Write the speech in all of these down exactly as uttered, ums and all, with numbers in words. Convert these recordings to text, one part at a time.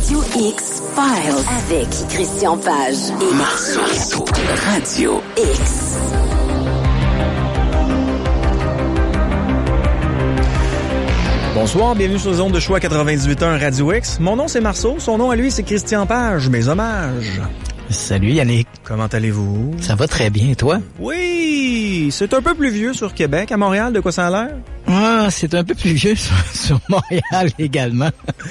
Radio X Files avec Christian Page et Marceau. Radio X. Bonsoir, bienvenue sur les ondes de Choix quatre-vingt-dix-huit point un Radio X. Mon nom c'est Marceau, son nom à lui c'est Christian Page. Mes hommages. Salut Yannick. Comment allez-vous? Ça va très bien, et toi? Oui, c'est un peu plus vieux sur Québec. À Montréal, de quoi ça a l'air? Ah, c'est un peu plus vieux sur, sur Montréal également.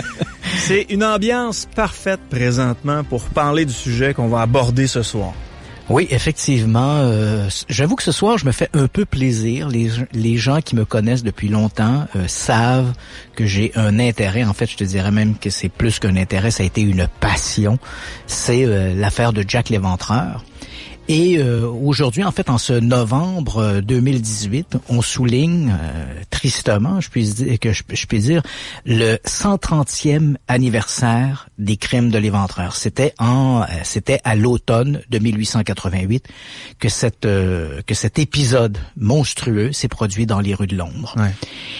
C'est une ambiance parfaite présentement pour parler du sujet qu'on va aborder ce soir. Oui, effectivement. Euh, j'avoue que ce soir, je me fais un peu plaisir. Les, les gens qui me connaissent depuis longtemps euh, savent que j'ai un intérêt. En fait, je te dirais même que c'est plus qu'un intérêt, ça a été une passion. C'est euh, l'affaire de Jack l'Éventreur. Et euh, aujourd'hui, en fait, en ce novembre euh, deux mille dix-huit, on souligne euh, tristement, je puis dire que je, je puis dire, le cent trentième anniversaire des crimes de l'Éventreur. C'était en, euh, c'était à l'automne de mille huit cent quatre-vingt-huit que cette euh, que cet épisode monstrueux s'est produit dans les rues de Londres. Ouais.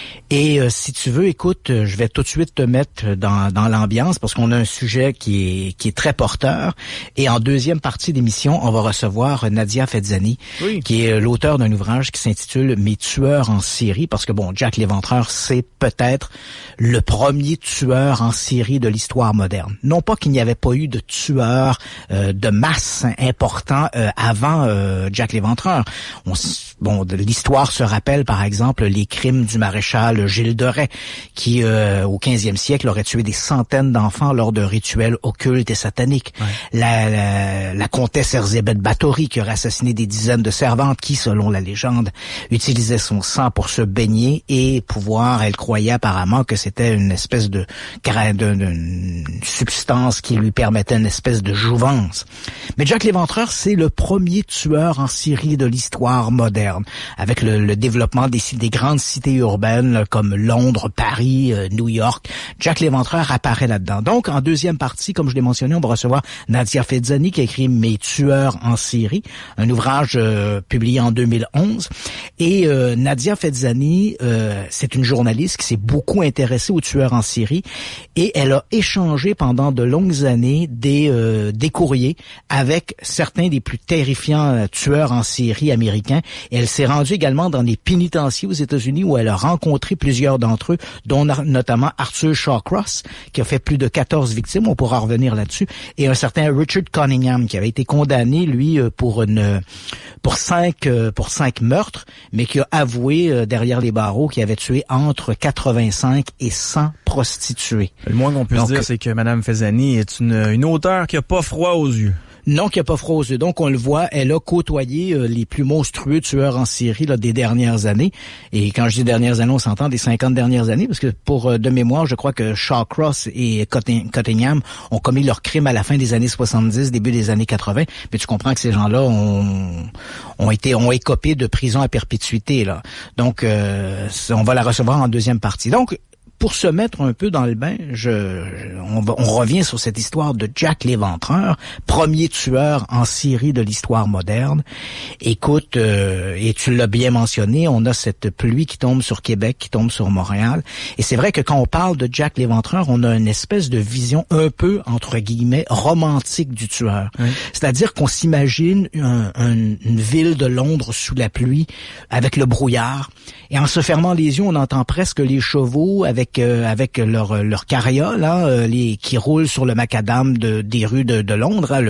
Et euh, si tu veux, écoute, je vais tout de suite te mettre dans, dans l'ambiance parce qu'on a un sujet qui est qui est très porteur. Et en deuxième partie d'émission, on va recevoir Nadia Fezzani, oui. qui est l'auteur d'un ouvrage qui s'intitule « Mes tueurs en série ». Parce que bon, Jack l'Éventreur, c'est peut-être le premier tueur en série de l'histoire moderne. Non pas qu'il n'y avait pas eu de tueurs euh, de masse importants euh, avant euh, Jack l'Éventreur. On, bon, de, l'histoire se rappelle par exemple les crimes du maréchal Gilles de Rais, qui euh, au quinzième siècle aurait tué des centaines d'enfants lors de rituels occultes et sataniques. Ouais. La, la, la comtesse Erzébeth Báthory, qui aurait assassiné des dizaines de servantes, qui, selon la légende, utilisait son sang pour se baigner et pouvoir, elle croyait apparemment que c'était une espèce de, de, de, de une substance qui lui permettait une espèce de jouvence. Mais Jack l'Éventreur, c'est le premier tueur en série de l'histoire moderne, avec le, le développement des, des grandes cités urbaines comme Londres, Paris, euh, New York. Jack l'Éventreur apparaît là-dedans. Donc, en deuxième partie, comme je l'ai mentionné, on va recevoir Nadia Fezzani qui a écrit « Mes tueurs en série », un ouvrage euh, publié en deux mille onze. Et euh, Nadia Fezzani, euh, c'est une journaliste qui s'est beaucoup intéressée aux tueurs en série et elle a échangé pendant de longues années des, euh, des courriers avec certains des plus terrifiants euh, tueurs en série américains. Et elle s'est rendue également dans des pénitenciers aux États-Unis où elle a rencontré plusieurs d'entre eux, dont notamment Arthur Shawcross, qui a fait plus de quatorze victimes, on pourra revenir là-dessus, et un certain Richard Cunningham, qui avait été condamné, lui, pour une pour cinq pour cinq meurtres, mais qui a avoué derrière les barreaux qu'il avait tué entre quatre-vingt-cinq et cent prostituées. Le moins qu'on puisse Donc, dire, c'est que Madame Fezzani est une, une auteure qui a pas froid aux yeux. Non, qui a pas froid aux yeux. Donc, on le voit, elle a côtoyé euh, les plus monstrueux tueurs en série là, des dernières années. Et quand je dis dernières années, on s'entend des cinquante dernières années, parce que pour euh, de mémoire, je crois que Shawcross et Cunningham ont commis leurs crimes à la fin des années soixante-dix, début des années quatre-vingts. Mais tu comprends que ces gens-là ont, ont été ont écopé de prison à perpétuité. Là. Donc, euh, on va la recevoir en deuxième partie. Donc, pour se mettre un peu dans le bain, je, je on, va, on revient sur cette histoire de Jack l'Éventreur, premier tueur en série de l'histoire moderne. Écoute, euh, et tu l'as bien mentionné, on a cette pluie qui tombe sur Québec, qui tombe sur Montréal. Et c'est vrai que quand on parle de Jack l'Éventreur, on a une espèce de vision un peu, entre guillemets, romantique du tueur. Oui. C'est-à-dire qu'on s'imagine un, un, une ville de Londres sous la pluie, avec le brouillard. Et en se fermant les yeux, on entend presque les chevaux avec euh, avec leur leur carriole, hein, euh, les qui roulent sur le macadam de des rues de, de Londres. Hein, le...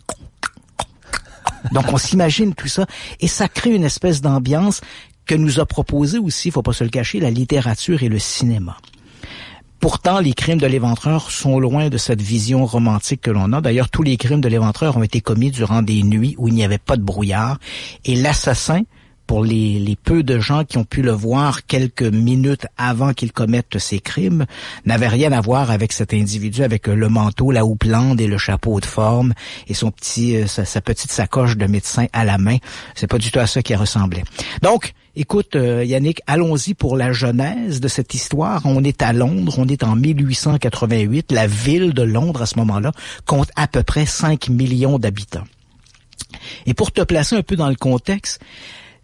Donc on s'imagine tout ça et ça crée une espèce d'ambiance que nous a proposé aussi, faut pas se le cacher, la littérature et le cinéma. Pourtant, les crimes de l'Éventreur sont loin de cette vision romantique que l'on a. D'ailleurs, tous les crimes de l'Éventreur ont été commis durant des nuits où il n'y avait pas de brouillard et l'assassin, pour les, les peu de gens qui ont pu le voir quelques minutes avant qu'il commette ses crimes, n'avait rien à voir avec cet individu, avec le manteau, la houppelande et le chapeau de forme et son petit, sa, sa petite sacoche de médecin à la main. C'est pas du tout à ça qu'il ressemblait. Donc, écoute, euh, Yannick, allons-y pour la genèse de cette histoire. On est à Londres, on est en mille huit cent quatre-vingt-huit. La ville de Londres, à ce moment-là, compte à peu près cinq millions d'habitants. Et pour te placer un peu dans le contexte,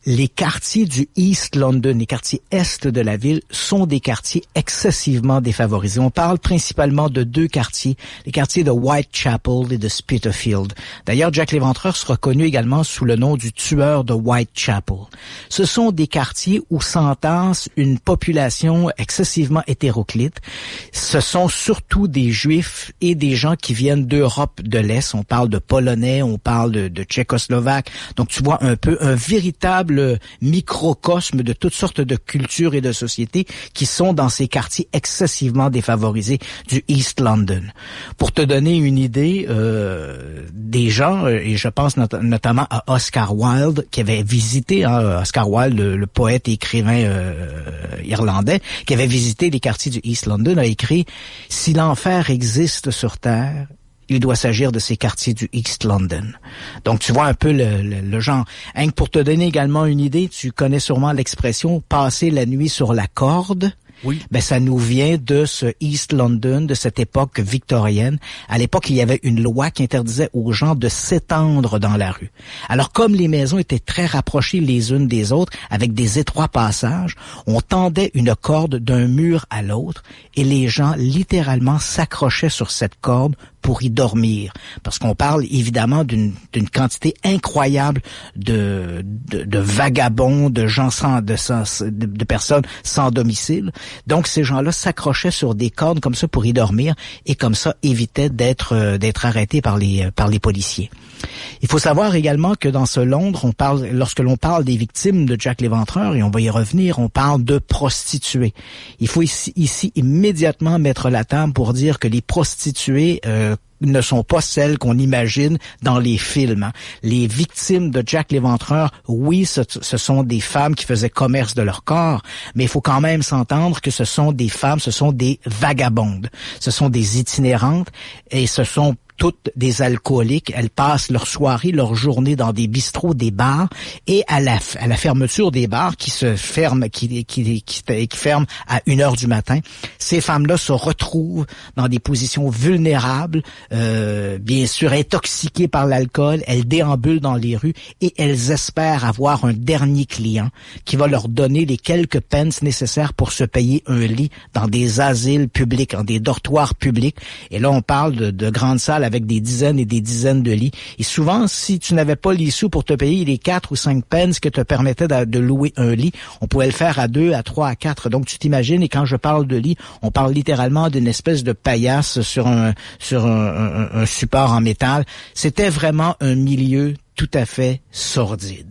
les quartiers du East London, les quartiers est de la ville, sont des quartiers excessivement défavorisés. On parle principalement de deux quartiers, les quartiers de Whitechapel et de Spitalfield. D'ailleurs, Jack l'Éventreur sera connu également sous le nom du tueur de Whitechapel. Ce sont des quartiers où s'entasse une population excessivement hétéroclite. Ce sont surtout des Juifs et des gens qui viennent d'Europe de l'Est. On parle de Polonais, on parle de, de Tchécoslovaques. Donc, tu vois un peu un véritable microcosme de toutes sortes de cultures et de sociétés qui sont dans ces quartiers excessivement défavorisés du East London. Pour te donner une idée euh, des gens, et je pense not- notamment à Oscar Wilde, qui avait visité, hein, Oscar Wilde, le, le poète et écrivain euh, irlandais, qui avait visité les quartiers du East London, a écrit « Si l'enfer existe sur Terre, il doit s'agir de ces quartiers du East London. » Donc, tu vois un peu le, le, le genre. Hein, pour te donner également une idée, tu connais sûrement l'expression « passer la nuit sur la corde ». Oui. Ben, ça nous vient de ce East London, de cette époque victorienne. À l'époque, il y avait une loi qui interdisait aux gens de s'étendre dans la rue. Alors, comme les maisons étaient très rapprochées les unes des autres, avec des étroits passages, on tendait une corde d'un mur à l'autre et les gens, littéralement, s'accrochaient sur cette corde pour y dormir. Parce qu'on parle évidemment d'une, d'une quantité incroyable de, de, de vagabonds, de gens sans, de, sans, de, de personnes sans domicile. Donc, ces gens-là s'accrochaient sur des cordes comme ça pour y dormir et comme ça évitaient d'être, euh, d'être arrêtés par les, par les policiers. Il faut savoir également que dans ce Londres, on parle, lorsque l'on parle des victimes de Jack l'Éventreur, et on va y revenir, on parle de prostituées. Il faut ici, ici immédiatement mettre la table pour dire que les prostituées euh, ne sont pas celles qu'on imagine dans les films. Hein. Les victimes de Jack l'Éventreur, oui, ce, ce sont des femmes qui faisaient commerce de leur corps, mais il faut quand même s'entendre que ce sont des femmes, ce sont des vagabondes, ce sont des itinérantes, et ce sont toutes des alcooliques. Elles passent leur soirée, leur journée dans des bistrots, des bars, et à la, à la fermeture des bars qui se ferment, qui, qui, qui, qui ferment à une heure du matin, ces femmes-là se retrouvent dans des positions vulnérables, euh, bien sûr intoxiquées par l'alcool. Elles déambulent dans les rues et elles espèrent avoir un dernier client qui va leur donner les quelques pence nécessaires pour se payer un lit dans des asiles publics, dans des dortoirs publics. Et là, on parle de, de grandes salles avec des dizaines et des dizaines de lits. Et souvent, si tu n'avais pas les sous pour te payer les quatre ou cinq pence que te permettait de, de louer un lit, on pouvait le faire à deux, à trois, à quatre. Donc, tu t'imagines, et quand je parle de lit, on parle littéralement d'une espèce de paillasse sur un, sur un, un, un support en métal. C'était vraiment un milieu tout à fait sordide.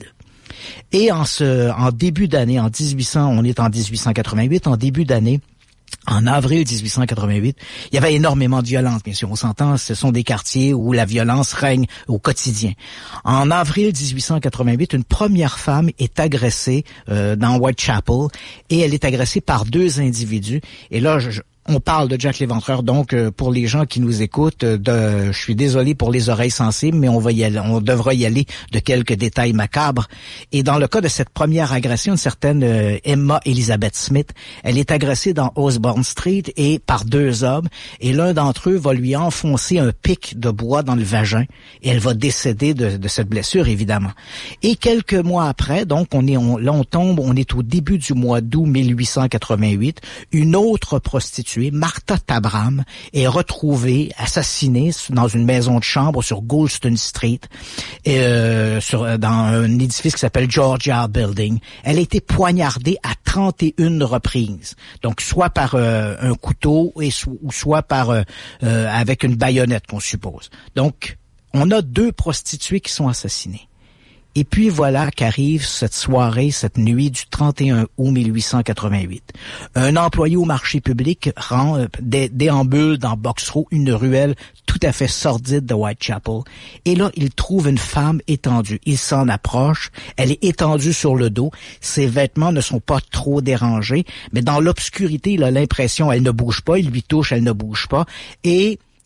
Et en ce, en début d'année, en dix-huit cents, on est en dix-huit cent quatre-vingt-huit, en début d'année, en avril dix-huit cent quatre-vingt-huit, il y avait énormément de violence, bien sûr. On s'entend, ce sont des quartiers où la violence règne au quotidien. En avril dix-huit cent quatre-vingt-huit, une première femme est agressée euh, dans Whitechapel, et elle est agressée par deux individus. Et là, je, on parle de Jack l'Éventreur, donc euh, pour les gens qui nous écoutent, de, je suis désolé pour les oreilles sensibles, mais on va y aller, on devra y aller de quelques détails macabres. Et dans le cas de cette première agression, une certaine euh, Emma Elizabeth Smith, elle est agressée dans Osborne Street et par deux hommes, et l'un d'entre eux va lui enfoncer un pic de bois dans le vagin, et elle va décéder de, de cette blessure, évidemment. Et quelques mois après, donc on est, on, là on tombe, on est au début du mois d'août mille huit cent quatre-vingt-huit, une autre prostituée, Martha Tabram, est retrouvée assassinée dans une maison de chambre sur Goulston Street, et, euh, sur, dans un édifice qui s'appelle Georgia Building. Elle a été poignardée à trente et une reprises, donc soit par euh, un couteau et so- ou soit par euh, euh, avec une baïonnette, qu'on suppose. Donc, on a deux prostituées qui sont assassinées. Et puis voilà qu'arrive cette soirée, cette nuit du trente et un août mille huit cent quatre-vingt-huit. Un employé au marché public rend, euh, dé, déambule dans Box Row, une ruelle tout à fait sordide de Whitechapel. Et là, il trouve une femme étendue. Il s'en approche. Elle est étendue sur le dos. Ses vêtements ne sont pas trop dérangés, mais dans l'obscurité, il a l'impression, elle ne bouge pas. Il lui touche, elle ne bouge pas. Et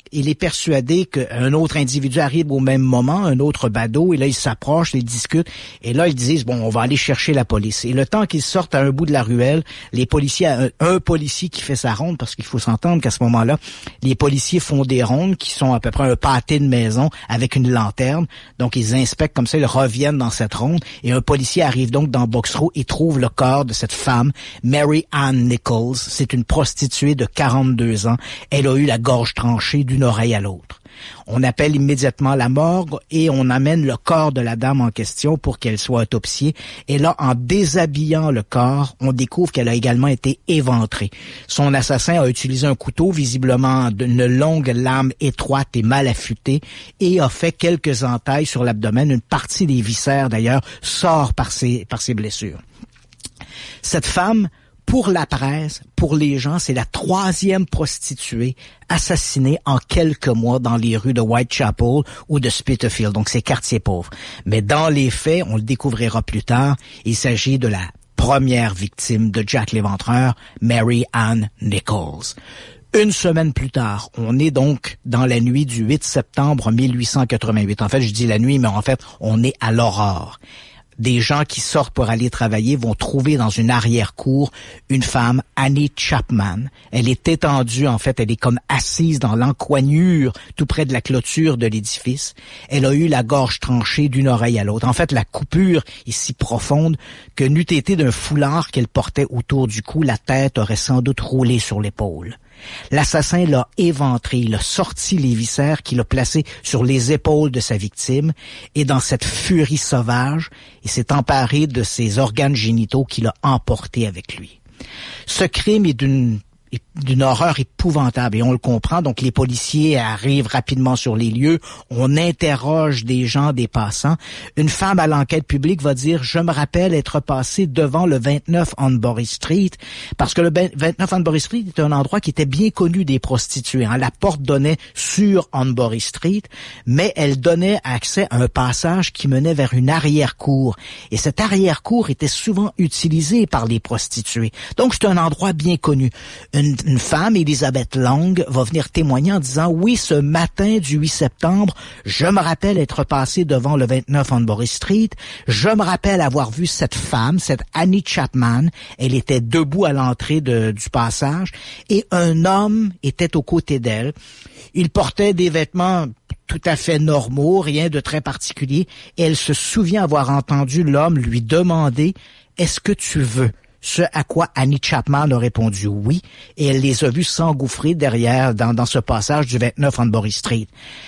il est persuadé qu'un autre individu arrive au même moment, un autre badaud, et là, ils s'approchent, ils discutent, et là, ils disent, bon, on va aller chercher la police. Et le temps qu'ils sortent à un bout de la ruelle, les policiers, un, un policier qui fait sa ronde, parce qu'il faut s'entendre qu'à ce moment-là, les policiers font des rondes qui sont à peu près un pâté de maison avec une lanterne. Donc, ils inspectent comme ça, ils reviennent dans cette ronde, et un policier arrive donc dans Box Row et trouve le corps de cette femme, Mary Ann Nichols. C'est une prostituée de quarante-deux ans. Elle a eu la gorge tranchée d'une oreille à l'autre. On appelle immédiatement la morgue et on amène le corps de la dame en question pour qu'elle soit autopsiée. Et là, en déshabillant le corps, on découvre qu'elle a également été éventrée. Son assassin a utilisé un couteau, visiblement d'une longue lame étroite et mal affûtée, et a fait quelques entailles sur l'abdomen. Une partie des viscères, d'ailleurs, sort par ses, par ses blessures. Cette femme, pour la presse, pour les gens, c'est la troisième prostituée assassinée en quelques mois dans les rues de Whitechapel ou de Spitalfield, donc c'est quartiers pauvres. Mais dans les faits, on le découvrira plus tard, il s'agit de la première victime de Jack l'Éventreur, Mary Ann Nichols. Une semaine plus tard, on est donc dans la nuit du huit septembre mille huit cent quatre-vingt-huit. En fait, je dis la nuit, mais en fait, on est à l'aurore. Des gens qui sortent pour aller travailler vont trouver dans une arrière-cour une femme, Annie Chapman. Elle est étendue, en fait, elle est comme assise dans l'encoignure tout près de la clôture de l'édifice. Elle a eu la gorge tranchée d'une oreille à l'autre. En fait, la coupure est si profonde que n'eût été d'un foulard qu'elle portait autour du cou, la tête aurait sans doute roulé sur l'épaule. L'assassin l'a éventré, il a sorti les viscères qu'il a placés sur les épaules de sa victime et dans cette furie sauvage, il s'est emparé de ses organes génitaux qu'il a emportés avec lui. Ce crime est d'une d'une horreur épouvantable et on le comprend. Donc les policiers arrivent rapidement sur les lieux, on interroge des gens, des passants. Une femme à l'enquête publique va dire « Je me rappelle être passée devant le vingt-neuf Hanbury Street » parce que le vingt-neuf Hanbury Street est un endroit qui était bien connu des prostituées. Hein. La porte donnait sur Hanbury Street, mais elle donnait accès à un passage qui menait vers une arrière-cour. Et cette arrière-cour était souvent utilisée par les prostituées. Donc c'est un endroit bien connu. Une, une femme, Elizabeth Long, va venir témoigner en disant « Oui, ce matin du huit septembre, je me rappelle être passée devant le vingt-neuf Hanbury Street. Je me rappelle avoir vu cette femme, cette Annie Chapman. Elle était debout à l'entrée de, du passage et un homme était aux côtés d'elle. Il portait des vêtements tout à fait normaux, rien de très particulier. Et elle se souvient avoir entendu l'homme lui demander « Est-ce que tu veux ?» Ce à quoi Annie Chapman a répondu oui, et elle les a vus s'engouffrer derrière, dans, dans ce passage du vingt-neuf Hanbury Street.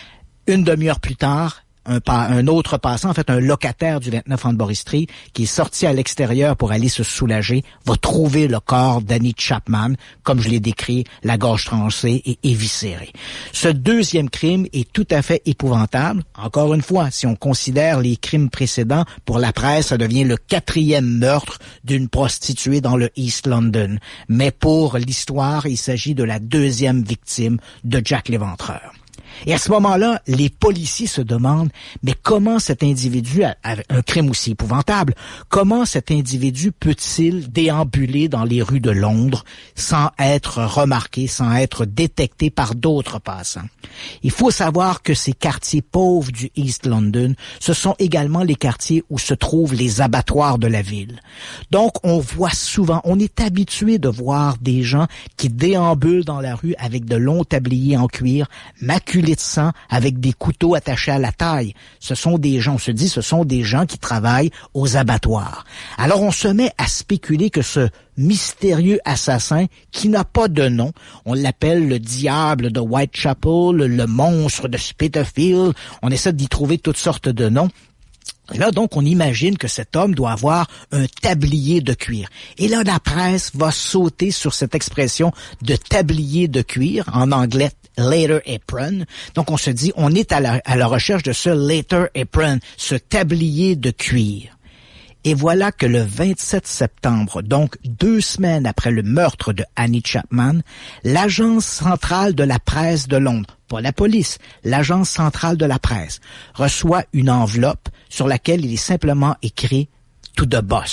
Une demi-heure plus tard, un, un autre passant, en fait un locataire du vingt-neuf Hanbury Street, qui est sorti à l'extérieur pour aller se soulager, va trouver le corps d'Annie Chapman, comme je l'ai décrit, la gorge tranchée et éviscérée. Ce deuxième crime est tout à fait épouvantable. Encore une fois, si on considère les crimes précédents, pour la presse, ça devient le quatrième meurtre d'une prostituée dans le East London. Mais pour l'histoire, il s'agit de la deuxième victime de Jack l'Éventreur. Et à ce moment-là, les policiers se demandent, mais comment cet individu a, a un crime aussi épouvantable, comment cet individu peut-il déambuler dans les rues de Londres sans être remarqué, sans être détecté par d'autres passants? Il faut savoir que ces quartiers pauvres du East London, ce sont également les quartiers où se trouvent les abattoirs de la ville. Donc, on voit souvent, on est habitué de voir des gens qui déambulent dans la rue avec de longs tabliers en cuir, maculés de sang, avec des couteaux attachés à la taille. Ce sont des gens, on se dit, ce sont des gens qui travaillent aux abattoirs. Alors on se met à spéculer que ce mystérieux assassin, qui n'a pas de nom, on l'appelle le diable de Whitechapel, le monstre de Spitalfield, on essaie d'y trouver toutes sortes de noms. Là, donc, on imagine que cet homme doit avoir un tablier de cuir. Et là, la presse va sauter sur cette expression de tablier de cuir, en anglais later apron. Donc, on se dit, on est à la, à la recherche de ce later apron, ce tablier de cuir. Et voilà que le vingt-sept septembre, donc deux semaines après le meurtre de Annie Chapman, l'agence centrale de la presse de Londres, pas la police, l'agence centrale de la presse, reçoit une enveloppe sur laquelle il est simplement écrit « To the boss ».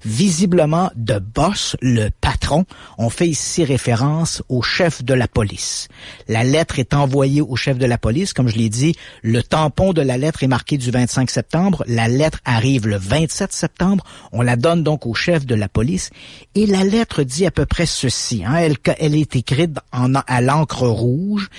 Visiblement, de boss, le patron, on fait ici référence au chef de la police. La lettre est envoyée au chef de la police. Comme je l'ai dit, le tampon de la lettre est marqué du vingt-cinq septembre. La lettre arrive le vingt-sept septembre. On la donne donc au chef de la police. Et la lettre dit à peu près ceci. Hein, elle, elle est écrite en, à l'encre rouge.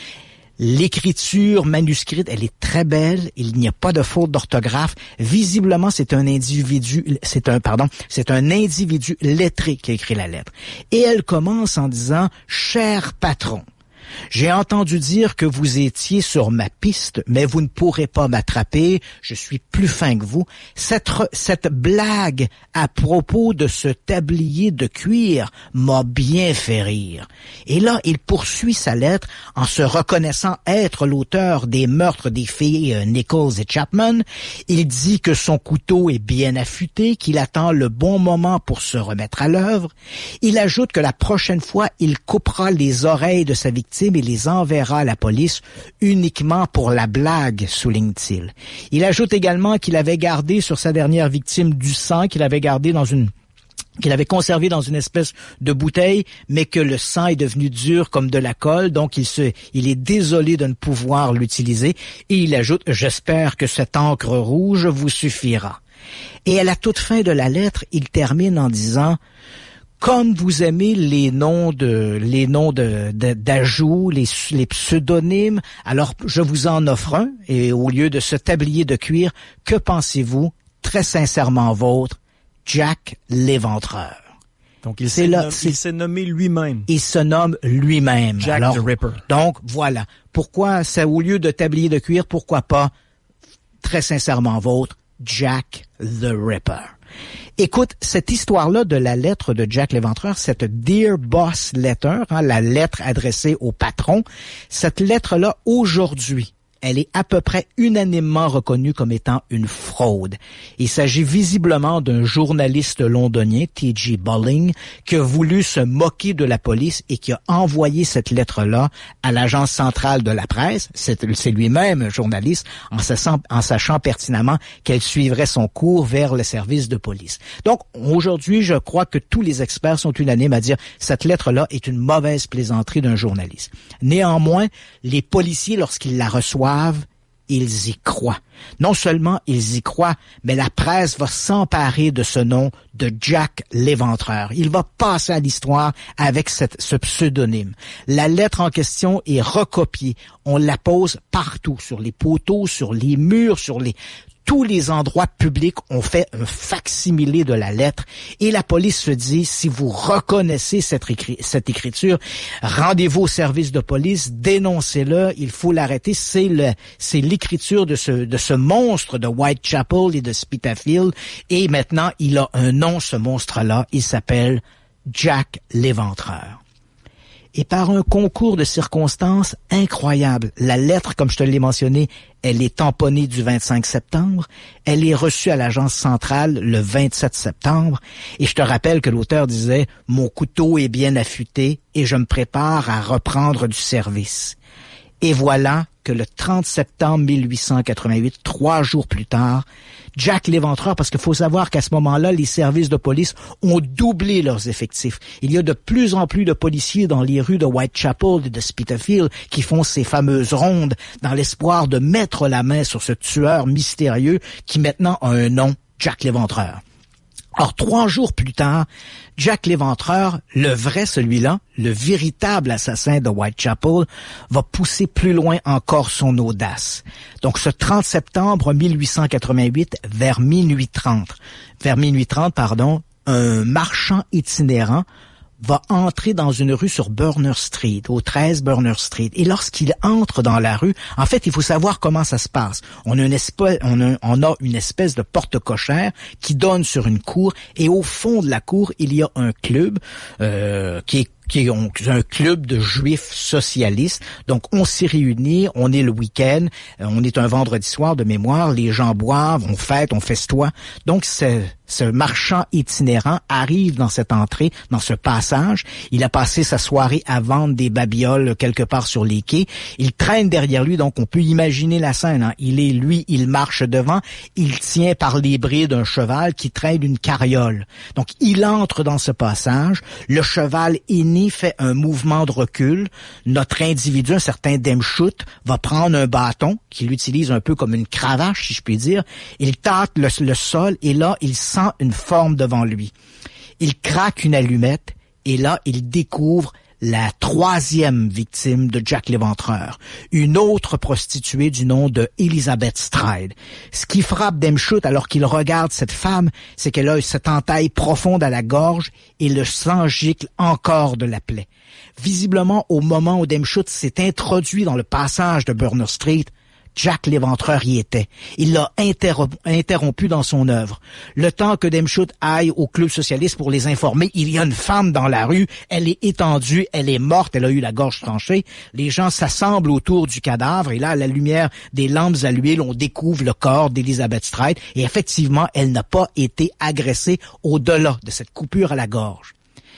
L'écriture manuscrite, elle est très belle. Il n'y a pas de faute d'orthographe. Visiblement, c'est un individu, c'est un, pardon, c'est un individu lettré qui a écrit la lettre. Et elle commence en disant « Cher patron, j'ai entendu dire que vous étiez sur ma piste, mais vous ne pourrez pas m'attraper. Je suis plus fin que vous. Cette, cette blague à propos de ce tablier de cuir m'a bien fait rire. » Et là, il poursuit sa lettre en se reconnaissant être l'auteur des meurtres des filles euh, Nichols et Chapman. Il dit que son couteau est bien affûté, qu'il attend le bon moment pour se remettre à l'œuvre. Il ajoute que la prochaine fois, il coupera les oreilles de sa victime et les enverra à la police uniquement pour la blague, souligne-t-il. Il ajoute également qu'il avait gardé sur sa dernière victime du sang qu'il avait gardé dans une qu'il avait conservé dans une espèce de bouteille, mais que le sang est devenu dur comme de la colle, donc il se, il est désolé de ne pouvoir l'utiliser. Et il ajoute, j'espère que cette encre rouge vous suffira. Et à la toute fin de la lettre, il termine en disant, comme vous aimez les noms de les noms de, de d'ajout, les, les pseudonymes, alors je vous en offre un, et au lieu de ce tablier de cuir, que pensez-vous? Très sincèrement vôtre, Jack l'Éventreur. Donc il s'est, là, nom, il s'est nommé lui-même. Il se nomme lui-même. Jack alors, the Ripper. Donc voilà. Pourquoi ça, au lieu de tablier de cuir, pourquoi pas, très sincèrement vôtre, Jack the Ripper. Écoute, cette histoire-là de la lettre de Jack l'Éventreur, cette Dear Boss Letter, hein, la lettre adressée au patron, cette lettre-là, aujourd'hui, elle est à peu près unanimement reconnue comme étant une fraude. Il s'agit visiblement d'un journaliste londonien, T G Bulling, qui a voulu se moquer de la police et qui a envoyé cette lettre-là à l'agence centrale de la presse. C'est, c'est lui-même un journaliste, en sachant, en sachant pertinemment qu'elle suivrait son cours vers le service de police. Donc, aujourd'hui, je crois que tous les experts sont unanimes à dire cette lettre-là est une mauvaise plaisanterie d'un journaliste. Néanmoins, les policiers, lorsqu'ils la reçoivent, ils y croient. Non seulement ils y croient, mais la presse va s'emparer de ce nom de Jack l'Éventreur. Il va passer à l'histoire avec cette, ce pseudonyme. La lettre en question est recopiée. On la pose partout, sur les poteaux, sur les murs, sur les... tous les endroits publics ont fait un facsimilé de la lettre et la police se dit, si vous reconnaissez cette, écri- cette écriture, rendez-vous au service de police, dénoncez-le, il faut l'arrêter. C'est, le, c'est l'écriture de ce, de ce monstre de Whitechapel et de Spitalfields et maintenant il a un nom, ce monstre-là, il s'appelle Jack l'Éventreur. Et par un concours de circonstances incroyable, la lettre, comme je te l'ai mentionné, elle est tamponnée du vingt-cinq septembre, elle est reçue à l'agence centrale le vingt-sept septembre, et je te rappelle que l'auteur disait « Mon couteau est bien affûté et je me prépare à reprendre du service ». Et voilà que le trente septembre mille huit cent quatre-vingt-huit, trois jours plus tard, Jack l'Éventreur, parce qu'il faut savoir qu'à ce moment-là, les services de police ont doublé leurs effectifs. Il y a de plus en plus de policiers dans les rues de Whitechapel et de Spitalfields qui font ces fameuses rondes dans l'espoir de mettre la main sur ce tueur mystérieux qui maintenant a un nom, Jack l'Éventreur. Or, trois jours plus tard, Jack l'Éventreur, le vrai celui-là, le véritable assassin de Whitechapel, va pousser plus loin encore son audace. Donc, ce trente septembre mille huit cent quatre-vingt-huit, vers minuit trente, vers minuit trente, pardon, un marchand itinérant va entrer dans une rue sur Burner Street, au treize Burner Street. Et lorsqu'il entre dans la rue, en fait, il faut savoir comment ça se passe. On a une espèce, on a, on a une espèce de porte cochère qui donne sur une cour, et au fond de la cour, il y a un club euh, qui est qui est un club de juifs socialistes. Donc, on s'y réunit, on est le week-end, on est un vendredi soir de mémoire, les gens boivent, on fête, on festoie. Donc, c'est... Ce marchand itinérant arrive dans cette entrée, dans ce passage. Il a passé sa soirée à vendre des babioles quelque part sur les quais. Il traîne derrière lui, donc on peut imaginer la scène. Hein. Il est, lui, il marche devant. Il tient par les brides un cheval qui traîne une carriole. Donc, il entre dans ce passage. Le cheval aîné fait un mouvement de recul. Notre individu, un certain Demchut, va prendre un bâton qu'il utilise un peu comme une cravache, si je puis dire. Il tâte le, le sol et là, il sent une forme devant lui. Il craque une allumette et là, il découvre la troisième victime de Jack l'Éventreur, une autre prostituée du nom de Elizabeth Stride. Ce qui frappe Demchut alors qu'il regarde cette femme, c'est qu'elle a cette entaille profonde à la gorge et le sang gicle encore de la plaie. Visiblement, au moment où Demchut s'est introduit dans le passage de Berners Street, Jack l'Éventreur y était. Il l'a interrompu dans son œuvre. Le temps que Demchut aille au Club socialiste pour les informer, il y a une femme dans la rue, elle est étendue, elle est morte, elle a eu la gorge tranchée. Les gens s'assemblent autour du cadavre et là, à la lumière des lampes à l'huile, on découvre le corps d'Elizabeth Stride et effectivement, elle n'a pas été agressée au-delà de cette coupure à la gorge.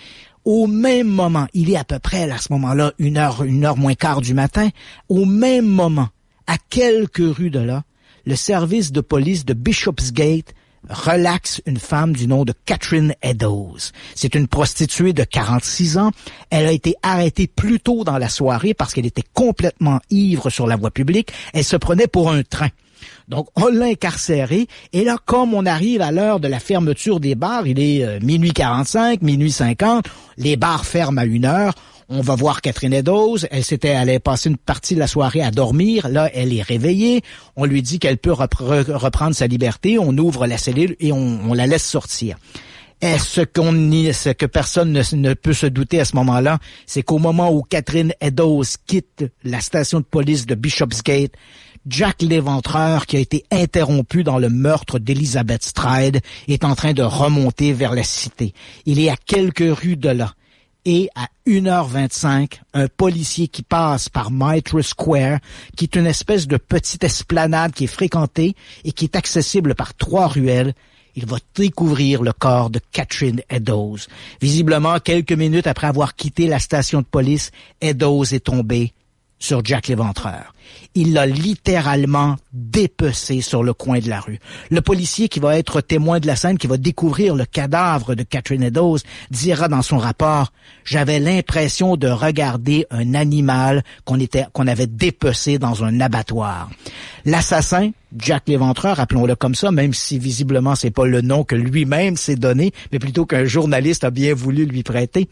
Au même moment, il est à peu près à ce moment-là, une heure, une heure moins quart du matin, au même moment, à quelques rues de là, le service de police de Bishopsgate relaxe une femme du nom de Catherine Eddowes. C'est une prostituée de quarante-six ans. Elle a été arrêtée plus tôt dans la soirée parce qu'elle était complètement ivre sur la voie publique. Elle se prenait pour un train. Donc, on l'a incarcérée. Et là, comme on arrive à l'heure de la fermeture des bars, il est euh, minuit quarante-cinq, minuit cinquante, les bars ferment à une heure. On va voir Catherine Eddowes. Elle s'était, elle avait passé une partie de la soirée à dormir. Là, elle est réveillée. On lui dit qu'elle peut repre- reprendre sa liberté. On ouvre la cellule et on, on la laisse sortir. Et ce qu'on, ce que personne ne, ne peut se douter à ce moment-là, c'est qu'au moment où Catherine Eddowes quitte la station de police de Bishopsgate, Jack l'Éventreur, qui a été interrompu dans le meurtre d'Elizabeth Stride, est en train de remonter vers la cité. Il est à quelques rues de là. Et à une heure vingt-cinq, un policier qui passe par Mitre Square, qui est une espèce de petite esplanade qui est fréquentée et qui est accessible par trois ruelles, il va découvrir le corps de Catherine Eddowes. Visiblement, quelques minutes après avoir quitté la station de police, Eddowes est tombée sur Jack l'Éventreur. Il l'a littéralement dépecé sur le coin de la rue. Le policier qui va être témoin de la scène, qui va découvrir le cadavre de Catherine Eddowes, dira dans son rapport « J'avais l'impression de regarder un animal qu'on était, qu'on avait dépecé dans un abattoir. » L'assassin, Jack l'Éventreur, appelons-le comme ça, même si visiblement c'est pas le nom que lui-même s'est donné, mais plutôt qu'un journaliste a bien voulu lui prêter,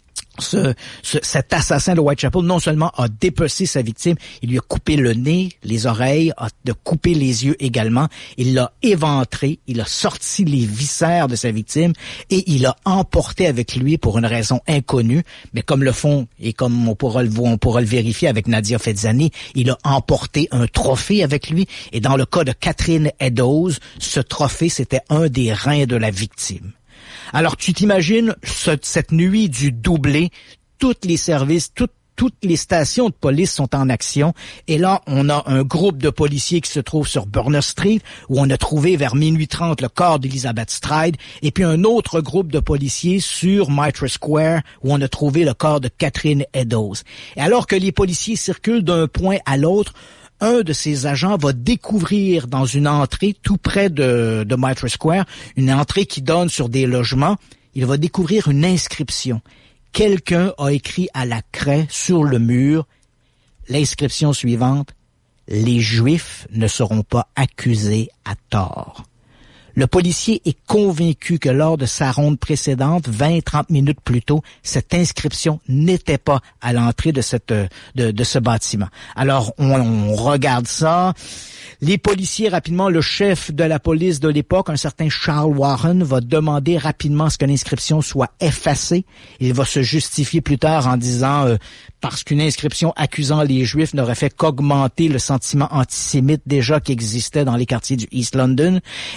Ce, ce, cet assassin de Whitechapel non seulement a dépecé sa victime, il lui a coupé le nez, les oreilles, a de coupé les yeux également, il l'a éventré, il a sorti les viscères de sa victime et il a emporté avec lui pour une raison inconnue, mais comme le font et comme on pourra le voir, on pourra le vérifier avec Nadia Fezzani, il a emporté un trophée avec lui et dans le cas de Catherine Eddowes, ce trophée c'était un des reins de la victime. Alors, tu t'imagines, ce, cette nuit du doublé, tous les services, toutes, toutes les stations de police sont en action. Et là, on a un groupe de policiers qui se trouve sur Berners Street, où on a trouvé vers minuit trente le corps d'Elizabeth Stride, et puis un autre groupe de policiers sur Mitre Square, où on a trouvé le corps de Catherine Eddowes. Et alors que les policiers circulent d'un point à l'autre, un de ces agents va découvrir dans une entrée tout près de, de Mitre Square, une entrée qui donne sur des logements, il va découvrir une inscription. Quelqu'un a écrit à la craie sur le mur l'inscription suivante: « Les Juifs ne seront pas accusés à tort ». Le policier est convaincu que lors de sa ronde précédente, vingt à trente minutes plus tôt, cette inscription n'était pas à l'entrée de cette de, de ce bâtiment. Alors, on, on regarde ça. Les policiers, rapidement, le chef de la police de l'époque, un certain Charles Warren, va demander rapidement à ce que l'inscription soit effacée. Il va se justifier plus tard en disant euh, parce qu'une inscription accusant les Juifs n'aurait fait qu'augmenter le sentiment antisémite déjà qui existait dans les quartiers du East London. Et on va retrouver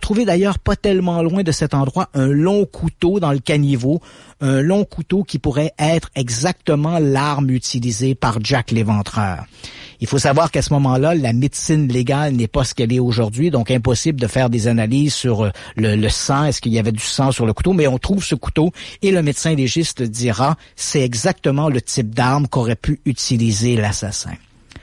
retrouvé d'ailleurs pas tellement loin de cet endroit un long couteau dans le caniveau, un long couteau qui pourrait être exactement l'arme utilisée par Jack l'Éventreur. Il faut savoir qu'à ce moment-là, la médecine légale n'est pas ce qu'elle est aujourd'hui, donc impossible de faire des analyses sur le, le sang, est-ce qu'il y avait du sang sur le couteau, mais on trouve ce couteau et le médecin légiste dira c'est exactement le type d'arme qu'aurait pu utiliser l'assassin.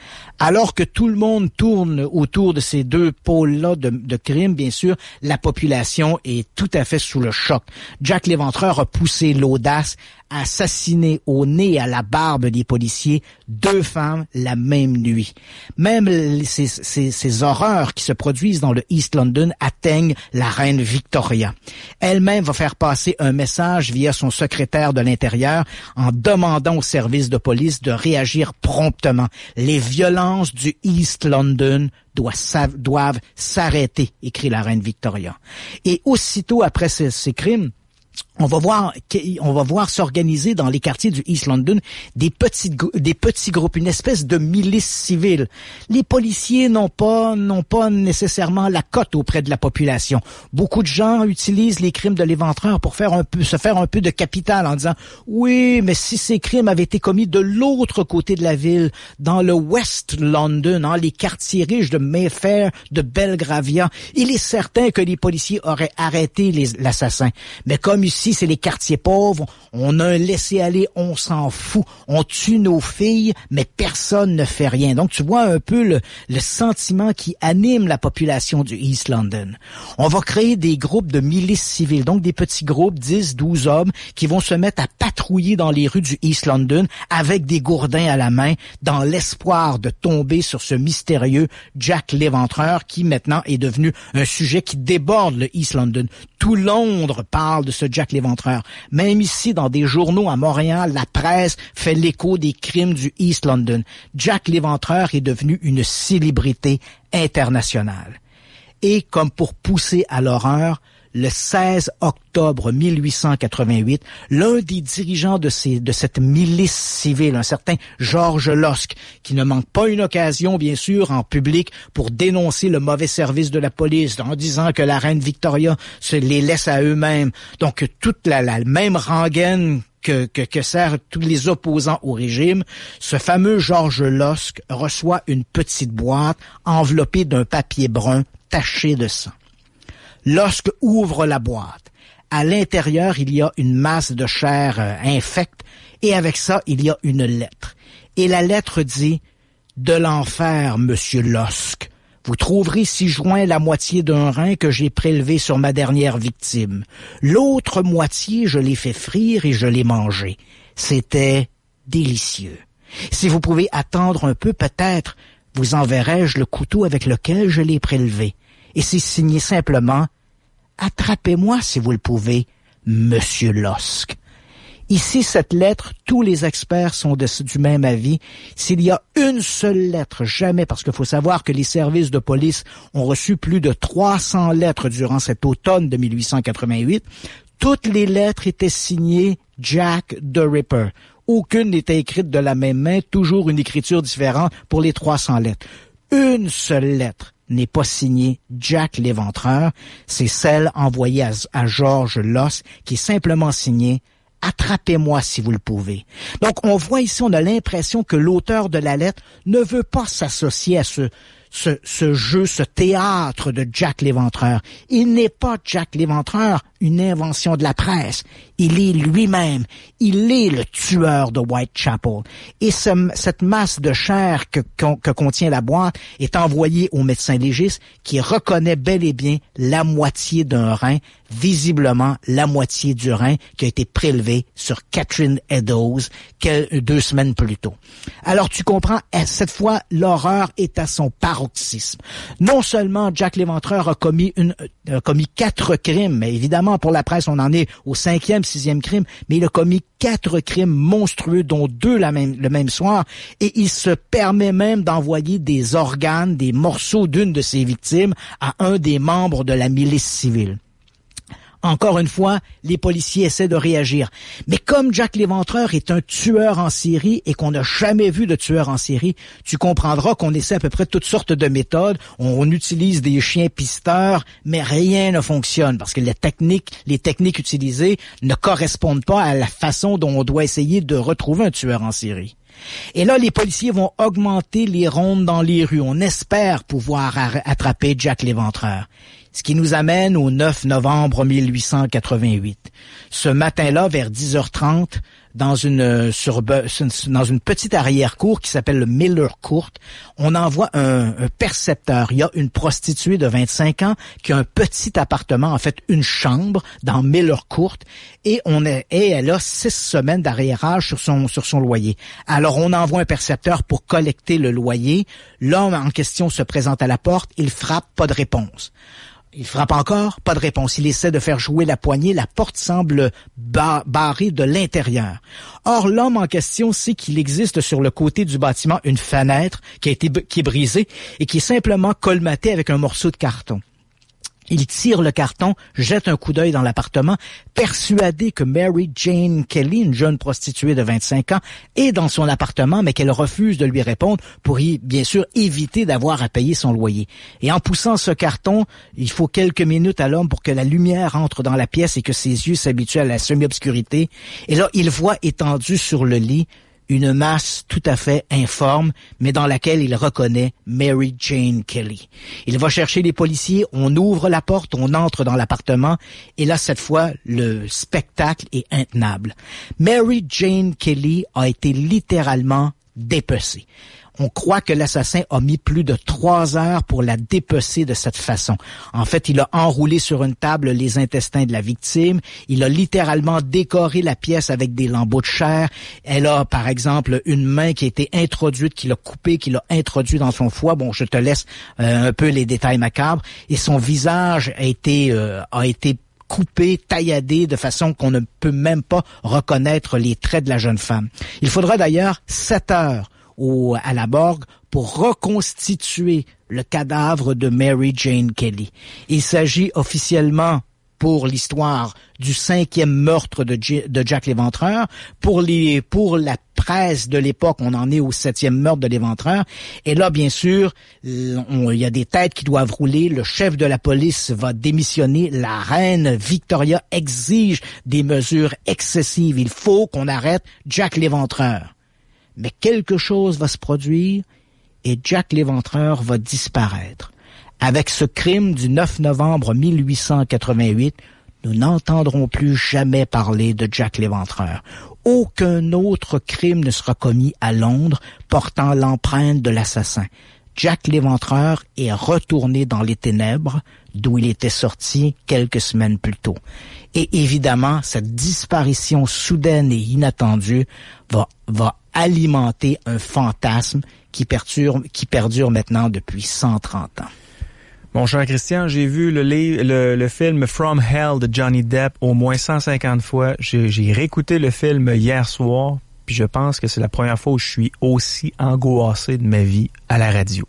Alors que tout le monde tourne autour de ces deux pôles-là de, de crime, bien sûr, la population est tout à fait sous le choc. Jack l'Éventreur a poussé l'audace à assassiner au nez et à la barbe des policiers deux femmes la même nuit. Même ces, ces, ces horreurs qui se produisent dans le East London atteignent la reine Victoria. Elle-même va faire passer un message via son secrétaire de l'Intérieur en demandant aux services de police de réagir promptement. Les violences du East London doivent, doivent s'arrêter, écrit la reine Victoria. Et aussitôt après ces, ces crimes, On va voir, on va voir s'organiser dans les quartiers du East London des petits, des petits groupes, une espèce de milice civile. Les policiers n'ont pas, n'ont pas nécessairement la cote auprès de la population. Beaucoup de gens utilisent les crimes de l'Éventreur pour faire un peu, se faire un peu de capital en disant, oui, mais si ces crimes avaient été commis de l'autre côté de la ville, dans le West London, hein, les quartiers riches de Mayfair, de Belgravia, il est certain que les policiers auraient arrêté les, l'assassin. Mais comme ici, c'est les quartiers pauvres, on a un laisser-aller, on s'en fout, on tue nos filles, mais personne ne fait rien. Donc, tu vois un peu le, le sentiment qui anime la population du East London. On va créer des groupes de milices civiles, donc des petits groupes, dix, douze hommes, qui vont se mettre à patrouiller dans les rues du East London avec des gourdins à la main, dans l'espoir de tomber sur ce mystérieux Jack l'Éventreur, qui maintenant est devenu un sujet qui déborde le East London. Tout Londres parle de ce Jack l'Éventreur. Même ici, dans des journaux à Montréal, la presse fait l'écho des crimes du East London. Jack l'Éventreur est devenu une célébrité internationale. Et comme pour pousser à l'horreur, le seize octobre mille huit cent quatre-vingt-huit, l'un des dirigeants de, ces, de cette milice civile, un certain Georges Losque, qui ne manque pas une occasion, bien sûr, en public, pour dénoncer le mauvais service de la police, en disant que la reine Victoria se les laisse à eux-mêmes. Donc, toute la, la même rengaine que, que, que servent tous les opposants au régime, ce fameux Georges Losque reçoit une petite boîte enveloppée d'un papier brun taché de sang. Losque ouvre la boîte. À l'intérieur, il y a une masse de chair euh, infecte et avec ça, il y a une lettre. Et la lettre dit « De l'enfer, monsieur Losque. Vous trouverez ci-joint la moitié d'un rein que j'ai prélevé sur ma dernière victime. L'autre moitié, je l'ai fait frire et je l'ai mangé. C'était délicieux. Si vous pouvez attendre un peu, peut-être, vous enverrai-je le couteau avec lequel je l'ai prélevé. Et c'est signé simplement « Attrapez-moi si vous le pouvez, monsieur Losque ». Ici, cette lettre, tous les experts sont de, du même avis. S'il y a une seule lettre, jamais, parce qu'il faut savoir que les services de police ont reçu plus de trois cents lettres durant cet automne de mille huit cent quatre-vingt-huit, toutes les lettres étaient signées Jack the Ripper. Aucune n'était écrite de la même main, toujours une écriture différente pour les trois cents lettres. Une seule lettre n'est pas signée Jack l'Éventreur, c'est celle envoyée à, à Georges Losque, qui est simplement signée « Attrapez-moi si vous le pouvez ». Donc, on voit ici, on a l'impression que l'auteur de la lettre ne veut pas s'associer à ce, ce, ce jeu, ce théâtre de Jack l'Éventreur. Il n'est pas Jack l'Éventreur, une invention de la presse. Il est lui-même. Il est le tueur de Whitechapel. Et ce, cette masse de chair que, que, que contient la boîte est envoyée au médecin légiste qui reconnaît bel et bien la moitié d'un rein, visiblement la moitié du rein qui a été prélevé sur Catherine Eddowes quelques, deux semaines plus tôt. Alors tu comprends, cette fois, l'horreur est à son paroxysme. Non seulement Jack l'Éventreur a commis, une, a commis quatre crimes, mais évidemment pour la presse on en est au cinquième, sixième crime, mais il a commis quatre crimes monstrueux, dont deux la même, le même soir, et il se permet même d'envoyer des organes, des morceaux d'une de ses victimes à un des membres de la milice civile. Encore une fois, les policiers essaient de réagir. Mais comme Jack l'Éventreur est un tueur en série et qu'on n'a jamais vu de tueur en série, tu comprendras qu'on essaie à peu près toutes sortes de méthodes. On utilise des chiens pisteurs, mais rien ne fonctionne parce que les techniques, les techniques utilisées ne correspondent pas à la façon dont on doit essayer de retrouver un tueur en série. Et là, les policiers vont augmenter les rondes dans les rues. On espère pouvoir attraper Jack l'Éventreur. Ce qui nous amène au neuf novembre mille huit cent quatre-vingt-huit. Ce matin-là, vers dix heures trente, dans une sur, dans une petite arrière-cour qui s'appelle le Miller Court, on envoie un, un percepteur. Il y a une prostituée de vingt-cinq ans qui a un petit appartement, en fait une chambre dans Miller Court, et on est, et elle a six semaines d'arriérage sur son sur son loyer. Alors on envoie un percepteur pour collecter le loyer. L'homme en question se présente à la porte, il frappe, pas de réponse. Il frappe encore, pas de réponse. Il essaie de faire jouer la poignée, la porte semble bar- barrée de l'intérieur. Or, l'homme en question sait qu'il existe sur le côté du bâtiment une fenêtre qui a été qui est brisée et qui est simplement colmatée avec un morceau de carton. Il tire le carton, jette un coup d'œil dans l'appartement, persuadé que Mary Jane Kelly, une jeune prostituée de vingt-cinq ans, est dans son appartement, mais qu'elle refuse de lui répondre pour y, bien sûr, éviter d'avoir à payer son loyer. Et en poussant ce carton, il faut quelques minutes à l'homme pour que la lumière entre dans la pièce et que ses yeux s'habituent à la semi-obscurité. Et là, il voit étendue sur le lit une masse tout à fait informe, mais dans laquelle il reconnaît Mary Jane Kelly. Il va chercher les policiers, on ouvre la porte, on entre dans l'appartement, et là, cette fois, le spectacle est intenable. Mary Jane Kelly a été littéralement dépecée. On croit que l'assassin a mis plus de trois heures pour la dépecer de cette façon. En fait, il a enroulé sur une table les intestins de la victime. Il a littéralement décoré la pièce avec des lambeaux de chair. Elle a, par exemple, une main qui a été introduite, qu'il a coupée, qu'il a introduite dans son foie. Bon, je te laisse euh, un peu les détails macabres. Et son visage a été, euh, a été coupé, tailladé, de façon qu'on ne peut même pas reconnaître les traits de la jeune femme. Il faudra d'ailleurs sept heures Au, à la morgue pour reconstituer le cadavre de Mary Jane Kelly. Il s'agit officiellement, pour l'histoire, du cinquième meurtre de, J- de Jack l'Éventreur. Pour les, pour la presse de l'époque, on en est au septième meurtre de l'Éventreur. Et là, bien sûr, il y a des têtes qui doivent rouler. Le chef de la police va démissionner. La reine Victoria exige des mesures excessives. Il faut qu'on arrête Jack l'Éventreur. Mais quelque chose va se produire et Jack l'Éventreur va disparaître. Avec ce crime du neuf novembre mille huit cent quatre-vingt-huit, nous n'entendrons plus jamais parler de Jack l'Éventreur. Aucun autre crime ne sera commis à Londres portant l'empreinte de l'assassin. Jack l'Éventreur est retourné dans les ténèbres d'où il était sorti quelques semaines plus tôt. Et évidemment, cette disparition soudaine et inattendue va, va alimenter un fantasme qui perdure, qui perdure maintenant depuis cent trente ans. Mon cher Christian, j'ai vu le, le, le film From Hell de Johnny Depp au moins cent cinquante fois. J'ai, j'ai réécouté le film hier soir, puis je pense que c'est la première fois où je suis aussi angoissé de ma vie à la radio.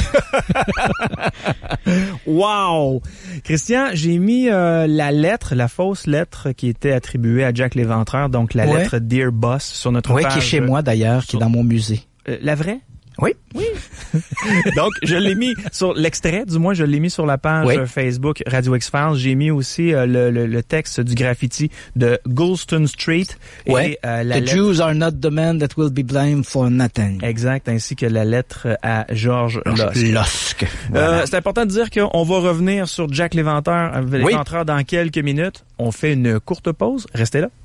Wow! Christian, j'ai mis euh, la lettre, la fausse lettre qui était attribuée à Jack l'Éventreur, donc la ouais. lettre Dear Boss sur notre oui, page. Oui, qui est chez moi d'ailleurs, sur... qui est dans mon musée. Euh, la vraie? Oui. Oui. Donc, je l'ai mis sur l'extrait, du moins, je l'ai mis sur la page oui. Facebook Radio X-Files. J'ai mis aussi euh, le, le, le texte du graffiti de Goulston Street. Oui. Et, euh, la The lettre... Jews are not the men that will be blamed for nothing. Exact, ainsi que la lettre à George Lusk. Lusk. Voilà. Euh, c'est important de dire qu'on va revenir sur Jack l'Éventreur, l'Éventreur oui. dans quelques minutes. On fait une courte pause. Restez là.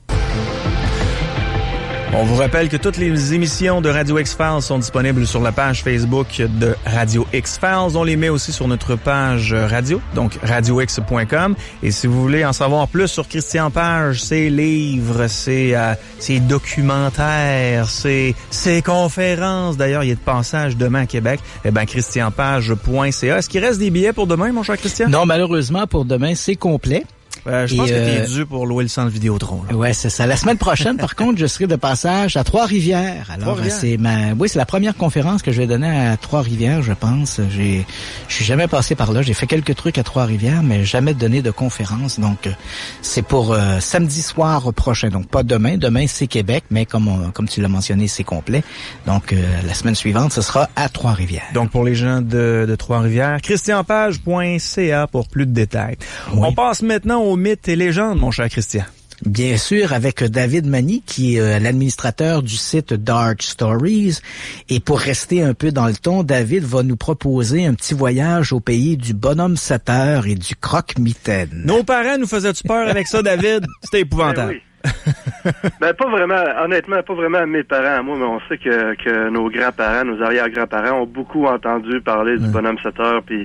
On vous rappelle que toutes les émissions de Radio X-Files sont disponibles sur la page Facebook de Radio X-Files. On les met aussi sur notre page radio, donc radio x point com. Et si vous voulez en savoir plus sur Christian Page, ses livres, ses, euh, ses documentaires, ses, ses conférences, d'ailleurs, il y a de passage demain à Québec, eh ben christian page point c a. Est-ce qu'il reste des billets pour demain, mon cher Christian? Non, malheureusement, pour demain, c'est complet. Euh, je Et pense que euh, t'es dû pour louer le centre Vidéotron. Là. Ouais, c'est ça. La semaine prochaine, par contre, je serai de passage à Trois-Rivières. Alors, Trois-Rivières. c'est ma, oui, c'est la première conférence que je vais donner à Trois-Rivières, je pense. J'ai, je suis jamais passé par là. J'ai fait quelques trucs à Trois-Rivières, mais jamais donné de conférence. Donc, c'est pour euh, samedi soir prochain. Donc, pas demain. Demain, c'est Québec, mais comme on, comme tu l'as mentionné, c'est complet. Donc, euh, la semaine suivante, ce sera à Trois-Rivières. Donc, pour les gens de, de Trois-Rivières, christian page point c a pour plus de détails. Oui. On passe maintenant aux mythes et légendes, mon cher Christian. Bien sûr, avec David Mani, qui est euh, l'administrateur du site Dark Stories. Et pour rester un peu dans le ton, David va nous proposer un petit voyage au pays du bonhomme sept heures et du croque-mitaine. Nos parents nous faisaient-tu peur avec ça, David? C'était épouvantable. Ben oui. Ben pas vraiment, honnêtement, pas vraiment mes parents à moi, mais on sait que, que nos grands-parents, nos arrière-grands-parents ont beaucoup entendu parler du Ouais. bonhomme sept heures puis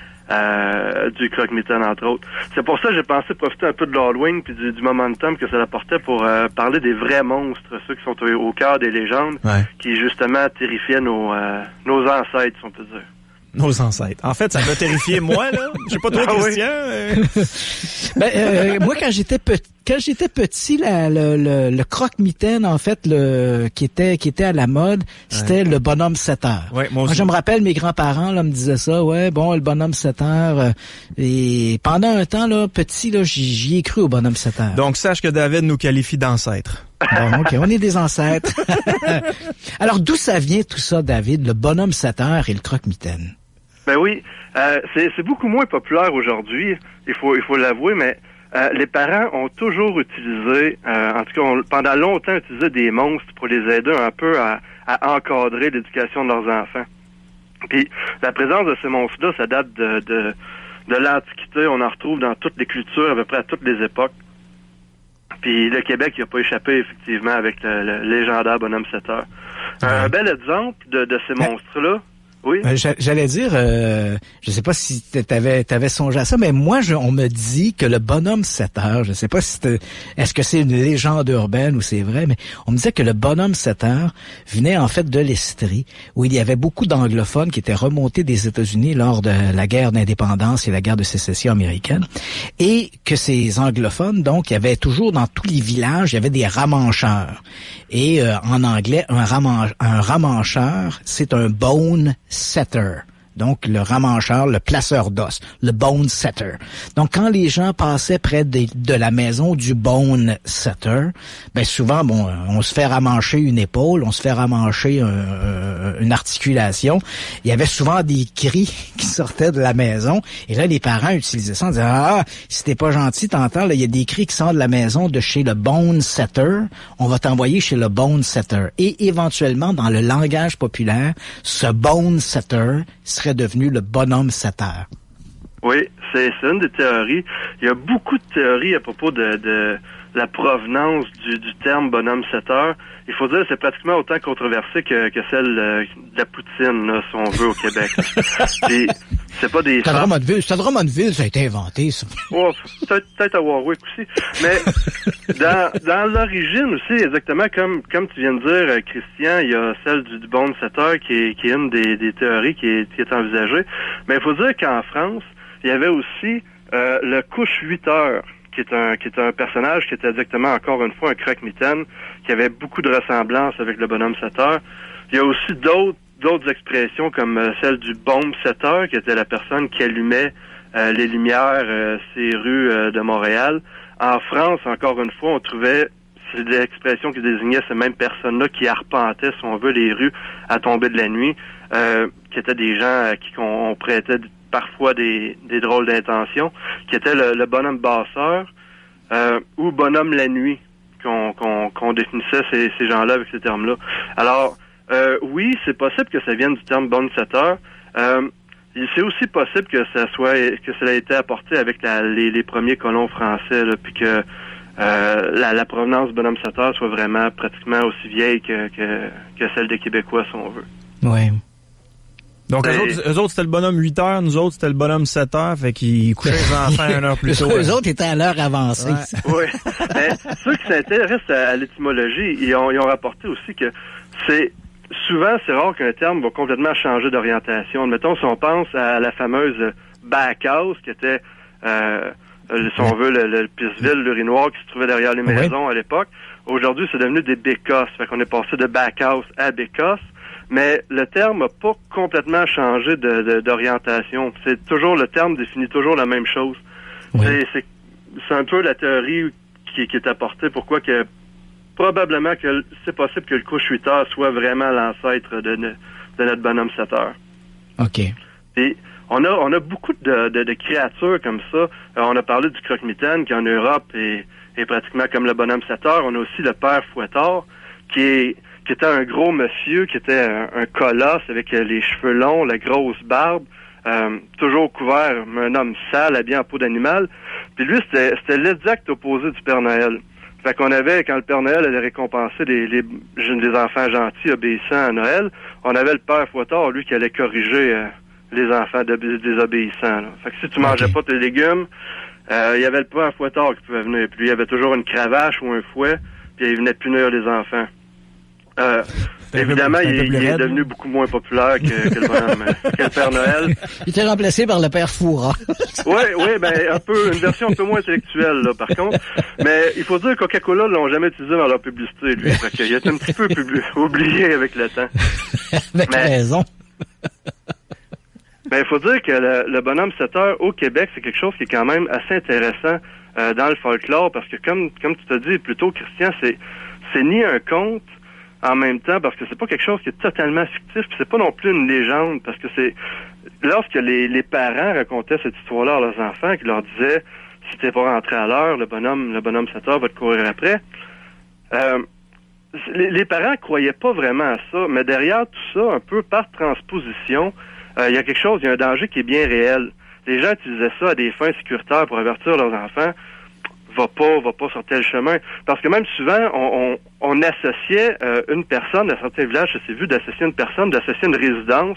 euh, du croque-mitaine, entre autres. C'est pour ça que j'ai pensé profiter un peu de l'Halloween puis du, du momentum que ça apportait pour euh, parler des vrais monstres, ceux qui sont au, au cœur des légendes, Ouais. qui justement terrifiaient nos, euh, nos ancêtres, si on peut dire. Nos ancêtres. En fait, ça m'a terrifié moi, là. Je sais pas trop, Ah oui. Christian. euh. Ben, euh, moi, quand j'étais petit, quand j'étais petit, la, le, le, le croque-mitaine, en fait, le qui était qui était à la mode, c'était le bonhomme sept heures. Ouais, moi Moi, aussi. je me rappelle, mes grands-parents là me disaient ça, ouais, bon, le bonhomme sept heures. euh, et pendant un temps, là, petit, là, j'y, j'y ai cru au bonhomme sept heures. Donc, sache que David nous qualifie d'ancêtres. Bon, ok, on est des ancêtres. Alors, d'où ça vient tout ça, David, le bonhomme sept heures et le croque-mitaine? Ben oui, euh, c'est, c'est beaucoup moins populaire aujourd'hui, il faut il faut l'avouer, mais euh, les parents ont toujours utilisé, euh, en tout cas on, pendant longtemps utilisé des monstres pour les aider un peu à, à encadrer l'éducation de leurs enfants. Puis la présence de ces monstres-là, ça date de, de, de l'Antiquité, on en retrouve dans toutes les cultures, à peu près à toutes les époques. Puis le Québec, il n'a pas échappé effectivement avec le, le légendaire bonhomme sept heures. Un bel exemple de, de ces monstres-là. Oui. Euh, j'a- J'allais dire, euh, je sais pas si t'avais t'avais songé à ça, mais moi, je, on me dit que le bonhomme sept heures, je sais pas si c'était- est-ce que c'est une légende urbaine ou c'est vrai, mais on me disait que le bonhomme sept heures venait en fait de l'Estrie, où il y avait beaucoup d'anglophones qui étaient remontés des États-Unis lors de la guerre d'indépendance et la guerre de sécession américaine, et que ces anglophones, donc, il y avait toujours dans tous les villages, il y avait des ramancheurs. Et euh, en anglais, un, raman- un ramancheur, c'est un bone setter. Donc, le ramancheur, le placeur d'os, le bone setter. Donc, quand les gens passaient près de, de la maison du bone setter, ben souvent, bon, on se fait ramancher une épaule, on se fait ramancher un, un, une articulation. Il y avait souvent des cris qui sortaient de la maison. Et là, les parents utilisaient ça en disant, ah, si t'es pas gentil, t'entends, là, il y a des cris qui sortent de la maison de chez le bone setter. On va t'envoyer chez le bone setter. Et éventuellement, dans le langage populaire, ce bone setter serait devenu le bonhomme sept heures. Oui, c'est, c'est une des théories. Il y a beaucoup de théories à propos de, de la provenance du, du terme bonhomme sept heures. Il faut dire que c'est pratiquement autant controversé que, que celle euh, de la poutine, là, si on veut, au Québec. Puis, c'est pas des... C'est à Drummondville, c'est à Drummondville, ça a été inventé, ça. Oh, peut-être, peut-être à Warwick aussi. Mais dans, dans l'origine aussi, exactement comme comme tu viens de dire, euh, Christian, il y a celle du, du bone sept heures qui est, qui est une des, des théories qui est, qui est envisagée. Mais il faut dire qu'en France, il y avait aussi euh, le couche huit heures, qui est un qui est un personnage qui était exactement, encore une fois, un croque-mitaine, qui avait beaucoup de ressemblances avec le bonhomme sept heures. Il y a aussi d'autres d'autres expressions comme euh, celle du bombe sept heures, qui était la personne qui allumait euh, les lumières euh, ces rues euh, de Montréal. En France, encore une fois, on trouvait c'est des expressions qui désignaient ces mêmes personnes-là qui arpentaient, si on veut, les rues à tomber de la nuit, euh, qui étaient des gens à qui on, on prêtait parfois des, des drôles d'intentions, qui étaient le, le bonhomme basseur euh, ou bonhomme la nuit, qu'on, qu'on, qu'on définissait ces, ces gens-là avec ces termes-là. Alors, euh, oui, c'est possible que ça vienne du terme bonne sept heures. Euh, c'est aussi possible que ça soit que ça ait été apporté avec la, les, les premiers colons français, là, puis que euh, la, la provenance du bonhomme sept heures soit vraiment pratiquement aussi vieille que, que, que celle des Québécois, si on veut. Oui. Donc, eux autres, eux autres, c'était le bonhomme huit heures, nous autres, c'était le bonhomme sept heures, fait qu'ils couchaient les enfants une heure plus tôt. Eux autres étaient à l'heure avancée. Oui. Mais ceux qui s'intéressent à, à l'étymologie, ils ont, ils ont rapporté aussi que c'est souvent, c'est rare qu'un terme va complètement changer d'orientation. Mettons, si on pense à la fameuse backhouse, qui était euh, Euh, si on veut, le, le pisse-ville, l'urinoir qui se trouvait derrière les maisons oui. à l'époque. Aujourd'hui, c'est devenu des bécosses. Fait qu'on est passé de backhouse à bécosse. Mais le terme n'a pas complètement changé de, de, d'orientation. C'est toujours, le terme définit toujours la même chose. Oui. C'est, c'est, c'est un peu la théorie qui, qui est apportée. Pourquoi que, probablement que c'est possible que le couche huit heures soit vraiment l'ancêtre de, de, de notre bonhomme sept heures. OK. Et on a, on a beaucoup de, de, de créatures comme ça. Alors, on a parlé du croque-mitaine qui en Europe est, est pratiquement comme le bonhomme sept heures. On a aussi le père Fouettard qui est, qui était un gros monsieur, qui était un, un colosse avec les cheveux longs, la grosse barbe, euh, toujours couvert, un homme sale, habillé en peau d'animal. Puis lui, c'était, c'était l'exact opposé du Père Noël. Fait qu'on avait, quand le Père Noël allait récompenser les, les, les enfants gentils obéissants à Noël, on avait le père Fouettard, lui, qui allait corriger euh, les enfants de, désobéissants. Là. Fait que si tu mangeais okay. pas tes légumes, euh, il y avait le père Fouettard qui pouvait venir. Puis il y avait toujours une cravache ou un fouet, puis il venait punir les enfants. Euh, évidemment, peu, il, il est devenu beaucoup moins populaire que, que, le, bonhomme, que le Père Noël. Il était remplacé par le Père Fouras. Oui, oui, ben un peu une version un peu moins intellectuelle, là, par contre. Mais il faut dire que Coca-Cola ne l'ont jamais utilisé dans leur publicité, lui. Fait qu'il a été un petit peu publi- oublié avec le temps. Avec mais, raison. Ben, il faut dire que le, le bonhomme sept heures au Québec, c'est quelque chose qui est quand même assez intéressant euh, dans le folklore, parce que comme comme tu t'as dit plus tôt, Christian, c'est c'est ni un conte en même temps, parce que c'est pas quelque chose qui est totalement fictif, puis c'est pas non plus une légende, parce que c'est lorsque les, les parents racontaient cette histoire-là à leurs enfants, qui leur disaient si t'es pas rentré à l'heure, le bonhomme, le bonhomme sept heures va te courir après. Euh, les, les parents croyaient pas vraiment à ça, mais derrière tout ça, un peu par transposition, il euh, y a quelque chose, il y a un danger qui est bien réel. Les gens utilisaient ça à des fins sécuritaires pour avertir leurs enfants. Va pas, va pas sur tel chemin. Parce que même souvent, on, on, on associait euh, une personne, dans certains villages, ça s'est vu d'associer une personne, d'associer une résidence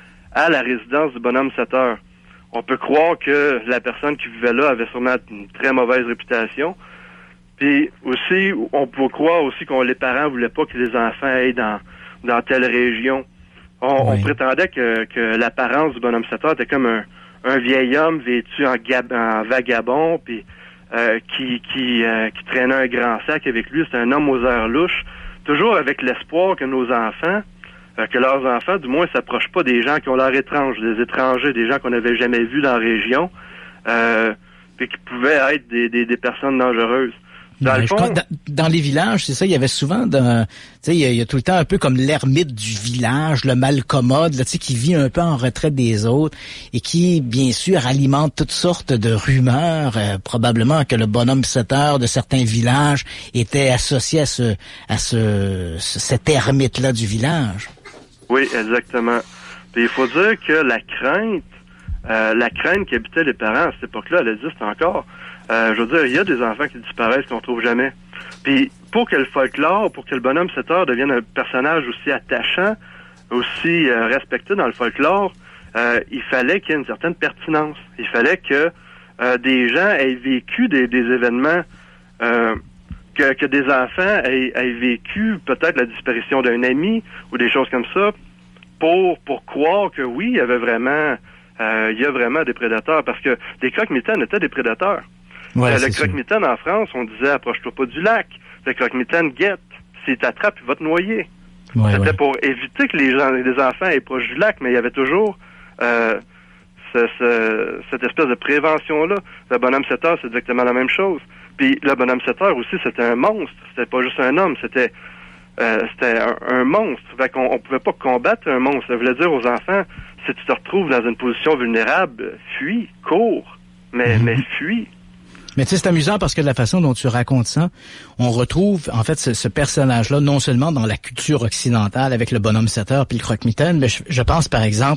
à la résidence du bonhomme sept heures. On peut croire que la personne qui vivait là avait sûrement une très mauvaise réputation. Puis aussi, on peut croire aussi que les parents voulaient pas que les enfants aillent dans, dans telle région. On, oui. on prétendait que, que l'apparence du bonhomme sept heures était comme un, un vieil homme vêtu en, gab, en vagabond, puis Euh, qui qui, euh, qui traînait un grand sac avec lui. C'est un homme aux airs louches, toujours avec l'espoir que nos enfants, euh, que leurs enfants, du moins, s'approchent pas des gens qui ont l'air étranges, des étrangers, des gens qu'on n'avait jamais vus dans la région, euh, puis qui pouvaient être des, des, des personnes dangereuses. Dans, le fond, crois, dans, dans les villages, c'est ça, il y avait souvent, tu sais, il, il y a tout le temps un peu comme l'ermite du village, le malcommode, tu sais, qui vit un peu en retraite des autres et qui, bien sûr, alimente toutes sortes de rumeurs, euh, probablement que le bonhomme sept heures de certains villages était associé à ce, à ce, ce cet ermite-là du village. Oui, exactement. Puis il faut dire que la crainte, euh, la crainte qui habitait les parents à cette époque-là, elle existe encore. Euh, je veux dire, il y a des enfants qui disparaissent qu'on trouve jamais. Puis pour que le folklore, pour que le bonhomme sept heures devienne un personnage aussi attachant, aussi euh, respecté dans le folklore, euh, il fallait qu'il y ait une certaine pertinence. Il fallait que euh, des gens aient vécu des, des événements, euh, que, que des enfants aient, aient vécu peut-être la disparition d'un ami ou des choses comme ça, pour pour croire que oui, il y avait vraiment, euh, il y a vraiment des prédateurs, parce que les croque-mitaines étaient des prédateurs. Ouais, euh, le croque-mitaine en France, on disait approche-toi pas du lac. Le croque-mitaine guette. S'il t'attrape, il va te noyer. Ouais, C'était ouais. pour éviter que les gens, les enfants aient proche du lac, mais il y avait toujours euh, ce, ce, cette espèce de prévention-là. Le bonhomme sept heures, c'est exactement la même chose. Puis le bonhomme sept heures aussi, c'était un monstre. C'était pas juste un homme, c'était euh, c'était un, un monstre. Fait qu'on on pouvait pas combattre un monstre. Ça voulait dire aux enfants, si tu te retrouves dans une position vulnérable, fuis, cours, mais, mm-hmm. mais fuis. Mais tu sais, c'est amusant parce que de la façon dont tu racontes ça, on retrouve en fait ce, ce personnage-là non seulement dans la culture occidentale avec le bonhomme sept heures puis le croque-mitaine, mais je, je pense par exemple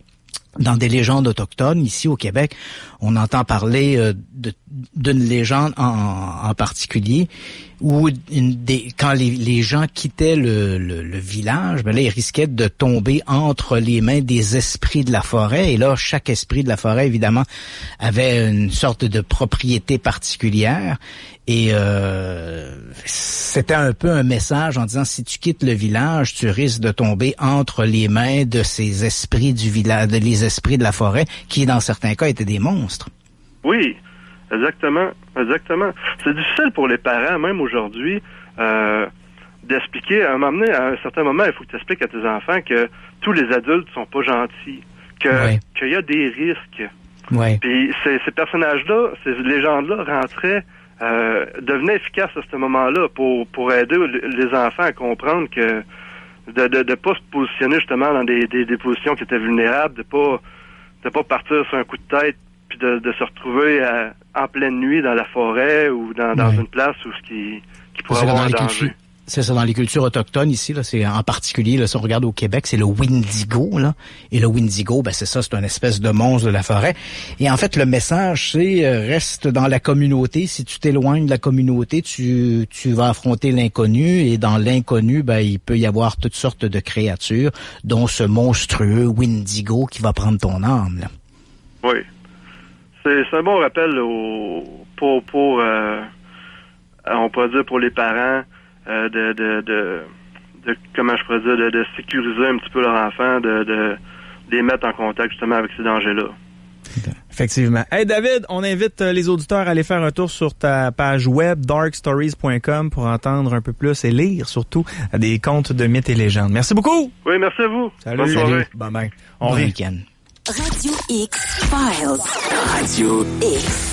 dans des légendes autochtones ici au Québec, on entend parler euh, de, d'une légende en, en particulier où une des, quand les, les gens quittaient le, le, le village, ben là ils risquaient de tomber entre les mains des esprits de la forêt, et là chaque esprit de la forêt évidemment avait une sorte de propriété particulière, et euh, c'était un peu un message en disant si tu quittes le village, tu risques de tomber entre les mains de ces esprits du village, de les esprits de la forêt, qui dans certains cas étaient des monstres. Oui, Exactement, exactement. C'est difficile pour les parents, même aujourd'hui, euh, d'expliquer. À un moment donné, à un certain moment, il faut que tu expliques à tes enfants que tous les adultes sont pas gentils, que ouais. qu'il y a des risques. Ouais. Puis ces, ces personnages-là, ces légendes-là rentraient, euh, devenaient efficaces à ce moment-là pour pour aider les enfants à comprendre que de de, de pas se positionner justement dans des, des des positions qui étaient vulnérables, de pas de pas partir sur un coup de tête, puis de, de se retrouver à, en pleine nuit dans la forêt ou dans, dans ouais. une place où ce qui qui pourrait avoir un danger. Cultures, c'est ça, dans les cultures autochtones ici, là, c'est en particulier, là, si on regarde au Québec, c'est le Wendigo, là. Et le Wendigo, ben c'est ça, c'est une espèce de monstre de la forêt. Et en fait, le message, c'est euh, reste dans la communauté. Si tu t'éloignes de la communauté, tu tu vas affronter l'inconnu. Et dans l'inconnu, ben il peut y avoir toutes sortes de créatures, dont ce monstrueux Wendigo qui va prendre ton âme, là. Oui. C'est, c'est un bon rappel au, pour, pour euh, on pourrait dire pour les parents, euh, de, de, de, de, comment je pourrais dire, de, de sécuriser un petit peu leur enfant, de, de, de les mettre en contact justement avec ces dangers-là. Effectivement. Hey David, on invite les auditeurs à aller faire un tour sur ta page web dark stories point com pour entendre un peu plus et lire surtout des contes de mythes et légendes. Merci beaucoup! Oui, merci à vous. Salut. Bonne soirée. Bye bye. On bon revient. week-end. Radio X Files. Radio X.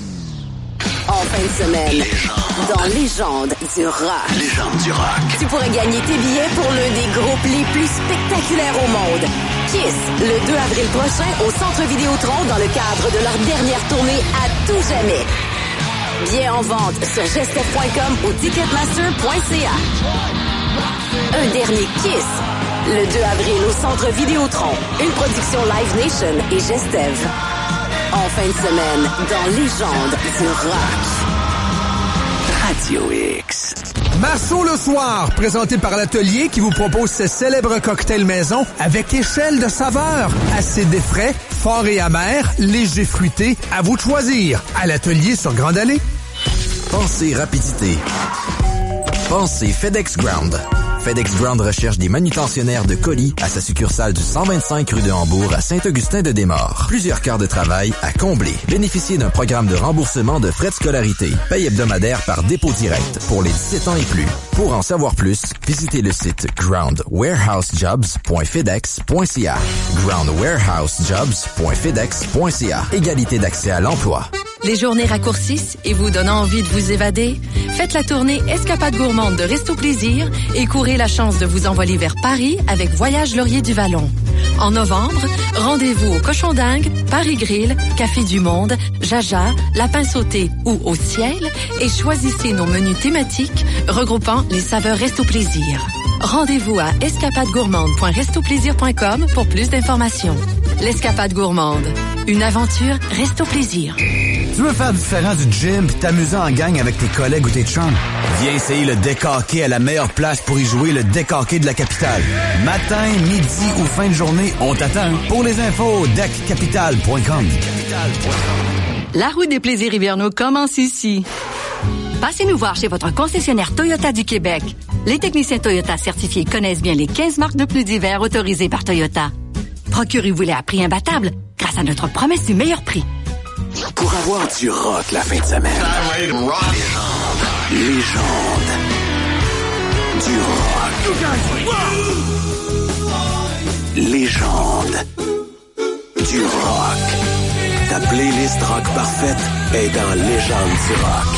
En fin de semaine, dans Légende du rock. Légende du rock. Tu pourrais gagner tes billets pour l'un des groupes les plus spectaculaires au monde. Kiss, le deux avril prochain au Centre Vidéotron dans le cadre de leur dernière tournée à tout jamais. Billets en vente sur gestef point com ou ticketmaster point c a. Un dernier Kiss, le deux avril au Centre Vidéotron. Une production Live Nation et Gestev. En fin de semaine, dans Légende du rock. Radio X. Marceau le soir, présenté par l'Atelier qui vous propose ses célèbres cocktails maison avec échelle de saveurs. Acide et frais, fort et amer, léger fruité, à vous de choisir. À l'Atelier sur Grande Allée. Pensez rapidité. Pensez FedEx Ground. FedEx Ground recherche des manutentionnaires de colis à sa succursale du cent vingt-cinq rue de Hambourg à Saint-Augustin-de-Desmaures. Plusieurs quarts de travail à combler. Bénéficiez d'un programme de remboursement de frais de scolarité. Paye hebdomadaire par dépôt direct pour les dix-sept ans et plus. Pour en savoir plus, visitez le site ground warehouse jobs point fedex point c a. ground warehouse jobs point fedex point c a. Égalité d'accès à l'emploi. Les journées raccourcissent et vous donnent envie de vous évader? Faites la tournée Escapade gourmande de Resto Plaisir et courez la chance de vous envoler vers Paris avec Voyage Laurier du Vallon. En novembre, rendez-vous au Cochon d'Ingue, Paris Grill, Café du Monde, Jaja, Lapin Sauté ou Au Ciel et choisissez nos menus thématiques regroupant les saveurs Resto Plaisir. Rendez-vous à escapade gourmande point resto plaisir point com pour plus d'informations. L'Escapade gourmande, une aventure Resto Plaisir. Tu veux faire différent du gym pis t'amuser en gang avec tes collègues ou tes chums? Viens essayer le deck hockey à la meilleure place pour y jouer, le deck hockey de la capitale. Matin, midi ou fin de journée, on t'attend. Pour les infos, deck capital point com. La route des plaisirs hivernaux commence ici. Passez nous voir chez votre concessionnaire Toyota du Québec. Les techniciens Toyota certifiés connaissent bien les quinze marques de pneus d'hiver autorisées par Toyota. Procurez-vous-les à prix imbattable grâce à notre promesse du meilleur prix. Pour avoir du rock la fin de semaine. Légende. Légende. Du rock. Légende. Du rock. Ta playlist rock parfaite est dans Légende du rock.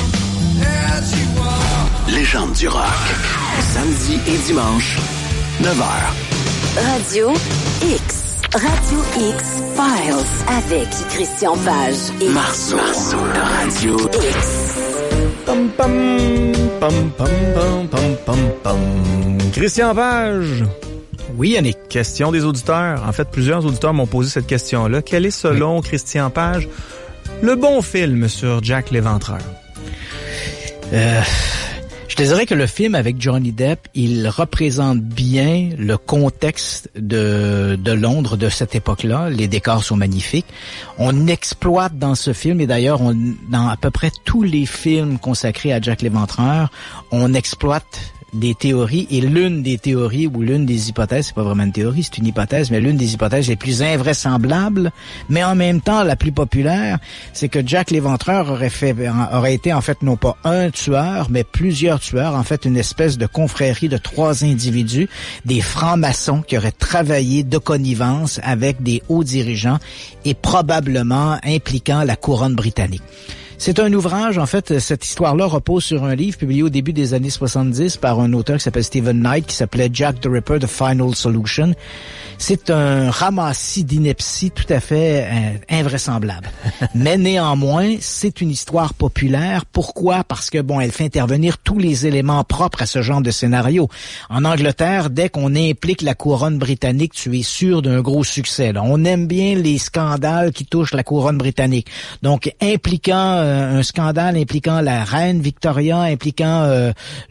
Légende du rock. Samedi et dimanche, neuf heures. Radio X. Radio X Files avec Christian Page et Marceau, Marceau de Radio X. Pam pam pam pam pam pam pam pam. Christian Page. Oui, Yannick. Question des auditeurs. En fait, plusieurs auditeurs m'ont posé cette question-là. Quel est, selon oui. Christian Page, le bon film sur Jack l'Éventreur? Euh... Je te dirais que le film avec Johnny Depp, il représente bien le contexte de, de Londres de cette époque-là. Les décors sont magnifiques. On exploite dans ce film, et d'ailleurs, on, dans à peu près tous les films consacrés à Jack l'Éventreur, on exploite des théories, et l'une des théories, ou l'une des hypothèses, c'est pas vraiment une théorie, c'est une hypothèse, mais l'une des hypothèses les plus invraisemblables, mais en même temps la plus populaire, c'est que Jack l'Éventreur aurait fait, aurait été en fait non pas un tueur, mais plusieurs tueurs, en fait une espèce de confrérie de trois individus, des francs-maçons qui auraient travaillé de connivence avec des hauts dirigeants et probablement impliquant la couronne britannique. C'est un ouvrage, en fait, cette histoire-là repose sur un livre publié au début des années soixante-dix par un auteur qui s'appelle Stephen Knight, qui s'appelait Jack the Ripper, The Final Solution. C'est un ramassis d'inepties tout à fait euh, invraisemblable. Mais néanmoins, c'est une histoire populaire. Pourquoi? Parce que, bon, elle fait intervenir tous les éléments propres à ce genre de scénario. En Angleterre, dès qu'on implique la couronne britannique, tu es sûr d'un gros succès. Là. On aime bien les scandales qui touchent la couronne britannique. Donc, impliquant un scandale impliquant la reine Victoria, impliquant euh,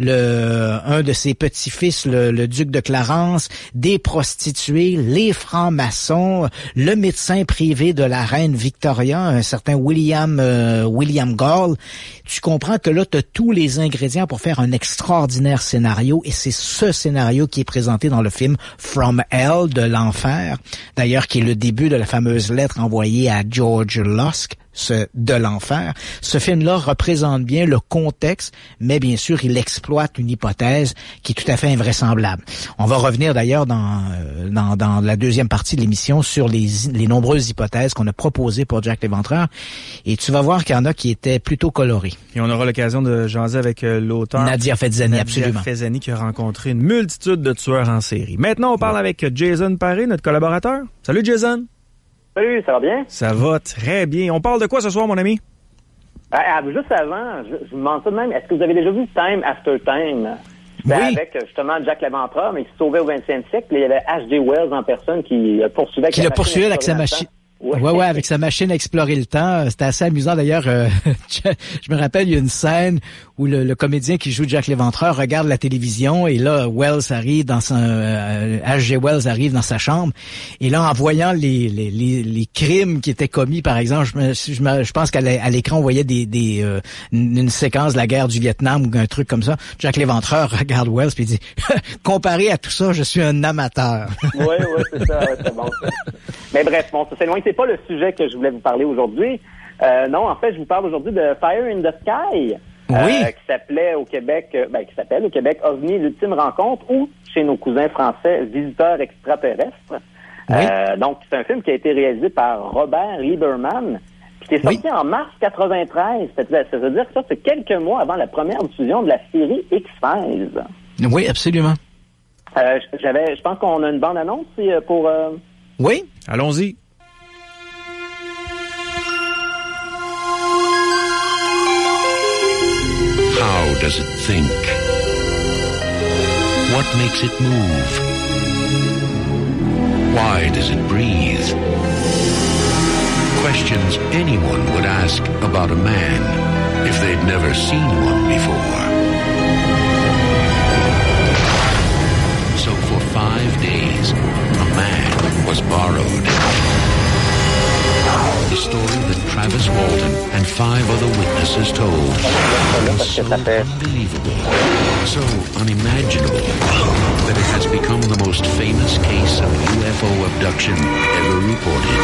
le un de ses petits-fils, le, le duc de Clarence, des prostituées, les francs-maçons, le médecin privé de la reine Victoria, un certain William euh, William Gall. Tu comprends que là, tu as tous les ingrédients pour faire un extraordinaire scénario, et c'est ce scénario qui est présenté dans le film From Hell, de l'enfer, d'ailleurs qui est le début de la fameuse lettre envoyée à George Lusk, ce de l'enfer. Ce film-là représente bien le contexte, mais bien sûr, il exploite une hypothèse qui est tout à fait invraisemblable. On va revenir d'ailleurs dans, euh, dans, dans la deuxième partie de l'émission sur les, les nombreuses hypothèses qu'on a proposées pour Jack l'Éventreur, et tu vas voir qu'il y en a qui étaient plutôt colorées. Et on aura l'occasion de jaser avec euh, l'auteur Nadia Fezzani, Nadia absolument. Fezzani, qui a rencontré une multitude de tueurs en série. Maintenant, on parle avec Jason Paré, notre collaborateur. Salut Jason. Salut, ça va bien? Ça va très bien. On parle de quoi ce soir, mon ami? Ah, juste avant, je, je vous demande ça de même. Est-ce que vous avez déjà vu Time After Time? C'était Oui. avec justement Jack l'Éventreur, mais qui se sauvait au vingtième siècle. Il y avait H G Wells en personne qui poursuivait avec Qui la le poursuivait avec sa explorer machine. le temps. Ouais. ouais, ouais, avec sa machine à explorer le temps. C'était assez amusant d'ailleurs. Euh, je me rappelle, il y a une scène où le, le comédien qui joue Jack l'Éventreur regarde la télévision, et là, Wells arrive dans son euh, H G Wells arrive dans sa chambre, et là, en voyant les les, les, les crimes qui étaient commis, par exemple, je, me, je, me, je pense qu'à l'écran on voyait des des euh, une, une séquence de la guerre du Vietnam ou un truc comme ça. Jack l'Éventreur regarde Wells puis il dit comparé à tout ça, je suis un amateur. Oui, oui, c'est ça, ouais, c'est bon. Ça. Mais bref, bon, ça c'est loin. C'est pas le sujet que je voulais vous parler aujourd'hui. Euh, non, en fait, je vous parle aujourd'hui de Fire in the Sky. Oui. Euh, qui s'appelait au Québec, euh, ben, qui s'appelle au Québec OVNI, l'ultime rencontre, ou chez nos cousins français, Visiteurs extraterrestres. Oui. Euh, donc, c'est un film qui a été réalisé par Robert Lieberman, puis qui est sorti oui. en mars quatre-vingt-treize. C'est-à-dire, ça veut dire que ça, c'est quelques mois avant la première diffusion de la série X-Files. Oui, absolument. Euh, j'avais, je pense qu'on a une bande-annonce pour... Euh... Oui. Allons-y. How does it think? What makes it move? Why does it breathe? Questions anyone would ask about a man if they'd never seen one before. So for five days, a man was borrowed. The story that Travis Walton and five other witnesses told was so unbelievable, so unimaginable, that it has become the most famous case of U F O abduction ever reported.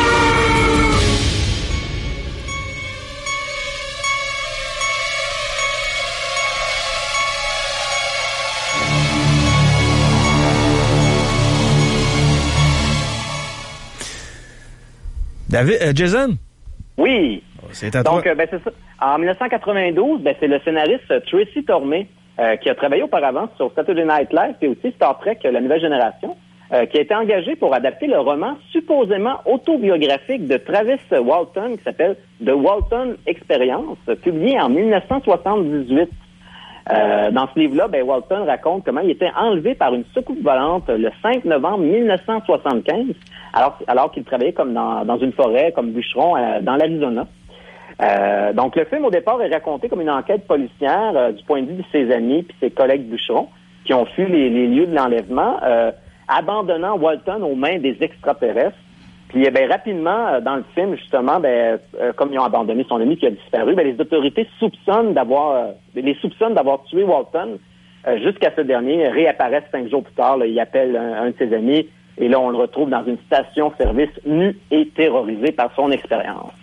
David, euh, Jason? Oui. Oh, c'est à Donc, toi. euh, ben, c'est ça. En dix-neuf cent quatre-vingt-douze, ben, c'est le scénariste euh, Tracy Tormé euh, qui a travaillé auparavant sur Saturday Night Live et aussi Star Trek, La Nouvelle Génération, euh, qui a été engagé pour adapter le roman supposément autobiographique de Travis Walton qui s'appelle The Walton Experience, publié en dix-neuf cent soixante-dix-huit. Euh, dans ce livre-là, ben, Walton raconte comment il était enlevé par une soucoupe volante le cinq novembre mille neuf cent soixante-quinze, alors, alors qu'il travaillait comme dans, dans une forêt, comme bûcheron, euh, dans l'Arizona. Euh, donc, le film, au départ, est raconté comme une enquête policière euh, du point de vue de ses amis puis ses collègues bûcherons qui ont fui les, les lieux de l'enlèvement, euh, abandonnant Walton aux mains des extraterrestres. Puis, ben, rapidement, euh, dans le film, justement, ben, euh, comme ils ont abandonné son ami qui a disparu, ben, les autorités soupçonnent d'avoir, euh, les soupçonnent d'avoir tué Walton. euh, jusqu'à ce dernier réapparaisse cinq jours plus tard. Là, il appelle un, un de ses amis et là, on le retrouve dans une station-service nu et terrorisé par son expérience.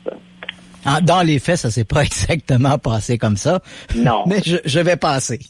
Dans les faits, ça s'est pas exactement passé comme ça. Non. Mais je, je vais passer.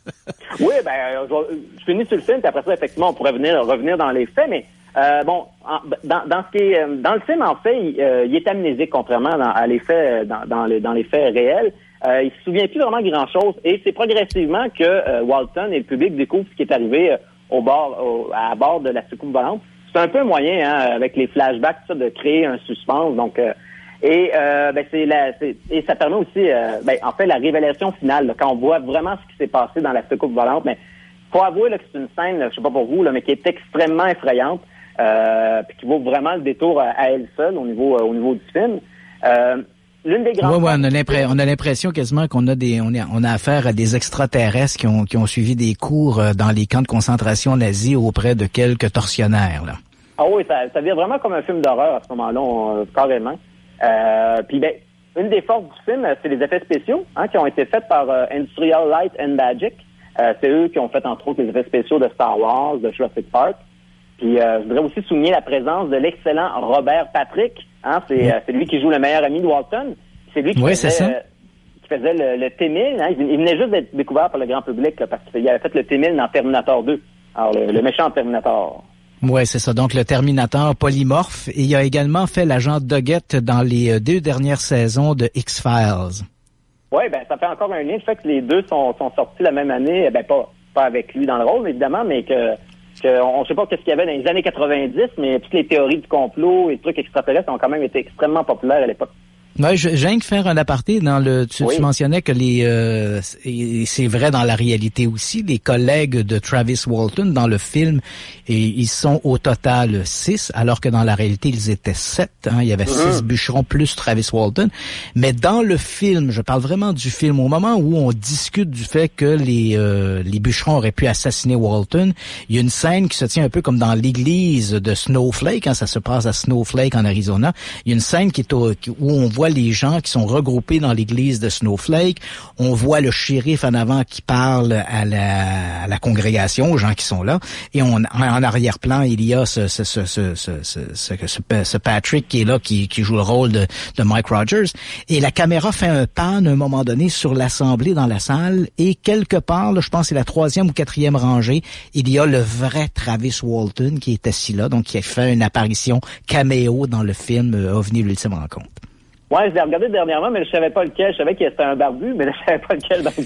Oui, ben, je, je finis sur le film, puis après ça, effectivement, on pourrait venir, revenir dans les faits, mais euh, bon, en, dans, dans ce qui est, dans le film, en fait, il, euh, il est amnésique, contrairement dans, à les faits, dans, dans, les, dans les faits réels. Euh, il se souvient plus vraiment de grand-chose, et c'est progressivement que euh, Walton et le public découvrent ce qui est arrivé euh, au bord, au, à bord de la soucoupe volante. C'est un peu un moyen, hein, avec les flashbacks, tout ça, de créer un suspense, donc... Euh, Et euh, ben c'est la c'est, et ça permet aussi euh, ben en fait la révélation finale là, quand on voit vraiment ce qui s'est passé dans la soucoupe volante. Mais faut avouer là, que c'est une scène, là, je sais pas pour vous là, mais qui est extrêmement effrayante, euh, puis qui vaut vraiment le détour à, à elle seule au niveau euh, au niveau du film. Euh, l'une des grandes. Ouais, ouais, on a l'impression, on a l'impression quasiment qu'on a des on a on a affaire à des extraterrestres qui ont qui ont suivi des cours dans les camps de concentration nazis auprès de quelques tortionnaires là. Ah oui, ça ça devient vraiment comme un film d'horreur à ce moment-là, on, carrément. Euh, puis ben, une des forces du film, c'est les effets spéciaux, hein, qui ont été faits par euh, Industrial Light and Magic. Euh, c'est eux qui ont fait entre autres les effets spéciaux de Star Wars, de Jurassic Park. Puis euh, je voudrais aussi souligner la présence de l'excellent Robert Patrick. Hein, c'est, oui. euh, c'est lui qui joue le meilleur ami de Walton. C'est lui qui oui, faisait, c'est ça. Euh, qui faisait le, le T mille. Hein. Il, il venait juste d'être découvert par le grand public là, parce qu'il avait fait le T mille dans Terminator deux. Alors le, le méchant Terminator. Ouais, c'est ça. Donc, le Terminator polymorphe. Et il a également fait l'agent Doggett dans les deux dernières saisons de X-Files. Oui, ben ça fait encore un lien. Le fait que les deux sont, sont sortis la même année, ben pas, pas avec lui dans le rôle, évidemment, mais que, que on ne sait pas qu'est-ce qu'il y avait dans les années quatre-vingt-dix, mais toutes les théories du complot et les trucs extraterrestres ont quand même été extrêmement populaires à l'époque. Ouais, je, je viens de faire un aparté dans le. Tu, oui. tu mentionnais que les, euh, et c'est vrai dans la réalité aussi, les collègues de Travis Walton dans le film, et ils sont au total six, alors que dans la réalité ils étaient sept. Hein, il y avait mmh. six bûcherons plus Travis Walton. Mais dans le film, je parle vraiment du film, au moment où on discute du fait que les euh, les bûcherons auraient pu assassiner Walton, il y a une scène qui se tient un peu comme dans l'église de Snowflake, hein, ça se passe à Snowflake en Arizona. Il y a une scène qui est au, où on voit les gens qui sont regroupés dans l'église de Snowflake. On voit le shérif en avant qui parle à la, à la congrégation, aux gens qui sont là. Et on, en, en arrière-plan, il y a ce, ce, ce, ce, ce, ce, ce, ce Patrick qui est là, qui, qui joue le rôle de, de Mike Rogers. Et la caméra fait un pan à un moment donné sur l'assemblée dans la salle. Et quelque part, là, je pense que c'est la troisième ou quatrième rangée, il y a le vrai Travis Walton qui est assis là, donc qui a fait une apparition caméo dans le film euh, OVNI l'ultime rencontre. Ouais, je l'ai regardé dernièrement, mais je savais pas lequel. Je savais qu'il était un barbu, mais je savais pas lequel dans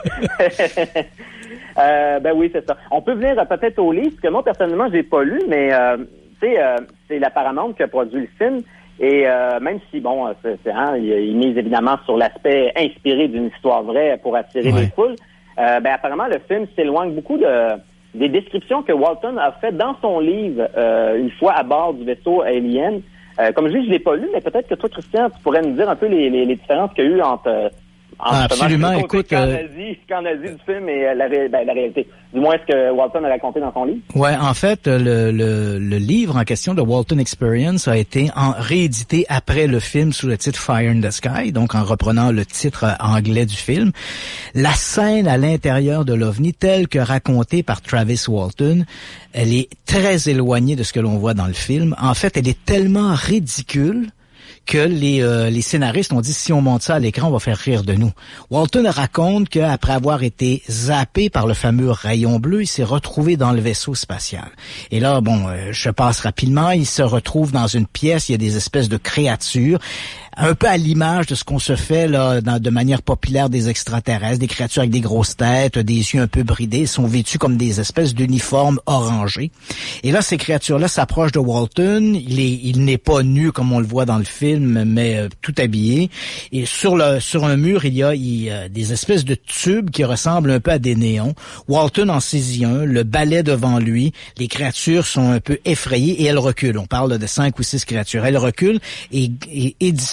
le euh, Ben oui, c'est ça. On peut venir euh, peut-être au livre, parce que moi, personnellement, je l'ai pas lu, mais euh, tu sais, euh, c'est la Paramount qui a produit le film. Et euh, même si, bon, c'est, c'est, hein, il, il mise évidemment sur l'aspect inspiré d'une histoire vraie pour attirer ouais. les foules, euh, ben apparemment, le film s'éloigne beaucoup de des descriptions que Walton a fait dans son livre euh, une fois à bord du vaisseau Alien. Euh, comme je dis, je l'ai pas lu, mais peut-être que toi, Christian, tu pourrais nous dire un peu les, les, les différences qu'il y a eu entre, euh, entre ah, absolument, écoute, camp nazi, camp nazi du film et euh, la, ben, la réalité. Du moins, ce que Walton a raconté dans son livre. Ouais, en fait, le, le, le livre en question de Walton Experience a été en, réédité après le film sous le titre Fire in the Sky, donc en reprenant le titre anglais du film. La scène à l'intérieur de l'OVNI, telle que racontée par Travis Walton, elle est très éloignée de ce que l'on voit dans le film. En fait, elle est tellement ridicule que les euh, les scénaristes ont dit si on monte ça à l'écran, on va faire rire de nous. Walton raconte qu'après avoir été zappé par le fameux rayon bleu, il s'est retrouvé dans le vaisseau spatial. Et là, bon, euh, je passe rapidement, il se retrouve dans une pièce, il y a des espèces de créatures, un peu à l'image de ce qu'on se fait là dans, de manière populaire des extraterrestres, des créatures avec des grosses têtes, des yeux un peu bridés, ils sont vêtus comme des espèces d'uniformes orangés. Et là, ces créatures-là s'approchent de Walton, il est, il n'est pas nu comme on le voit dans le film, mais euh, tout habillé. Et sur le sur un mur, il y a il, euh, des espèces de tubes qui ressemblent un peu à des néons. Walton en saisit un, le balai devant lui. Les créatures sont un peu effrayées et elles reculent. On parle de cinq ou six créatures. Elles reculent et, et, et disparaissent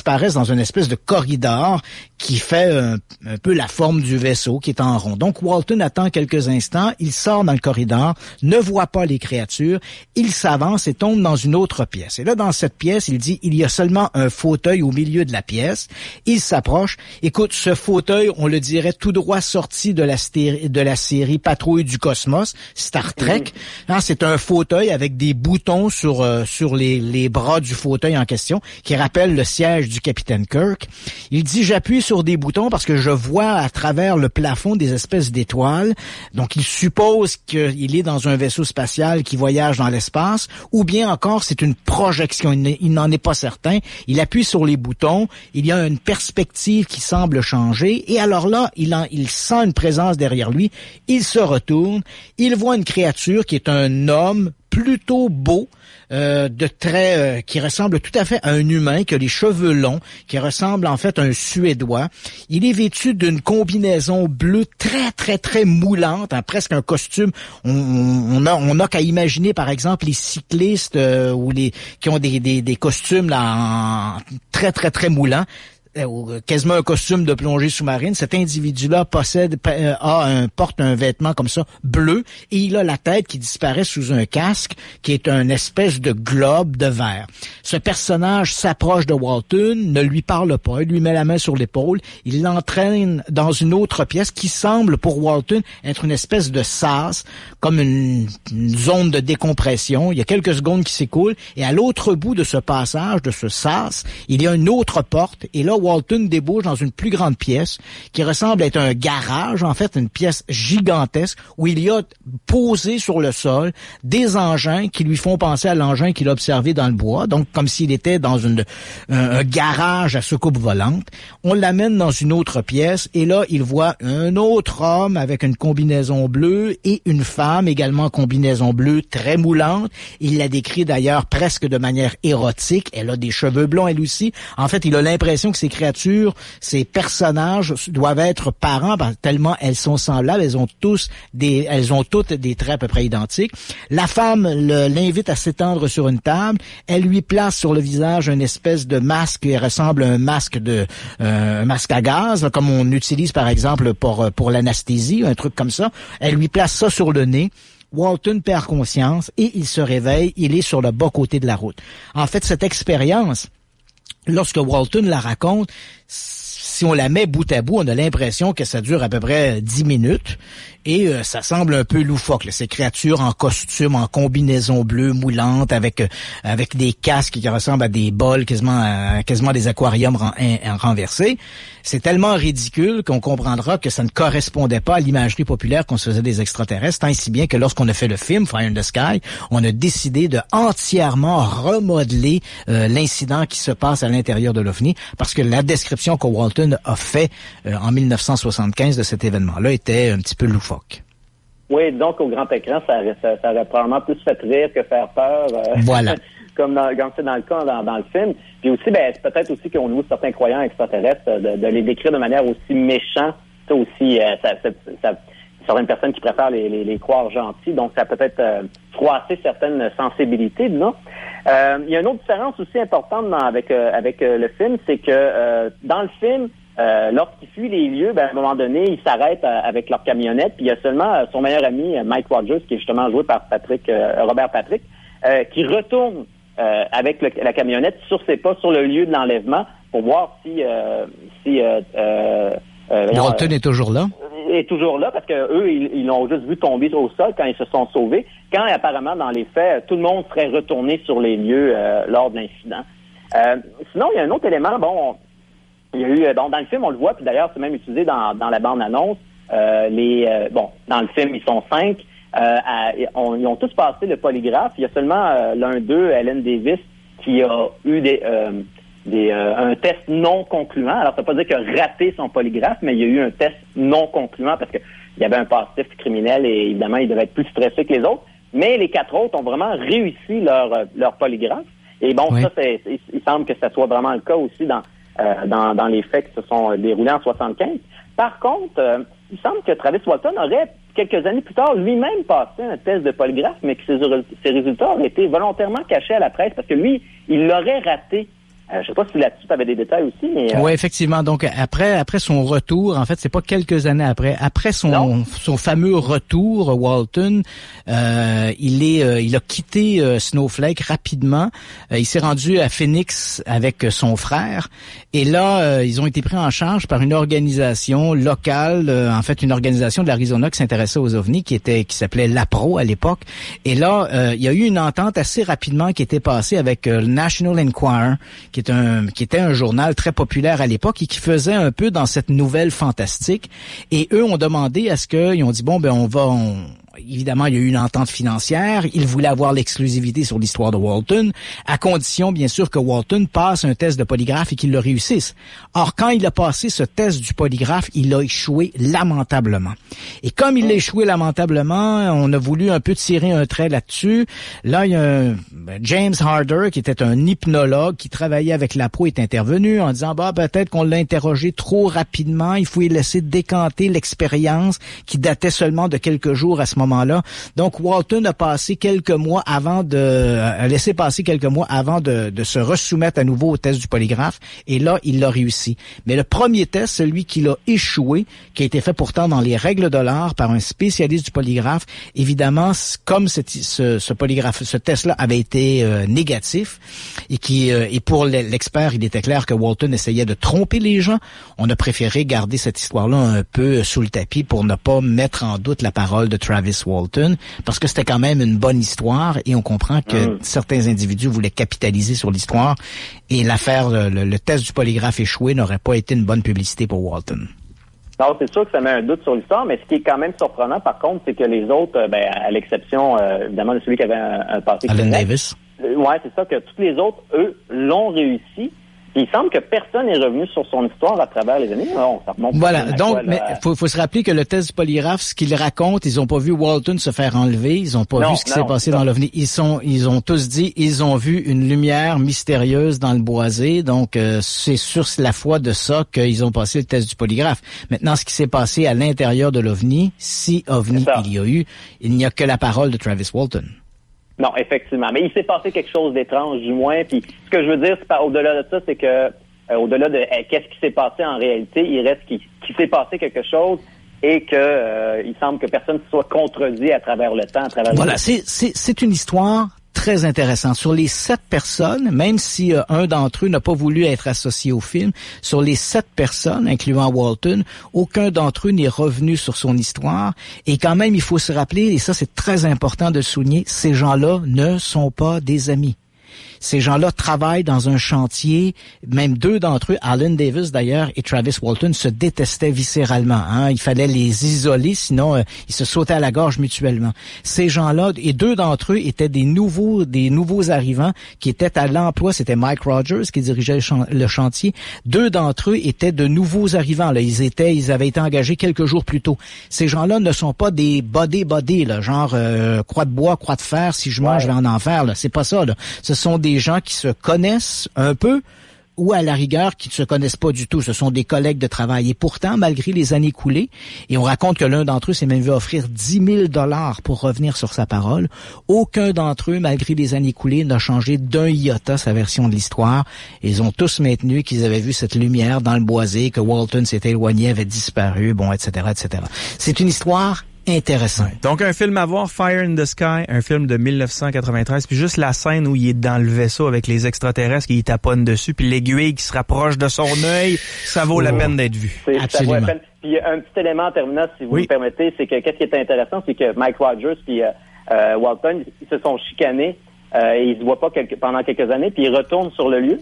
disparaissent dans une espèce de corridor qui fait un, un peu la forme du vaisseau qui est en rond. Donc Walton attend quelques instants, il sort dans le corridor, ne voit pas les créatures, il s'avance et tombe dans une autre pièce. Et là, dans cette pièce, il dit, il y a seulement un fauteuil au milieu de la pièce. Il s'approche. Écoute, ce fauteuil, on le dirait tout droit sorti de la, sté- de la série Patrouille du Cosmos, Star Trek. Mm-hmm. Hein, c'est un fauteuil avec des boutons sur euh, sur les, les bras du fauteuil en question, qui rappelle le siège du capitaine Kirk. Il dit, j'appuie sur des boutons parce que je vois à travers le plafond des espèces d'étoiles. Donc, il suppose qu'il est dans un vaisseau spatial qui voyage dans l'espace, ou bien encore, c'est une projection. Il, il n'en est pas certain. Il appuie sur les boutons. Il y a une perspective qui semble changer. Et alors là, il, en, il sent une présence derrière lui. Il se retourne. Il voit une créature qui est un homme plutôt beau, euh, de traits euh, qui ressemble tout à fait à un humain, qui a les cheveux longs, qui ressemble en fait à un Suédois. Il est vêtu d'une combinaison bleue très très très moulante, hein, presque un costume. On, on a on a qu'à imaginer par exemple les cyclistes euh, ou les qui ont des des, des costumes là en, très très très moulants. Quasiment un costume de plongée sous-marine. Cet individu-là possède, a un, porte un vêtement comme ça, bleu, et il a la tête qui disparaît sous un casque, qui est une espèce de globe de verre. Ce personnage s'approche de Walton, ne lui parle pas, il lui met la main sur l'épaule, il l'entraîne dans une autre pièce qui semble pour Walton être une espèce de sas, comme une, une zone de décompression. Il y a quelques secondes qui s'écoulent, et à l'autre bout de ce passage, de ce sas, il y a une autre porte, et là, Walton débouche dans une plus grande pièce qui ressemble à être un garage, en fait, une pièce gigantesque où il y a posé sur le sol des engins qui lui font penser à l'engin qu'il a observé dans le bois, donc comme s'il était dans une, un, un garage à soucoupe volante. On l'amène dans une autre pièce et là, il voit un autre homme avec une combinaison bleue et une femme également en combinaison bleue très moulante. Il la décrit d'ailleurs presque de manière érotique. Elle a des cheveux blonds, elle aussi. En fait, il a l'impression que ces créatures, ces personnages doivent être parents tellement elles sont semblables, elles ont tous des, elles ont toutes des traits à peu près identiques. La femme le, l'invite à s'étendre sur une table. Elle lui place sur le visage une espèce de masque qui ressemble à un masque de, euh, un masque à gaz, là, comme on utilise par exemple pour pour l'anesthésie, un truc comme ça. Elle lui place ça sur le nez. Walton perd conscience et il se réveille. Il est sur le bas côté de la route. En fait, cette expérience, lorsque Walton la raconte, si on la met bout à bout, on a l'impression que ça dure à peu près dix minutes et euh, ça semble un peu loufoque, là. Ces créatures en costume, en combinaison bleue moulante, avec euh, avec des casques qui ressemblent à des bols, quasiment à, quasiment des aquariums ren, en, en renversés. C'est tellement ridicule qu'on comprendra que ça ne correspondait pas à l'imagerie populaire qu'on se faisait des extraterrestres, tant et si bien que lorsqu'on a fait le film Fire in the Sky, on a décidé de entièrement remodeler euh, l'incident qui se passe à l'intérieur de l'OVNI, parce que la description que Walton a fait euh, en mille neuf cent soixante-quinze de cet événement-là était un petit peu loufoque. Oui, donc au grand écran, ça, ça, ça aurait probablement plus fait rire que faire peur. Euh, voilà. comme, dans, comme c'est dans le cas dans, dans le film. Puis aussi, ben, c'est peut-être aussi qu'au niveau de certains croyants extraterrestres, de, de les décrire de manière aussi méchante, ça aussi, euh, ça, ça, ça, certaines personnes qui préfèrent les, les, les croire gentils, donc ça peut être euh, froisser certaines sensibilités, non? Euh, il y a une autre différence aussi importante dans, avec, euh, avec euh, le film, c'est que euh, dans le film, Euh, lorsqu'ils fuient les lieux, ben, à un moment donné, ils s'arrêtent euh, avec leur camionnette, puis il y a seulement euh, son meilleur ami, euh, Mike Rogers, qui est justement joué par Patrick, euh, Robert Patrick, euh, qui retourne euh, avec le, la camionnette sur ses pas sur le lieu de l'enlèvement pour voir si... Euh, si euh, euh, euh, Walton est toujours là? Est toujours là, parce que eux, ils, ils l'ont juste vu tomber au sol quand ils se sont sauvés, quand apparemment, dans les faits, tout le monde serait retourné sur les lieux euh, lors de l'incident. Euh, sinon, il y a un autre élément, bon... Il y a eu, bon, dans le film, on le voit, puis d'ailleurs, c'est même utilisé dans, dans la bande-annonce. Euh, les, euh, bon, dans le film, ils sont cinq. Euh, à, on, ils ont tous passé le polygraphe. Il y a seulement euh, l'un d'eux, Ellen Davis, qui a eu des, euh, des, euh, un test non concluant. Alors, ça ne veut pas dire qu'il a raté son polygraphe, mais il y a eu un test non concluant parce qu'il y avait un passif criminel et évidemment, il devait être plus stressé que les autres. Mais les quatre autres ont vraiment réussi leur, leur polygraphe. Et bon, oui. ça, c'est, il, il semble que ça soit vraiment le cas aussi dans Euh, dans, dans les faits qui se sont déroulés en soixante-quinze. Par contre, euh, il semble que Travis Walton aurait, quelques années plus tard, lui-même passé un test de polygraphe, mais que ses, ses résultats auraient été volontairement cachés à la presse, parce que lui, il l'aurait raté Euh, je sais pas si là-dessus tu avais des détails aussi, mais... Euh... Oui, effectivement. Donc, après après son retour, en fait, c'est pas quelques années après, après son son fameux retour, Walton, euh, il est euh, il a quitté euh, Snowflake rapidement. Euh, il s'est rendu à Phoenix avec son frère. Et là, euh, ils ont été pris en charge par une organisation locale, euh, en fait, une organisation de l'Arizona qui s'intéressait aux ovnis, qui était qui s'appelait l'APRO à l'époque. Et là, euh, il y a eu une entente assez rapidement qui était passée avec euh, le National Enquirer, qui est un qui était un journal très populaire à l'époque et qui faisait un peu dans cette nouvelle fantastique. Et eux ont demandé à ce que, ils ont dit bon ben on va on, évidemment, il y a eu une entente financière. Ils voulaient avoir l'exclusivité sur l'histoire de Walton, à condition, bien sûr, que Walton passe un test de polygraphe et qu'il le réussisse. Or, quand il a passé ce test du polygraphe, il a échoué lamentablement. Et comme il a échoué lamentablement, on a voulu un peu tirer un trait là-dessus. Là, il y a un, James Harder, qui était un hypnologue, qui travaillait avec l'APRO, est intervenu en disant, bah, peut-être qu'on l'a interrogé trop rapidement, il faut y laisser décanter l'expérience qui datait seulement de quelques jours à ce moment-là. Donc, Walton a passé quelques mois avant de, a laissé passer quelques mois avant de, de se resoumettre à nouveau au test du polygraphe. Et là, il l'a réussi. Mais le premier test, celui qu'il a échoué, qui a été fait pourtant dans les règles de l'art par un spécialiste du polygraphe, évidemment, comme cette, ce, ce polygraphe, ce test-là avait été euh, négatif et qui, euh, et pour l'expert, il était clair que Walton essayait de tromper les gens. On a préféré garder cette histoire-là un peu sous le tapis pour ne pas mettre en doute la parole de Travis Walton, parce que c'était quand même une bonne histoire et on comprend que mmh. certains individus voulaient capitaliser sur l'histoire et l'affaire, le, le, le test du polygraphe échoué n'aurait pas été une bonne publicité pour Walton. Non, c'est sûr que ça met un doute sur l'histoire, mais ce qui est quand même surprenant, par contre, c'est que les autres, ben, à l'exception, euh, évidemment, de celui qui avait un, un passé Alan criminel, Davis. Euh, ouais, c'est ça, que tous les autres, eux, l'ont réussi. Il semble que personne n'est revenu sur son histoire à travers les années. Non, ça remonte voilà, donc, quoi, mais faut, faut se rappeler que le test du polygraphe, ce qu'il raconte, ils ont pas vu Walton se faire enlever, ils ont pas non, vu ce qui non, s'est passé dans l'OVNI. Ils sont, ils ont tous dit, ils ont vu une lumière mystérieuse dans le boisé, donc euh, c'est sur la foi de ça qu'ils ont passé le test du polygraphe. Maintenant, ce qui s'est passé à l'intérieur de l'OVNI, si OVNI il y a eu, il n'y a que la parole de Travis Walton. Non, effectivement. Mais il s'est passé quelque chose d'étrange, du moins. Puis ce que je veux dire, c'est pas au-delà de ça, c'est que euh, au-delà de euh, qu'est-ce qui s'est passé en réalité, il reste qu'il, qu'il s'est passé quelque chose et que euh, il semble que personne ne soit contredit à travers le temps, à travers. Voilà, le c'est c'est c'est une histoire très intéressant. Sur les sept personnes, même si euh, un d'entre eux n'a pas voulu être associé au film, sur les sept personnes, incluant Walton, aucun d'entre eux n'est revenu sur son histoire. Et quand même, il faut se rappeler, et ça c'est très important de le souligner, ces gens-là ne sont pas des amis. Ces gens-là travaillent dans un chantier, même deux d'entre eux, Alan Davis d'ailleurs et Travis Walton, se détestaient viscéralement. Hein. Il fallait les isoler, sinon euh, ils se sautaient à la gorge mutuellement. Ces gens-là, et deux d'entre eux étaient des nouveaux des nouveaux arrivants qui étaient à l'emploi. C'était Mike Rogers qui dirigeait le, chan- le chantier. Deux d'entre eux étaient de nouveaux arrivants. Là, ils étaient, ils avaient été engagés quelques jours plus tôt. Ces gens-là ne sont pas des body-body, là, genre euh, croix de bois, croix de fer. Si je mange, ouais. je vais en enfer. Là, c'est pas ça. Là. Ce sont des gens qui se connaissent un peu ou à la rigueur qui ne se connaissent pas du tout. Ce sont des collègues de travail. Et pourtant, malgré les années coulées, et on raconte que l'un d'entre eux s'est même vu offrir dix mille dollars pour revenir sur sa parole, aucun d'entre eux, malgré les années coulées, n'a changé d'un iota sa version de l'histoire. Ils ont tous maintenu qu'ils avaient vu cette lumière dans le boisé, que Walton s'était éloigné, avait disparu, bon, et cetera, et cetera. C'est une histoire intéressant. Ouais. Donc, un film à voir, Fire in the Sky, un film de dix-neuf cent quatre-vingt-treize, puis juste la scène où il est dans le vaisseau avec les extraterrestres qui y taponnent dessus, puis l'aiguille qui se rapproche de son œil, ça vaut oh. la peine d'être vu. C'est, absolument. Ça vaut la peine. Puis un petit élément en terminant, si vous oui. me permettez, c'est que qu'est-ce qui est intéressant, c'est que Mike Rogers puis euh, euh, Walton, ils se sont chicanés euh, et ils se voient pas quelque, pendant quelques années, puis ils retournent sur le lieu.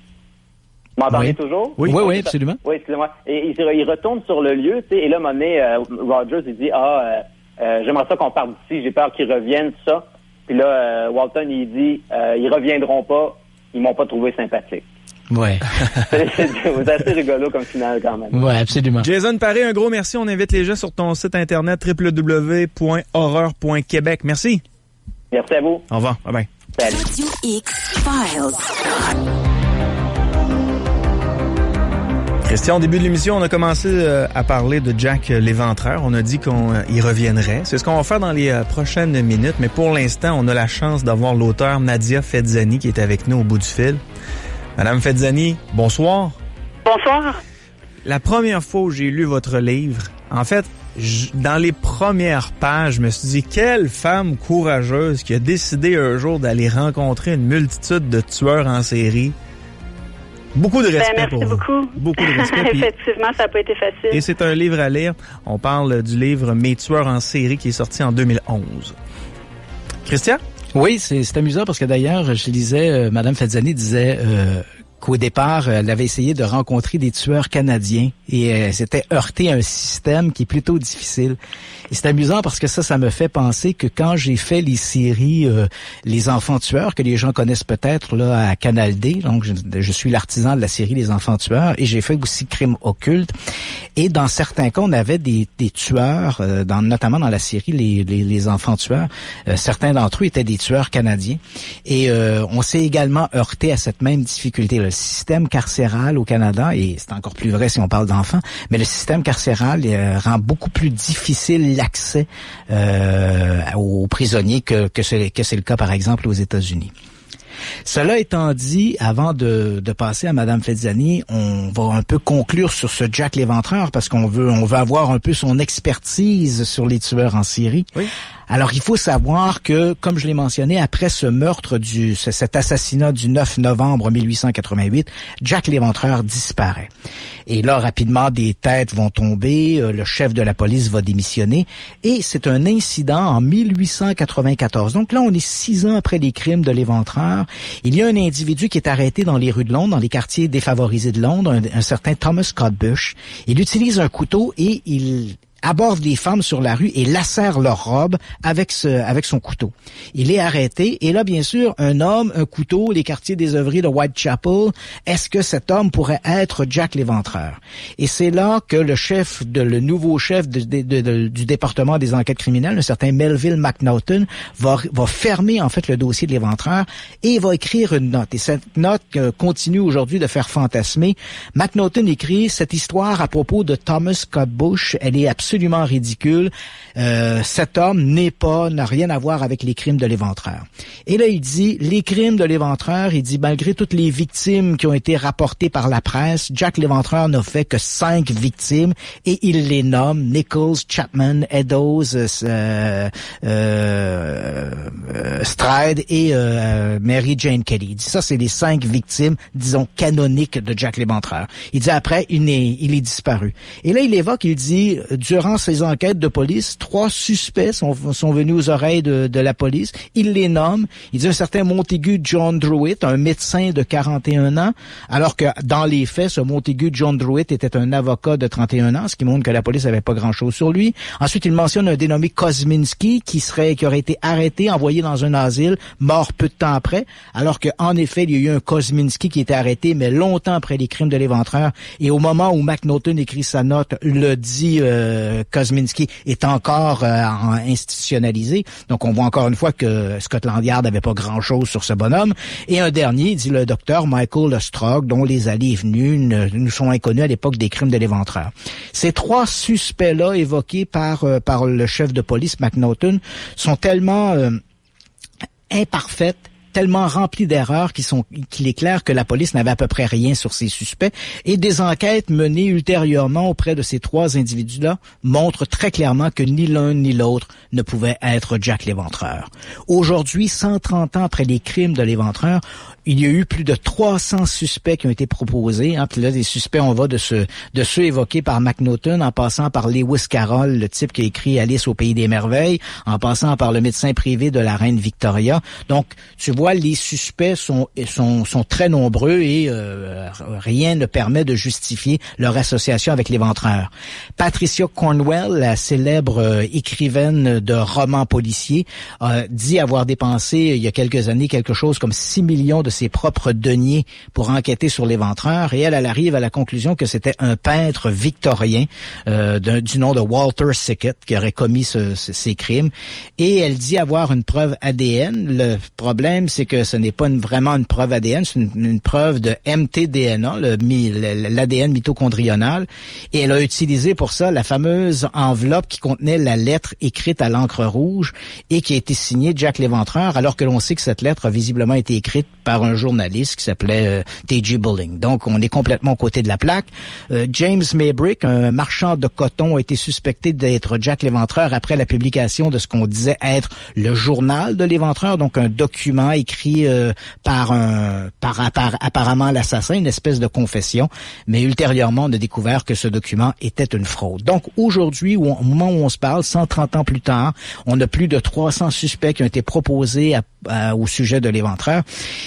Vous m'entendez oui. toujours? Oui, oui, oui, absolument. Oui, excusez-moi. Et ils il retournent sur le lieu, tu sais, et là, à un moment donné, euh, Rogers, il dit, ah, euh, euh, j'aimerais ça qu'on parte d'ici, j'ai peur qu'ils reviennent, tout ça. Puis là, euh, Walton, il dit, euh, ils reviendront pas, ils m'ont pas trouvé sympathique. Ouais. c'est, c'est, c'est assez rigolo comme final, quand même. Ouais, absolument. Jason Paré, un gros merci. On invite les gens sur ton site internet w w w point horreur point québec. Merci. Merci à vous. Au revoir. Bye bye. Salut. Radio X Files. Christian, au début de l'émission, on a commencé euh, à parler de Jack l'Éventreur. On a dit qu'on euh, y reviendrait. C'est ce qu'on va faire dans les euh, prochaines minutes. Mais pour l'instant, on a la chance d'avoir l'auteur Nadia Fezzani qui est avec nous au bout du fil. Madame Fezzani, bonsoir. Bonsoir. La première fois où j'ai lu votre livre, en fait, j- dans les premières pages, je me suis dit, quelle femme courageuse qui a décidé un jour d'aller rencontrer une multitude de tueurs en série. Beaucoup de respect ben, pour merci vous. beaucoup. Beaucoup de respect. Puis, Effectivement, ça n'a pas été facile. et c'est un livre à lire. On parle du livre Mes tueurs en série qui est sorti en deux mille onze. Christian? Oui, c'est, c'est amusant parce que d'ailleurs, je lisais, euh, Madame Fezzani disait euh, qu'au départ, elle avait essayé de rencontrer des tueurs canadiens et elle s'était heurtée à un système qui est plutôt difficile. Et c'est amusant parce que ça, ça me fait penser que quand j'ai fait les séries euh, Les Enfants Tueurs, que les gens connaissent peut-être là à Canal D, donc je, je suis l'artisan de la série Les Enfants Tueurs, et j'ai fait aussi Crimes occultes. Et dans certains cas, on avait des, des tueurs, euh, dans, notamment dans la série Les, les, les Enfants Tueurs, euh, certains d'entre eux étaient des tueurs canadiens. Et euh, on s'est également heurté à cette même difficulté. Le système carcéral au Canada, et c'est encore plus vrai si on parle d'enfants, mais le système carcéral euh, rend beaucoup plus difficile l'accès euh, aux prisonniers que, que, c'est, que c'est le cas, par exemple, aux États-Unis. Cela étant dit, avant de, de passer à Madame Fezzani, on va un peu conclure sur ce Jack l'Éventreur parce qu'on veut, on veut avoir un peu son expertise sur les tueurs en série. Oui. Alors, il faut savoir que, comme je l'ai mentionné, après ce meurtre, du cet assassinat du neuf novembre mille huit cent quatre-vingt-huit, Jack l'Éventreur disparaît. Et là, rapidement, des têtes vont tomber, euh, le chef de la police va démissionner, et c'est un incident en mille huit cent quatre-vingt-quatorze. Donc là, on est six ans après les crimes de l'Éventreur. Il y a un individu qui est arrêté dans les rues de Londres, dans les quartiers défavorisés de Londres, un, un certain Thomas Scott Bush. Il utilise un couteau et il aborde les femmes sur la rue et lacère leur robe avec ce, avec son couteau. Il est arrêté et là, bien sûr, un homme, un couteau, les quartiers désœuvrés de Whitechapel, est-ce que cet homme pourrait être Jack l'Éventreur? Et c'est là que le chef, de, le nouveau chef de, de, de, de, du département des enquêtes criminelles, un certain Melville McNaughton, va, va fermer en fait le dossier de l'Éventreur et va écrire une note. Et cette note euh, continue aujourd'hui de faire fantasmer. McNaughton écrit cette histoire à propos de Thomas Scott Bush, elle est absolument absolument ridicule. Euh, cet homme n'est pas, n'a rien à voir avec les crimes de l'Éventreur. Et là, il dit, les crimes de l'Éventreur, il dit, malgré toutes les victimes qui ont été rapportées par la presse, Jack l'Éventreur n'a fait que cinq victimes et il les nomme Nichols, Chapman, Eddowes, euh, euh, euh, Stride et euh, Mary Jane Kelly. Il dit, ça, c'est les cinq victimes, disons, canoniques de Jack l'Éventreur. Il dit, après, il est, il est disparu. Et là, il évoque, il dit, durant ces enquêtes de police, trois suspects sont, sont venus aux oreilles de, de la police. Il les nomme. Il dit un certain Montague John Druitt, un médecin de quarante et un ans, alors que dans les faits, ce Montague John Druitt était un avocat de trente et un ans, ce qui montre que la police n'avait pas grand-chose sur lui. Ensuite, il mentionne un dénommé Kosminski qui serait, qui aurait été arrêté, envoyé dans un asile, mort peu de temps après, alors que en effet, il y a eu un Kosminski qui était arrêté, mais longtemps après les crimes de l'Éventreur. Et au moment où McNaughton écrit sa note, le dit euh, Kosminski est encore euh, institutionnalisé. Donc, on voit encore une fois que Scotland Yard n'avait pas grand-chose sur ce bonhomme. Et un dernier, dit le docteur Michael Ostrog, dont les allées et venues ne, nous sont inconnus à l'époque des crimes de l'Éventreur. Ces trois suspects-là évoqués par euh, par le chef de police McNaughton sont tellement euh, imparfaites, tellement rempli d'erreurs qu'il sont, qu'il est clair que la police n'avait à peu près rien sur ces suspects et des enquêtes menées ultérieurement auprès de ces trois individus-là montrent très clairement que ni l'un ni l'autre ne pouvait être Jack l'Éventreur. Aujourd'hui, cent trente ans après les crimes de l'Éventreur, il y a eu plus de trois cents suspects qui ont été proposés. Hein, puis là, des suspects, on va de, ce, de ceux évoqués par McNaughton, en passant par Lewis Carroll, le type qui a écrit Alice au Pays des Merveilles, en passant par le médecin privé de la reine Victoria. Donc, tu vois, les suspects sont, sont, sont très nombreux et euh, rien ne permet de justifier leur association avec l'Éventreur. Patricia Cornwell, la célèbre euh, écrivaine de romans policiers, euh, dit avoir dépensé il y a quelques années quelque chose comme six millions de ses propres deniers pour enquêter sur l'Éventreur et elle, elle arrive à la conclusion que c'était un peintre victorien euh, du nom de Walter Sickett qui aurait commis ce, ce, ces crimes et elle dit avoir une preuve A D N. Le problème, c'est que ce n'est pas une, vraiment une preuve A D N, c'est une, une preuve de M T D N A, le, l'A D N mitochondrial, et elle a utilisé pour ça la fameuse enveloppe qui contenait la lettre écrite à l'encre rouge et qui a été signée Jack l'Éventreur, alors que l'on sait que cette lettre a visiblement été écrite par un journaliste qui s'appelait euh, T J Bulling. Donc, on est complètement aux côtés de la plaque. Euh, James Maybrick, un marchand de coton, a été suspecté d'être Jack l'Éventreur après la publication de ce qu'on disait être le journal de l'Éventreur, donc un document écrit euh, par un par, par apparemment l'assassin, une espèce de confession. Mais ultérieurement, on a découvert que ce document était une fraude. Donc, aujourd'hui, au moment où on se parle, cent trente ans plus tard, on a plus de trois cents suspects qui ont été proposés à, à, au sujet de l'Éventreur.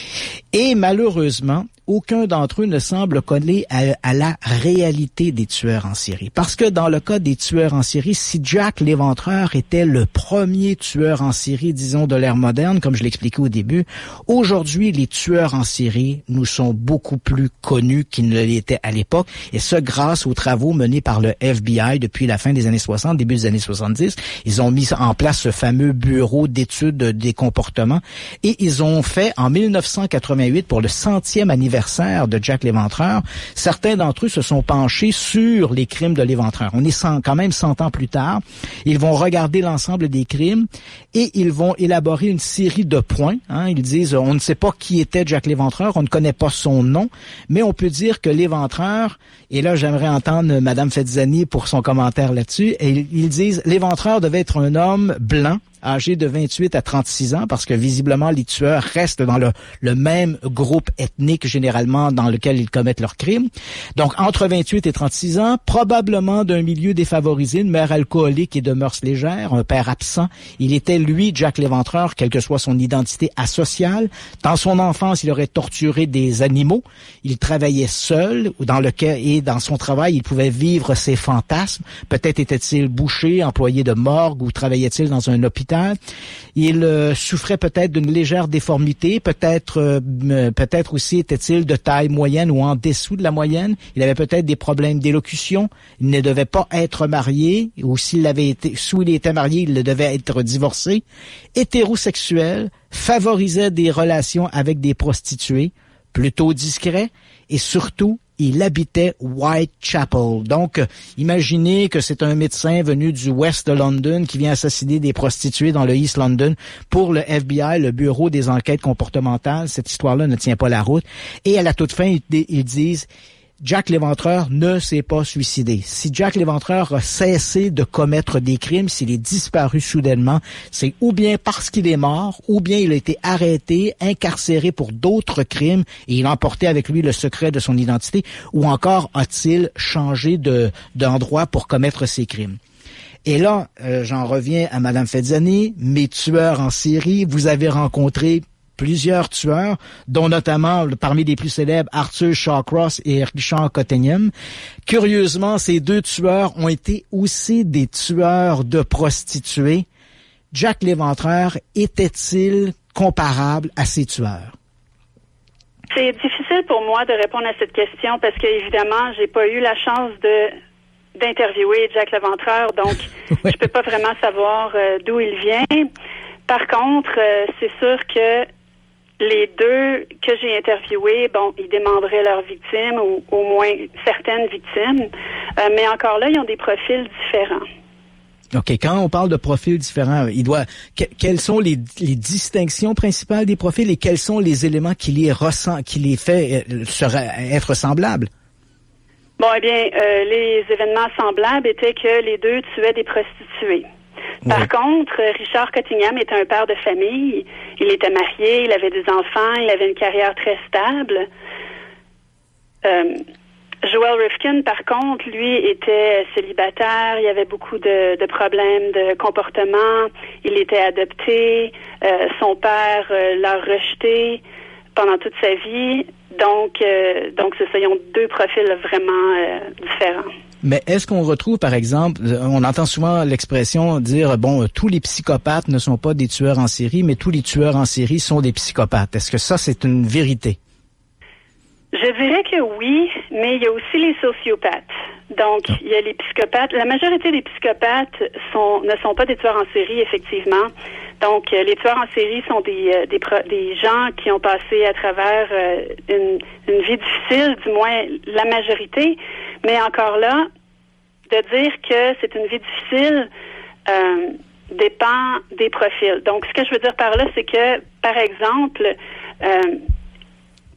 Et malheureusement, aucun d'entre eux ne semble coller à, à la réalité des tueurs en série. Parce que dans le cas des tueurs en série, si Jack l'Éventreur était le premier tueur en série, disons, de l'ère moderne, comme je l'expliquais au début, aujourd'hui, les tueurs en série nous sont beaucoup plus connus qu'ils ne l'étaient à l'époque, et ce, grâce aux travaux menés par le F B I depuis la fin des années soixante, début des années soixante-dix. Ils ont mis en place ce fameux bureau d'études des comportements, et ils ont fait, en mille neuf cent quatre-vingt-huit, pour le centième anniversaire de Jack l'Éventreur, certains d'entre eux se sont penchés sur les crimes de l'Éventreur. On est cent, quand même cent ans plus tard. Ils vont regarder l'ensemble des crimes et ils vont élaborer une série de points. Hein. Ils disent, on ne sait pas qui était Jack l'Éventreur, on ne connaît pas son nom, mais on peut dire que l'Éventreur, et là j'aimerais entendre Madame Fezzani pour son commentaire là-dessus, et ils disent, l'Éventreur devait être un homme blanc, âgé de vingt-huit à trente-six ans, parce que visiblement les tueurs restent dans le, le même groupe ethnique généralement dans lequel ils commettent leurs crimes. Donc entre vingt-huit et trente-six ans, probablement d'un milieu défavorisé, une mère alcoolique et de mœurs légères, un père absent. Il était lui, Jack l'Éventreur, quelle que soit son identité asociale. Dans son enfance, il aurait torturé des animaux. Il travaillait seul, dans lequel, et dans son travail, il pouvait vivre ses fantasmes. Peut-être était-il boucher, employé de morgue, ou travaillait-il dans un hôpital. Il euh, souffrait peut-être d'une légère déformité, peut-être euh, peut-être aussi était-il de taille moyenne ou en dessous de la moyenne. Il avait peut-être des problèmes d'élocution. Il ne devait pas être marié, ou s'il avait été, s'il était marié, il devait être divorcé. Hétérosexuel, favorisait des relations avec des prostituées, plutôt discret, et surtout il habitait Whitechapel. Donc, euh, imaginez que c'est un médecin venu du West de London qui vient assassiner des prostituées dans le East London. Pour le F B I, le Bureau des enquêtes comportementales, cette histoire-là ne tient pas la route. Et à la toute fin, ils, ils disent... Jack l'Éventreur ne s'est pas suicidé. Si Jack l'Éventreur a cessé de commettre des crimes, s'il est disparu soudainement, c'est ou bien parce qu'il est mort, ou bien il a été arrêté, incarcéré pour d'autres crimes, et il a emporté avec lui le secret de son identité, ou encore a-t-il changé de, d'endroit pour commettre ses crimes. Et là, euh, j'en reviens à Madame Fezzani, mes tueurs en série, vous avez rencontré plusieurs tueurs, dont notamment, parmi les plus célèbres, Arthur Shawcross et Richard Cottingham. Curieusement, ces deux tueurs ont été aussi des tueurs de prostituées. Jack l'Éventreur était-il comparable à ces tueurs? C'est difficile pour moi de répondre à cette question parce que, évidemment, j'ai pas eu la chance de d'interviewer Jack l'Éventreur, donc oui. Je peux pas vraiment savoir euh, d'où il vient. Par contre, euh, c'est sûr que les deux que j'ai interviewés, bon, ils démembraient leurs victimes, ou au moins certaines victimes, euh, mais encore là, ils ont des profils différents. OK, quand on parle de profils différents, il doit que, quelles sont les, les distinctions principales des profils et quels sont les éléments qui les ressent, qui les fait euh, sera, être semblables? Bon, eh bien, euh, les événements semblables étaient que les deux tuaient des prostituées. Par oui. contre, Richard Cottingham était un père de famille. Il était marié, il avait des enfants, il avait une carrière très stable. Euh, Joel Rifkin, par contre, lui, était célibataire. Il y avait beaucoup de, de problèmes de comportement. Il était adopté. Euh, son père euh, l'a rejeté pendant toute sa vie. Donc, euh, donc c'est ça. Ils ont deux profils vraiment euh, différents. Mais est-ce qu'on retrouve, par exemple, on entend souvent l'expression dire, bon, tous les psychopathes ne sont pas des tueurs en série, mais tous les tueurs en série sont des psychopathes. Est-ce que ça, c'est une vérité? Je dirais que oui, mais il y a aussi les sociopathes. Donc, il y a les psychopathes. La majorité des psychopathes sont, ne sont pas des tueurs en série, effectivement. Donc, les tueurs en série sont des, des, des gens qui ont passé à travers une, une vie difficile, du moins la majorité. Mais encore là, de dire que c'est une vie difficile euh, dépend des profils. Donc, ce que je veux dire par là, c'est que, par exemple, euh,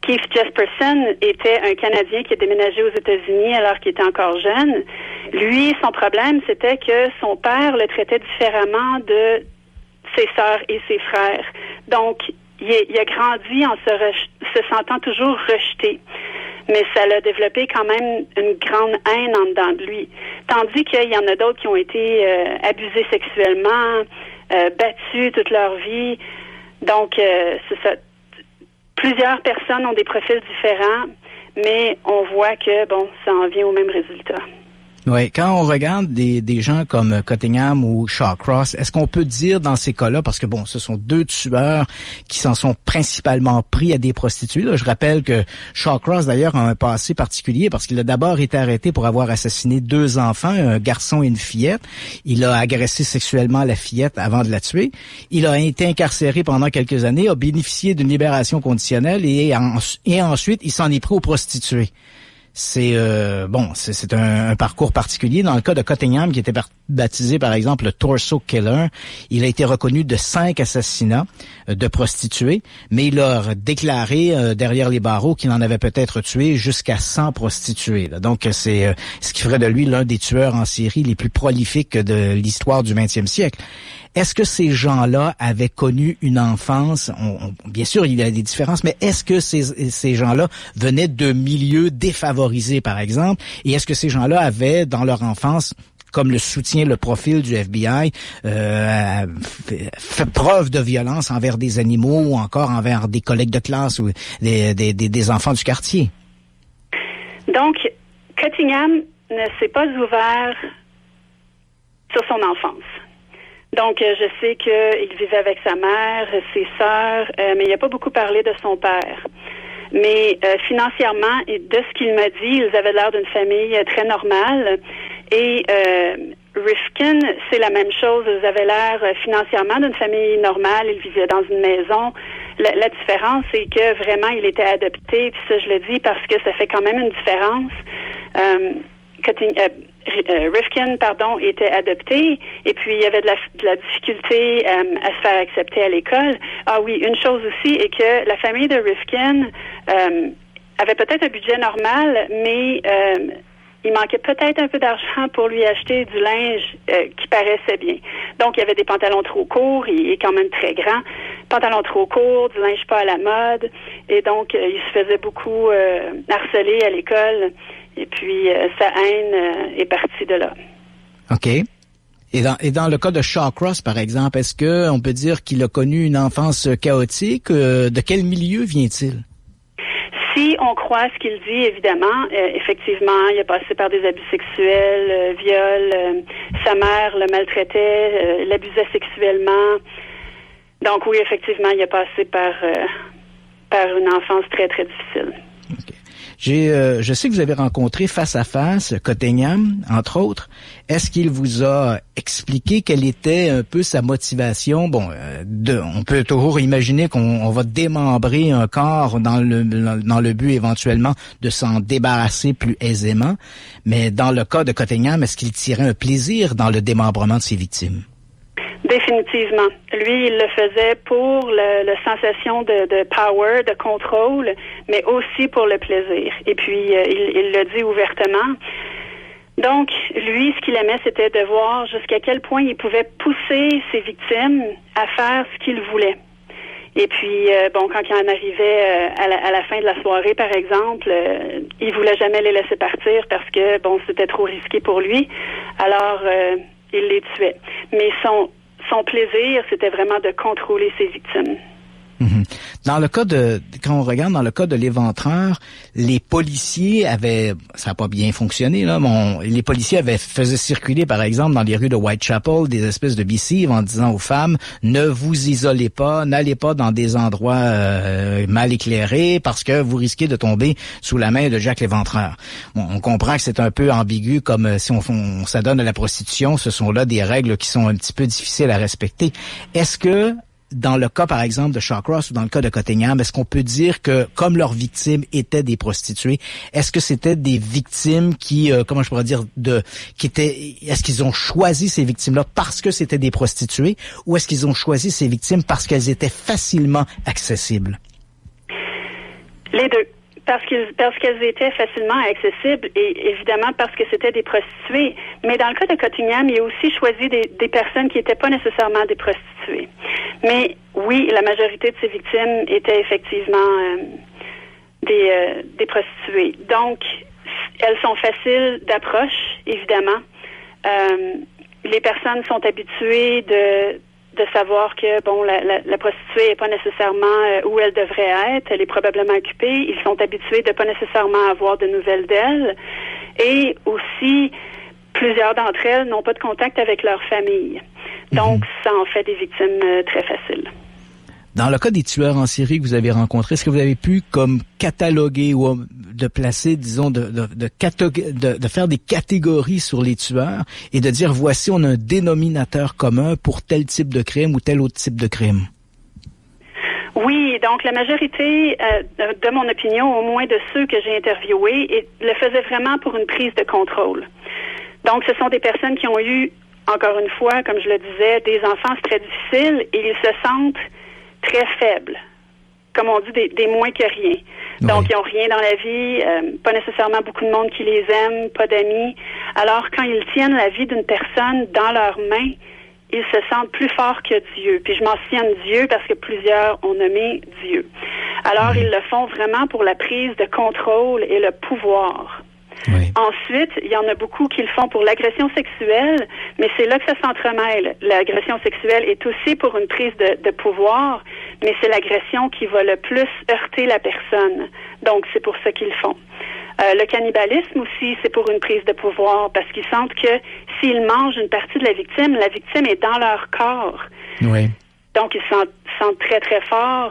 Keith Jesperson était un Canadien qui a déménagé aux États-Unis alors qu'il était encore jeune. Lui, son problème, c'était que son père le traitait différemment de ses sœurs et ses frères. Donc, il, est, il a grandi en se, re- se sentant toujours rejeté. Mais ça l'a développé quand même une grande haine en dedans de lui. Tandis qu'il y en a d'autres qui ont été euh, abusés sexuellement, euh, battus toute leur vie. Donc, euh, c'est ça. Plusieurs personnes ont des profils différents, mais on voit que, bon, ça en vient au même résultat. Oui, quand on regarde des, des gens comme Cottingham ou Shawcross, est-ce qu'on peut dire dans ces cas-là, parce que bon, ce sont deux tueurs qui s'en sont principalement pris à des prostituées. Là, je rappelle que Shawcross, d'ailleurs, a un passé particulier parce qu'il a d'abord été arrêté pour avoir assassiné deux enfants, un garçon et une fillette. Il a agressé sexuellement la fillette avant de la tuer. Il a été incarcéré pendant quelques années, a bénéficié d'une libération conditionnelle et, en, et ensuite, il s'en est pris aux prostituées. C'est euh, bon, c'est, c'est un, un parcours particulier. Dans le cas de Cottingham, qui était baptisé par exemple le Torso Killer, il a été reconnu de cinq assassinats euh, de prostituées, mais il a déclaré euh, derrière les barreaux qu'il en avait peut-être tué jusqu'à cent prostituées. Là. Donc c'est euh, ce qui ferait de lui l'un des tueurs en série les plus prolifiques de l'histoire du vingtième siècle. Est-ce que ces gens-là avaient connu une enfance? On, on, bien sûr, il y a des différences, mais est-ce que ces, ces gens-là venaient de milieux défavorisés, par exemple? Et est-ce que ces gens-là avaient, dans leur enfance, comme le soutient le profil du F B I, euh, fait, fait preuve de violence envers des animaux ou encore envers des collègues de classe ou des, des, des, des enfants du quartier? Donc, Cottingham ne s'est pas ouvert sur son enfance. Donc, euh, je sais qu'il vivait avec sa mère, ses sœurs, euh, mais il n'a pas beaucoup parlé de son père. Mais euh, financièrement, et de ce qu'il m'a dit, ils avaient l'air d'une famille euh, très normale. Et euh, Rifkin, c'est la même chose. Ils avaient l'air euh, financièrement d'une famille normale. Ils vivaient dans une maison. La, la différence, c'est que vraiment, il était adopté. Puis ça, je le dis parce que ça fait quand même une différence. Euh, Cutting, euh, Euh, Rifkin, pardon, était adopté et puis il y avait de la, de la difficulté euh, à se faire accepter à l'école. Ah oui, une chose aussi est que la famille de Rifkin euh, avait peut-être un budget normal, mais euh, il manquait peut-être un peu d'argent pour lui acheter du linge euh, qui paraissait bien. Donc, il y avait des pantalons trop courts, il est quand même très grand, pantalons trop courts, du linge pas à la mode, et donc, euh, il se faisait beaucoup euh, harceler à l'école. Et puis, euh, sa haine euh, est partie de là. OK. Et dans, et dans le cas de Shawcross, par exemple, est-ce que on peut dire qu'il a connu une enfance chaotique? Euh, de quel milieu vient-il? Si on croit ce qu'il dit, évidemment, euh, effectivement, il a passé par des abus sexuels, euh, viols, euh, sa mère le maltraitait, euh, l'abusait sexuellement. Donc oui, effectivement, il a passé par, euh, par une enfance très, très difficile. Okay. J'ai, euh, je sais que vous avez rencontré face à face Cottingham, entre autres. Est-ce qu'il vous a expliqué quelle était un peu sa motivation? Bon, euh, de, on peut toujours imaginer qu'on on va démembrer un corps dans le dans le but éventuellement de s'en débarrasser plus aisément. Mais dans le cas de Cottingham, est-ce qu'il tirait un plaisir dans le démembrement de ses victimes? Définitivement. Lui, il le faisait pour le, le sensation de, de power, de contrôle, mais aussi pour le plaisir. Et puis, euh, il, il le dit ouvertement. Donc, lui, ce qu'il aimait, c'était de voir jusqu'à quel point il pouvait pousser ses victimes à faire ce qu'il voulait. Et puis, euh, bon, quand il en arrivait euh, à, la, à la fin de la soirée, par exemple, euh, il voulait jamais les laisser partir parce que, bon, c'était trop risqué pour lui. Alors, euh, il les tuait. Mais son Son plaisir, c'était vraiment de contrôler ses victimes. Mm-hmm. Dans le cas de, quand on regarde dans le cas de l'éventreur, les policiers avaient, ça n'a pas bien fonctionné là, mais on, les policiers avaient faisaient circuler par exemple dans les rues de Whitechapel des espèces de missives en disant aux femmes ne vous isolez pas, n'allez pas dans des endroits euh, mal éclairés parce que vous risquez de tomber sous la main de Jack l'Éventreur. Bon, on comprend que c'est un peu ambigu comme euh, si on, on s'adonne à la prostitution, ce sont là des règles qui sont un petit peu difficiles à respecter. Est-ce que dans le cas, par exemple, de Shawcross ou dans le cas de Cottingham, est-ce qu'on peut dire que, comme leurs victimes étaient des prostituées, est-ce que c'était des victimes qui, euh, comment je pourrais dire, de, qui étaient, est-ce qu'ils ont choisi ces victimes-là parce que c'était des prostituées ou est-ce qu'ils ont choisi ces victimes parce qu'elles étaient facilement accessibles? Les deux. Parce qu'ils, parce qu'elles étaient facilement accessibles et évidemment parce que c'était des prostituées. Mais dans le cas de Cottingham, il a aussi choisi des, des personnes qui n'étaient pas nécessairement des prostituées. Mais oui, la majorité de ces victimes étaient effectivement euh, des, euh, des prostituées. Donc, elles sont faciles d'approche, évidemment. Euh, les personnes sont habituées de de savoir que, bon, la, la, la prostituée n'est pas nécessairement euh, où elle devrait être. Elle est probablement occupée. Ils sont habitués de pas nécessairement avoir de nouvelles d'elle. Et aussi, plusieurs d'entre elles n'ont pas de contact avec leur famille. Donc, mm-hmm. ça en fait des victimes euh, très faciles. Dans le cas des tueurs en série que vous avez rencontrés, est-ce que vous avez pu comme cataloguer ou de placer, disons, de, de, de, catog- de, de faire des catégories sur les tueurs et de dire voici, on a un dénominateur commun pour tel type de crime ou tel autre type de crime? Oui, donc la majorité, euh, de mon opinion, au moins de ceux que j'ai interviewés, et, le faisaient vraiment pour une prise de contrôle. Donc, ce sont des personnes qui ont eu, encore une fois, comme je le disais, des enfances très difficiles et ils se sentent très faibles, comme on dit, des, des moins que rien. Oui. Donc, ils n'ont rien dans la vie, euh, pas nécessairement beaucoup de monde qui les aime, pas d'amis. Alors, quand ils tiennent la vie d'une personne dans leurs mains, ils se sentent plus forts que Dieu. Puis je mentionne Dieu parce que plusieurs ont nommé Dieu. Alors, oui. Ils le font vraiment pour la prise de contrôle et le pouvoir. Oui. Ensuite, il y en a beaucoup qui le font pour l'agression sexuelle, mais c'est là que ça s'entremêle. L'agression sexuelle est aussi pour une prise de, de pouvoir, mais c'est l'agression qui va le plus heurter la personne. Donc, c'est pour ça qu'ils le font. Euh, le cannibalisme aussi, c'est pour une prise de pouvoir, parce qu'ils sentent que s'ils mangent une partie de la victime, la victime est dans leur corps. Oui. Donc, ils se sentent, sentent très, très forts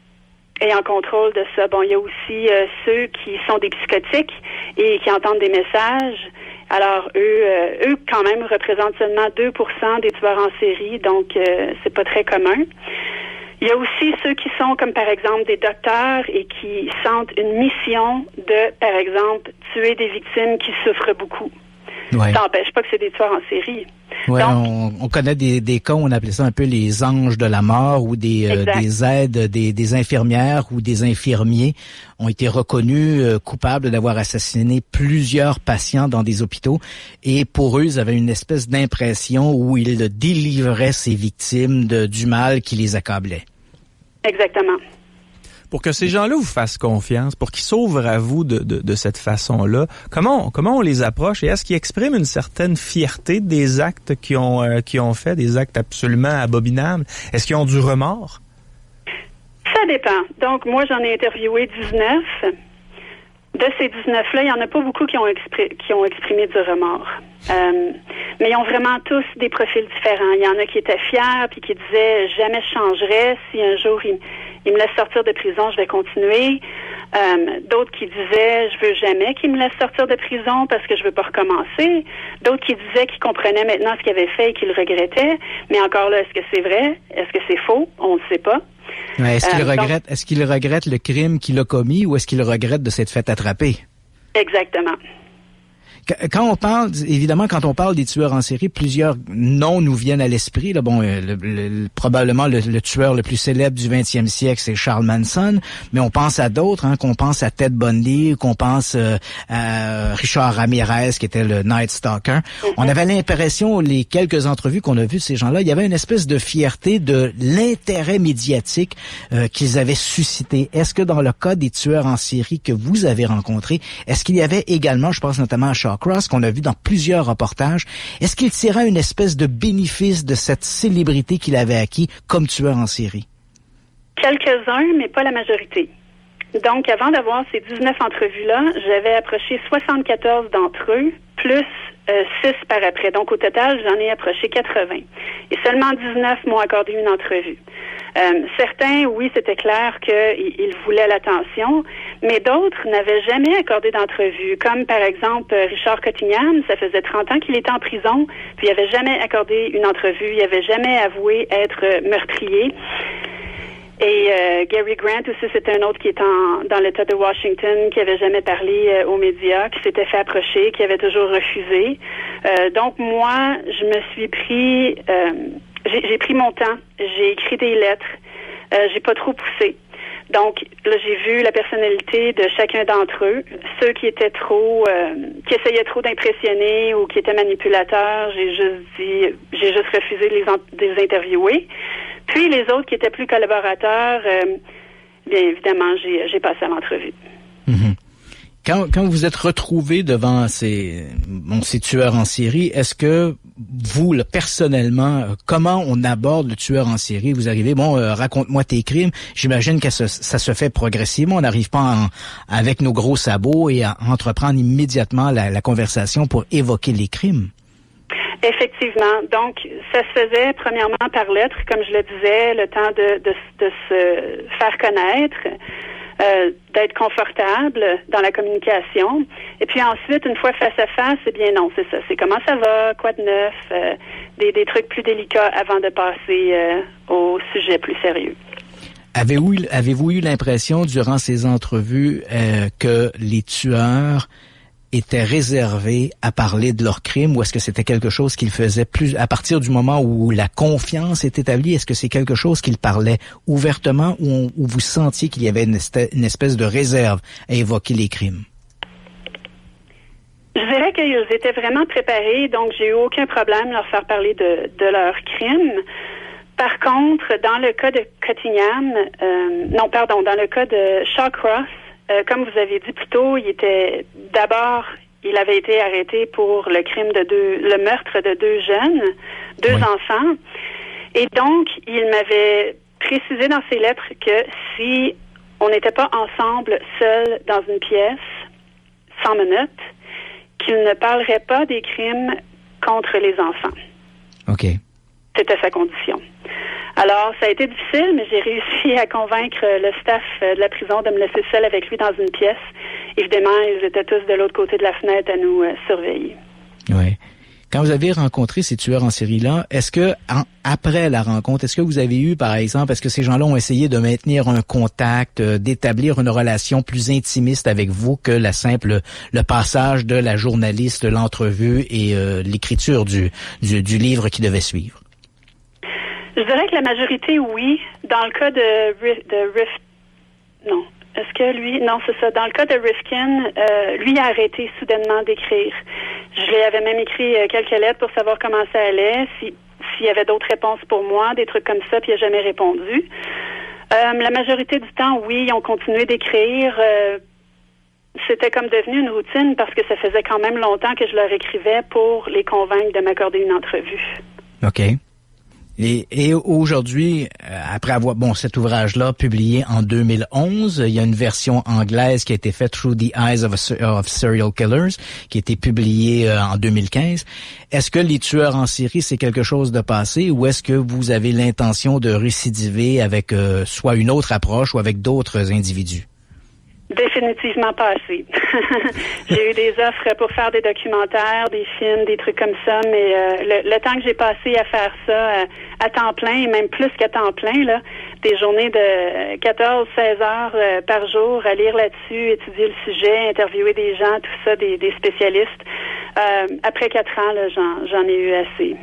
et en contrôle de ça. Bon, il y a aussi euh, ceux qui sont des psychotiques et qui entendent des messages. Alors, eux, euh, eux quand même, représentent seulement deux pour cent des tueurs en série, donc euh, c'est pas très commun. Il y a aussi ceux qui sont, comme par exemple, des docteurs et qui sentent une mission de, par exemple, tuer des victimes qui souffrent beaucoup. Ouais. Ça n'empêche pas que c'est des tueurs en série. Oui, on, on connaît des, des cas où on appelait ça un peu les anges de la mort ou des, euh, des aides, des, des infirmières ou des infirmiers ont été reconnus euh, coupables d'avoir assassiné plusieurs patients dans des hôpitaux. Et pour eux, ils avaient une espèce d'impression où ils délivraient ces victimes de, du mal qui les accablait. Exactement. Pour que ces gens-là vous fassent confiance, pour qu'ils s'ouvrent à vous de, de, de cette façon-là, comment, comment on les approche et est-ce qu'ils expriment une certaine fierté des actes qu'ils ont, euh, qu'ils ont fait, des actes absolument abominables? Est-ce qu'ils ont du remords? Ça dépend. Donc, moi, j'en ai interviewé dix-neuf. De ces dix-neuf-là, il n'y en a pas beaucoup qui ont, expri- qui ont exprimé du remords. Euh, mais ils ont vraiment tous des profils différents. Il y en a qui étaient fiers puis qui disaient « jamais je changerais si un jour il, il me laisse sortir de prison, je vais continuer. Euh, » D'autres qui disaient « je veux jamais qu'il me laisse sortir de prison parce que je veux pas recommencer. » D'autres qui disaient qu'ils comprenaient maintenant ce qu'il avait fait et qu'ils regrettaient. Mais encore là, est-ce que c'est vrai? Est-ce que c'est faux? On ne sait pas. Ouais, est-ce qu'il euh, regrette, donc, est-ce qu'il regrette le crime qu'il a commis ou est-ce qu'il regrette de s'être fait attraper? Exactement. Quand on parle, évidemment, quand on parle des tueurs en série, plusieurs noms nous viennent à l'esprit. Là, bon, le, le, probablement le, le tueur le plus célèbre du vingtième siècle, c'est Charles Manson, mais on pense à d'autres, hein, qu'on pense à Ted Bundy, qu'on pense euh, à Richard Ramirez, qui était le Night Stalker. Mm-hmm. On avait l'impression, les quelques entrevues qu'on a vues de ces gens-là, il y avait une espèce de fierté de l'intérêt médiatique euh, qu'ils avaient suscité. Est-ce que dans le cas des tueurs en série que vous avez rencontrés, est-ce qu'il y avait également, je pense notamment à Charles Cross, qu'on a vu dans plusieurs reportages, est-ce qu'il tirait une espèce de bénéfice de cette célébrité qu'il avait acquis comme tueur en série? Quelques-uns, mais pas la majorité. Donc, avant d'avoir ces dix-neuf entrevues-là, j'avais approché soixante-quatorze d'entre eux, plus euh, six par après. Donc, au total, j'en ai approché quatre-vingts. Et seulement dix-neuf m'ont accordé une entrevue. Euh, certains, oui, c'était clair qu'ils voulaient l'attention, mais d'autres n'avaient jamais accordé d'entrevue, comme par exemple Richard Cottingham, ça faisait trente ans qu'il était en prison, puis il n'avait jamais accordé une entrevue, il n'avait jamais avoué être meurtrier. Et euh, Gary Grant aussi, c'était un autre qui est en, dans l'État de Washington, qui avait jamais parlé euh, aux médias, qui s'était fait approcher, qui avait toujours refusé. Euh, donc moi, je me suis pris... Euh, J'ai, j'ai pris mon temps, j'ai écrit des lettres, euh, j'ai pas trop poussé. Donc, là, j'ai vu la personnalité de chacun d'entre eux. Ceux qui étaient trop, euh, qui essayaient trop d'impressionner ou qui étaient manipulateurs, j'ai juste dit, j'ai juste refusé de les, en, de les interviewer. Puis, les autres qui étaient plus collaborateurs, euh, bien évidemment, j'ai, j'ai passé à l'entrevue. Mm-hmm. Quand, quand vous êtes retrouvé devant ces, bon, ces tueurs en série, est-ce que vous, là, personnellement, comment on aborde le tueur en série? Vous arrivez, bon, euh, raconte-moi tes crimes. J'imagine que ça, ça se fait progressivement. On n'arrive pas en, avec nos gros sabots et à entreprendre immédiatement la, la conversation pour évoquer les crimes. Effectivement. Donc, ça se faisait premièrement par lettre, comme je le disais, le temps de, de, de se faire connaître. Euh, d'être confortable dans la communication. Et puis ensuite, une fois face à face, eh bien non, c'est ça. C'est comment ça va, quoi de neuf, euh, des, des trucs plus délicats avant de passer euh, au sujet plus sérieux. Avez-vous, avez-vous eu l'impression, durant ces entrevues, euh, que les tueurs étaient réservés à parler de leurs crimes, ou est-ce que c'était quelque chose qu'ils faisaient plus à partir du moment où la confiance est établie? Est-ce que c'est quelque chose qu'ils parlaient ouvertement, ou, on, ou vous sentiez qu'il y avait une espèce, une espèce de réserve à évoquer les crimes? Je dirais qu'ils étaient vraiment préparés, donc j'ai eu aucun problème à leur faire parler de, de leurs crimes. Par contre, dans le cas de Cottingham, euh, non, pardon, dans le cas de Shawcross, Euh, comme vous avez dit plus tôt, il était d'abord, il avait été arrêté pour le crime de deux, le meurtre de deux jeunes, deux oui. enfants. Et donc, il m'avait précisé dans ses lettres que si on n'était pas ensemble, seuls dans une pièce, sans menottes, qu'il ne parlerait pas des crimes contre les enfants. OK. C'était sa condition. Alors, ça a été difficile, mais j'ai réussi à convaincre le staff de la prison de me laisser seule avec lui dans une pièce. Évidemment, ils étaient tous de l'autre côté de la fenêtre à nous euh, surveiller. Oui. Quand vous avez rencontré ces tueurs en série-là, est-ce que, en, après la rencontre, est-ce que vous avez eu, par exemple, est-ce que ces gens-là ont essayé de maintenir un contact, euh, d'établir une relation plus intimiste avec vous que la simple, le passage de la journaliste, l'entrevue et euh, l'écriture du, du, du livre qui devait suivre? Je dirais que la majorité, oui. Dans le cas de, de Rif... Non. Est-ce que lui... Non, c'est ça. Dans le cas de Rifkin, euh, lui a arrêté soudainement d'écrire. Je lui avais même écrit euh, quelques lettres pour savoir comment ça allait, si, s'il y avait d'autres réponses pour moi, des trucs comme ça, puis il n'a jamais répondu. Euh, la majorité du temps, oui, ils ont continué d'écrire. Euh, c'était comme devenu une routine parce que ça faisait quand même longtemps que je leur écrivais pour les convaincre de m'accorder une entrevue. OK. Et, et aujourd'hui, après avoir, bon, cet ouvrage-là publié en deux mille onze, il y a une version anglaise qui a été faite Through the Eyes of, a, of Serial Killers, qui a été publiée euh, en deux mille quinze. Est-ce que les tueurs en série, c'est quelque chose de passé, ou est-ce que vous avez l'intention de récidiver avec euh, soit une autre approche ou avec d'autres individus? Définitivement pas assez. J'ai eu des offres pour faire des documentaires, des films, des trucs comme ça, mais euh, le, le temps que j'ai passé à faire ça à, à temps plein, et même plus qu'à temps plein, là, des journées de quatorze à seize heures euh, par jour à lire là-dessus, étudier le sujet, interviewer des gens, tout ça, des, des spécialistes. Euh, après quatre ans, là, j'en, j'en ai eu assez.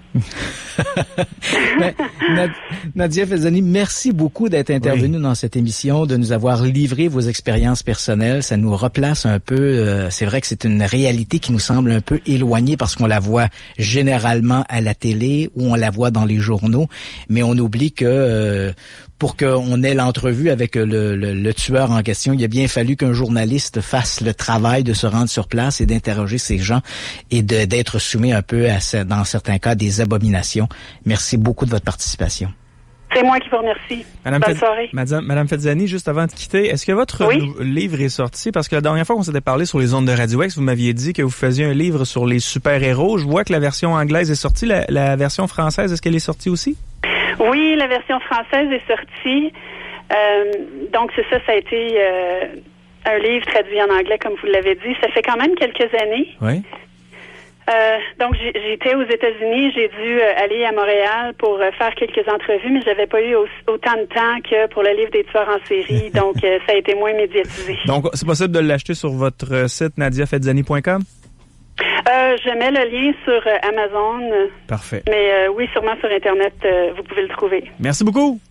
Nadia Felzani, merci beaucoup d'être intervenue oui. dans cette émission, de nous avoir livré vos expériences personnelles. Ça nous replace un peu. Euh, c'est vrai que c'est une réalité qui nous semble un peu éloignée parce qu'on la voit généralement à la télé ou on la voit dans les journaux, mais on oublie que euh, pour qu'on ait l'entrevue avec le, le, le tueur en question, il a bien fallu qu'un journaliste fasse le travail de se rendre sur place et d'interroger ces gens et de, d'être soumis un peu à, dans certains cas, des abominations. Merci beaucoup de votre participation. C'est moi qui vous remercie. Madame Bonne Fed- soirée. Madame, Madame Felzani, juste avant de quitter, est-ce que votre oui? nou- livre est sorti? Parce que la dernière fois qu'on s'était parlé sur les ondes de Radio X, vous m'aviez dit que vous faisiez un livre sur les super-héros. Je vois que la version anglaise est sortie. La, la version française, est-ce qu'elle est sortie aussi? Oui, la version française est sortie. Euh, donc, c'est ça, ça a été euh, un livre traduit en anglais, comme vous l'avez dit. Ça fait quand même quelques années. Oui. Euh, donc, j'ai, j'étais aux États-Unis. J'ai dû euh, aller à Montréal pour euh, faire quelques entrevues, mais j'avais pas eu au, autant de temps que pour le livre des tueurs en série. Donc, euh, ça a été moins médiatisé. Donc, c'est possible de l'acheter sur votre site nadia felzani point com? Euh, je mets le lien sur euh, Amazon. Parfait. Mais euh, oui, sûrement sur Internet, euh, vous pouvez le trouver. Merci beaucoup.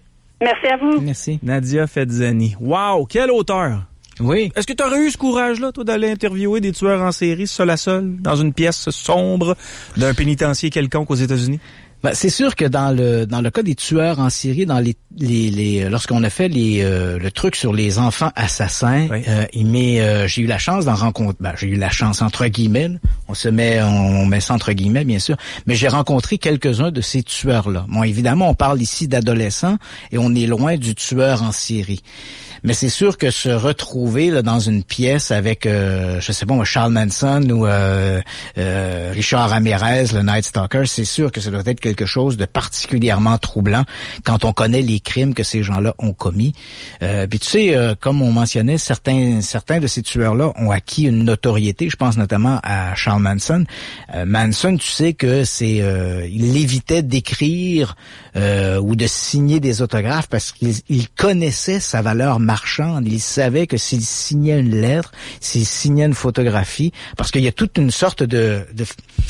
Merci à vous. Merci. Nadia Fezzani. Wow, quel auteur! Oui. Est-ce que tu aurais eu ce courage-là, toi, d'aller interviewer des tueurs en série seul à seul, dans une pièce sombre d'un pénitencier quelconque aux États-Unis? Ben, c'est sûr que dans le dans le cas des tueurs en série, dans les les, les lorsqu'on a fait les euh, le truc sur les enfants assassins, oui. euh, il m'est euh, j'ai eu la chance d'en rencontrer. Ben, j'ai eu la chance entre guillemets. On se met on, on met ça entre guillemets bien sûr, mais j'ai rencontré quelques-uns de ces tueurs-là. Bon, évidemment, on parle ici d'adolescents et on est loin du tueur en série. Mais c'est sûr que se retrouver là dans une pièce avec, euh, je sais pas, Charles Manson ou euh, euh, Richard Ramirez, le Night Stalker, c'est sûr que ça doit être quelque chose de particulièrement troublant quand on connaît les crimes que ces gens-là ont commis. Euh, puis tu sais, euh, comme on mentionnait, certains certains de ces tueurs-là ont acquis une notoriété. Je pense notamment à Charles Manson. Euh, Manson, tu sais que c'est, euh, il évitait d'écrire euh, ou de signer des autographes parce qu'il il connaissait sa valeur marchande. Il savait que s'il signait une lettre, s'il signait une photographie, parce qu'il y a toute une sorte de, de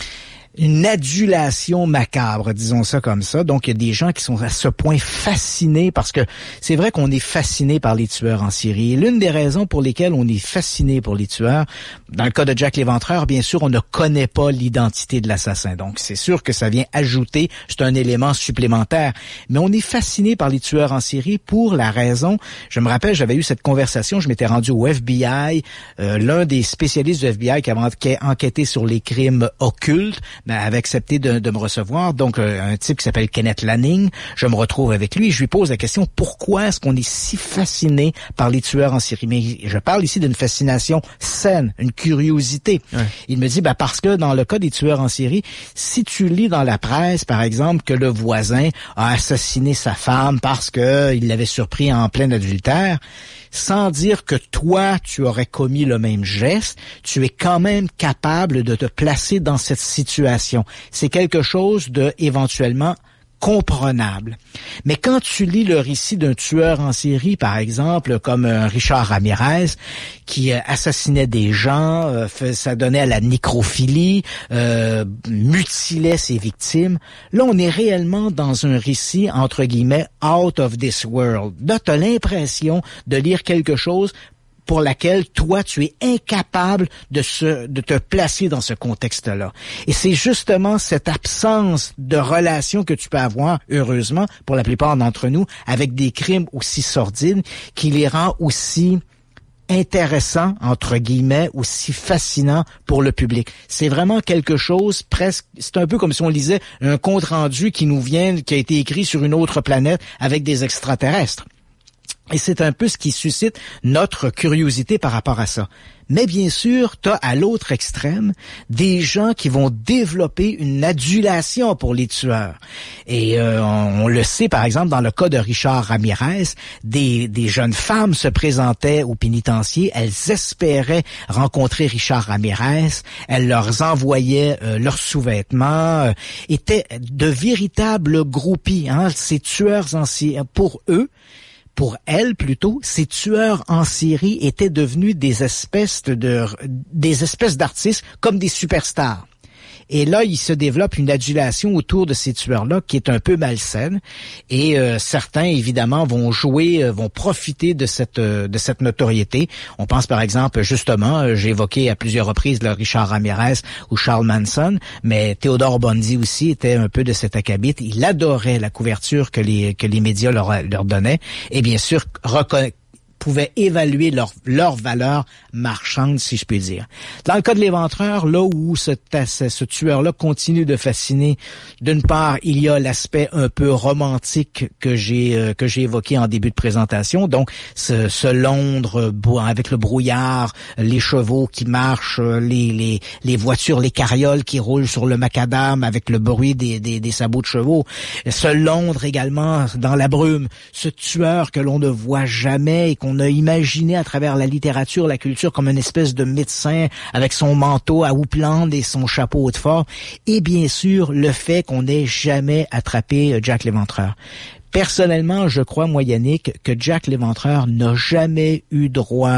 une adulation macabre, disons ça comme ça. Donc, il y a des gens qui sont à ce point fascinés parce que c'est vrai qu'on est fasciné par les tueurs en série. Et l'une des raisons pour lesquelles on est fasciné pour les tueurs, dans le cas de Jack l'Éventreur, bien sûr, on ne connaît pas l'identité de l'assassin. Donc, c'est sûr que ça vient ajouter, c'est un élément supplémentaire. Mais on est fasciné par les tueurs en série pour la raison, je me rappelle, j'avais eu cette conversation, je m'étais rendu au F B I, euh, l'un des spécialistes du F B I qui avait enquêté sur les crimes occultes, ben, avait accepté de, de me recevoir. Donc, euh, un type qui s'appelle Kenneth Lanning. Je me retrouve avec lui et je lui pose la question, pourquoi est-ce qu'on est si fasciné par les tueurs en série? Mais je parle ici d'une fascination saine, une curiosité. Ouais. Il me dit, ben, parce que dans le cas des tueurs en série, si tu lis dans la presse, par exemple, que le voisin a assassiné sa femme parce que il l'avait surpris en plein adultère, sans dire que toi, tu aurais commis le même geste, tu es quand même capable de te placer dans cette situation. C'est quelque chose de éventuellement comprenable. Mais quand tu lis le récit d'un tueur en série, par exemple, comme euh, Richard Ramirez, qui euh, assassinait des gens, euh, fait, ça donnait à la nécrophilie, euh, mutilait ses victimes, là, on est réellement dans un récit, entre guillemets, out of this world. Là, tu as l'impression de lire quelque chose pour laquelle toi, tu es incapable de se, de te placer dans ce contexte-là. Et c'est justement cette absence de relation que tu peux avoir, heureusement, pour la plupart d'entre nous, avec des crimes aussi sordides, qui les rend aussi intéressants, entre guillemets, aussi fascinants pour le public. C'est vraiment quelque chose presque, c'est un peu comme si on lisait un compte-rendu qui nous vient, qui a été écrit sur une autre planète avec des extraterrestres. Et c'est un peu ce qui suscite notre curiosité par rapport à ça. Mais bien sûr, tu as à l'autre extrême des gens qui vont développer une adulation pour les tueurs. Et euh, on, on le sait, par exemple, dans le cas de Richard Ramirez, des, des jeunes femmes se présentaient au pénitencier, elles espéraient rencontrer Richard Ramirez, elles leur envoyaient euh, leurs sous-vêtements, euh, étaient de véritables groupies. Hein, ces tueurs en série, pour eux, pour elle, plutôt, ces tueurs en série étaient devenus des espèces de, des espèces d'artistes comme des superstars. Et là, il se développe une adulation autour de ces tueurs-là qui est un peu malsaine. Et euh, certains, évidemment, vont jouer, euh, vont profiter de cette euh, de cette notoriété. On pense, par exemple, justement, euh, j'ai évoqué à plusieurs reprises le Richard Ramirez ou Charles Manson, mais Theodore Bundy aussi était un peu de cet acabit. Il adorait la couverture que les que les médias leur, leur donnaient. Et bien sûr, reconna- pouvaient évaluer leur, leur valeur marchande, si je puis dire. Dans le cas de l'Éventreur, là où ce, ce, ce tueur-là continue de fasciner, d'une part, il y a l'aspect un peu romantique que j'ai euh, que j'ai évoqué en début de présentation, donc ce, ce Londres avec le brouillard, les chevaux qui marchent, les, les, les voitures, les carrioles qui roulent sur le macadam avec le bruit des, des, des sabots de chevaux, ce Londres également dans la brume, ce tueur que l'on ne voit jamais et qu'on a imaginé à travers la littérature, la culture, comme une espèce de médecin avec son manteau à houppelande et son chapeau haut de fort, et bien sûr le fait qu'on n'ait jamais attrapé Jack l'Éventreur. Personnellement, je crois, moi Yannick, que Jack l'Éventreur n'a jamais eu droit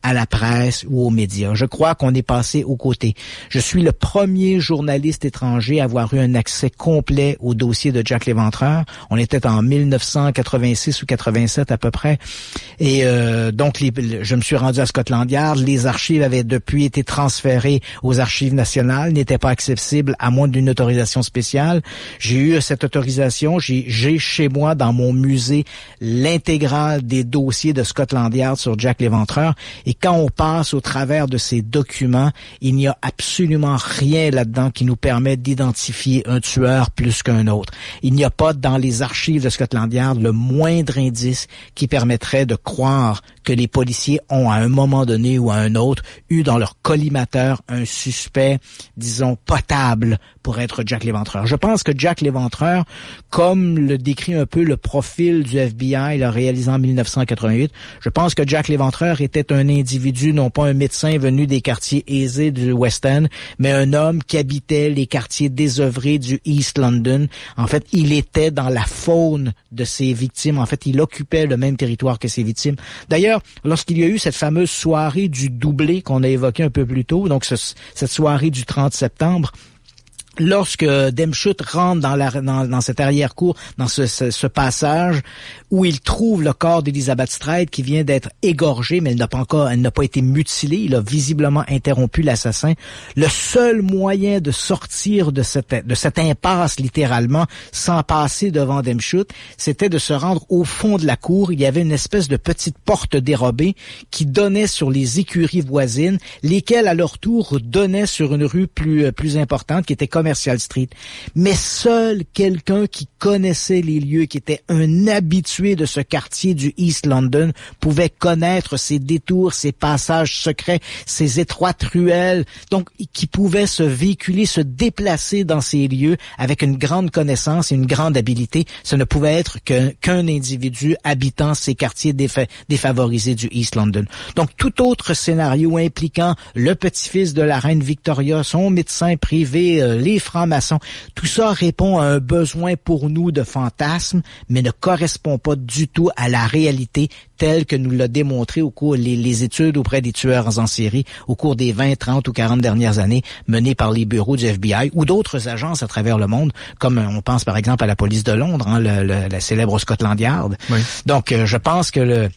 à la presse ou aux médias. Je crois qu'on est passé aux côtés. Je suis le premier journaliste étranger à avoir eu un accès complet au dossier de Jack l'Éventreur. On était en mille neuf cent quatre-vingt-six ou quatre-vingt-sept à peu près. Et euh, donc, les, je me suis rendu à Scotland Yard. Les archives avaient depuis été transférées aux archives nationales, n'étaient pas accessibles à moins d'une autorisation spéciale. J'ai eu cette autorisation. J'ai, j'ai chez moi, dans mon musée, l'intégrale des dossiers de Scotland Yard sur Jack l'Éventreur. Et quand on passe au travers de ces documents, il n'y a absolument rien là-dedans qui nous permet d'identifier un tueur plus qu'un autre. Il n'y a pas dans les archives de Scotland Yard le moindre indice qui permettrait de croire que les policiers ont à un moment donné ou à un autre eu dans leur collimateur un suspect, disons, potable pour être Jack l'Éventreur. Je pense que Jack l'Éventreur, comme le décrit un peu le profil du F B I, le réalisé en mille neuf cent quatre-vingt-huit, je pense que Jack l'Éventreur était un individu, non pas un médecin venu des quartiers aisés du West End, mais un homme qui habitait les quartiers désœuvrés du East London. En fait, il était dans la faune de ses victimes. En fait, il occupait le même territoire que ses victimes. D'ailleurs, lorsqu'il y a eu cette fameuse soirée du doublé qu'on a évoquée un peu plus tôt, donc ce, cette soirée du trente septembre, lorsque Demschut rentre dans, la, dans, dans cette arrière-cour, dans ce, ce, ce passage où il trouve le corps d'Elizabeth Stride qui vient d'être égorgée, mais elle n'a pas encore, elle n'a pas été mutilée. Il a visiblement interrompu l'assassin. Le seul moyen de sortir de cette, de cette impasse, littéralement, sans passer devant Demschut, c'était de se rendre au fond de la cour. Il y avait une espèce de petite porte dérobée qui donnait sur les écuries voisines, lesquelles, à leur tour, donnaient sur une rue plus, plus importante, qui était Commercial Street. Mais seul quelqu'un qui connaissait les lieux, qui était un habitué de ce quartier du East London, pouvait connaître ses détours, ses passages secrets, ses étroites ruelles, donc qui pouvait se véhiculer, se déplacer dans ces lieux avec une grande connaissance et une grande habileté. Ce ne pouvait être qu'un, qu'un individu habitant ces quartiers défa- défavorisés du East London. Donc tout autre scénario impliquant le petit-fils de la reine Victoria, son médecin privé, euh, les francs-maçons, tout ça répond à un besoin pour nous de fantasme, mais ne correspond pas du tout à la réalité telle que nous l'a démontré au cours les, les études auprès des tueurs en série au cours des vingt, trente ou quarante dernières années menées par les bureaux du F B I ou d'autres agences à travers le monde, comme on pense par exemple à la police de Londres, hein, le, le, la célèbre Scotland Yard. Oui. Donc, euh, je pense que le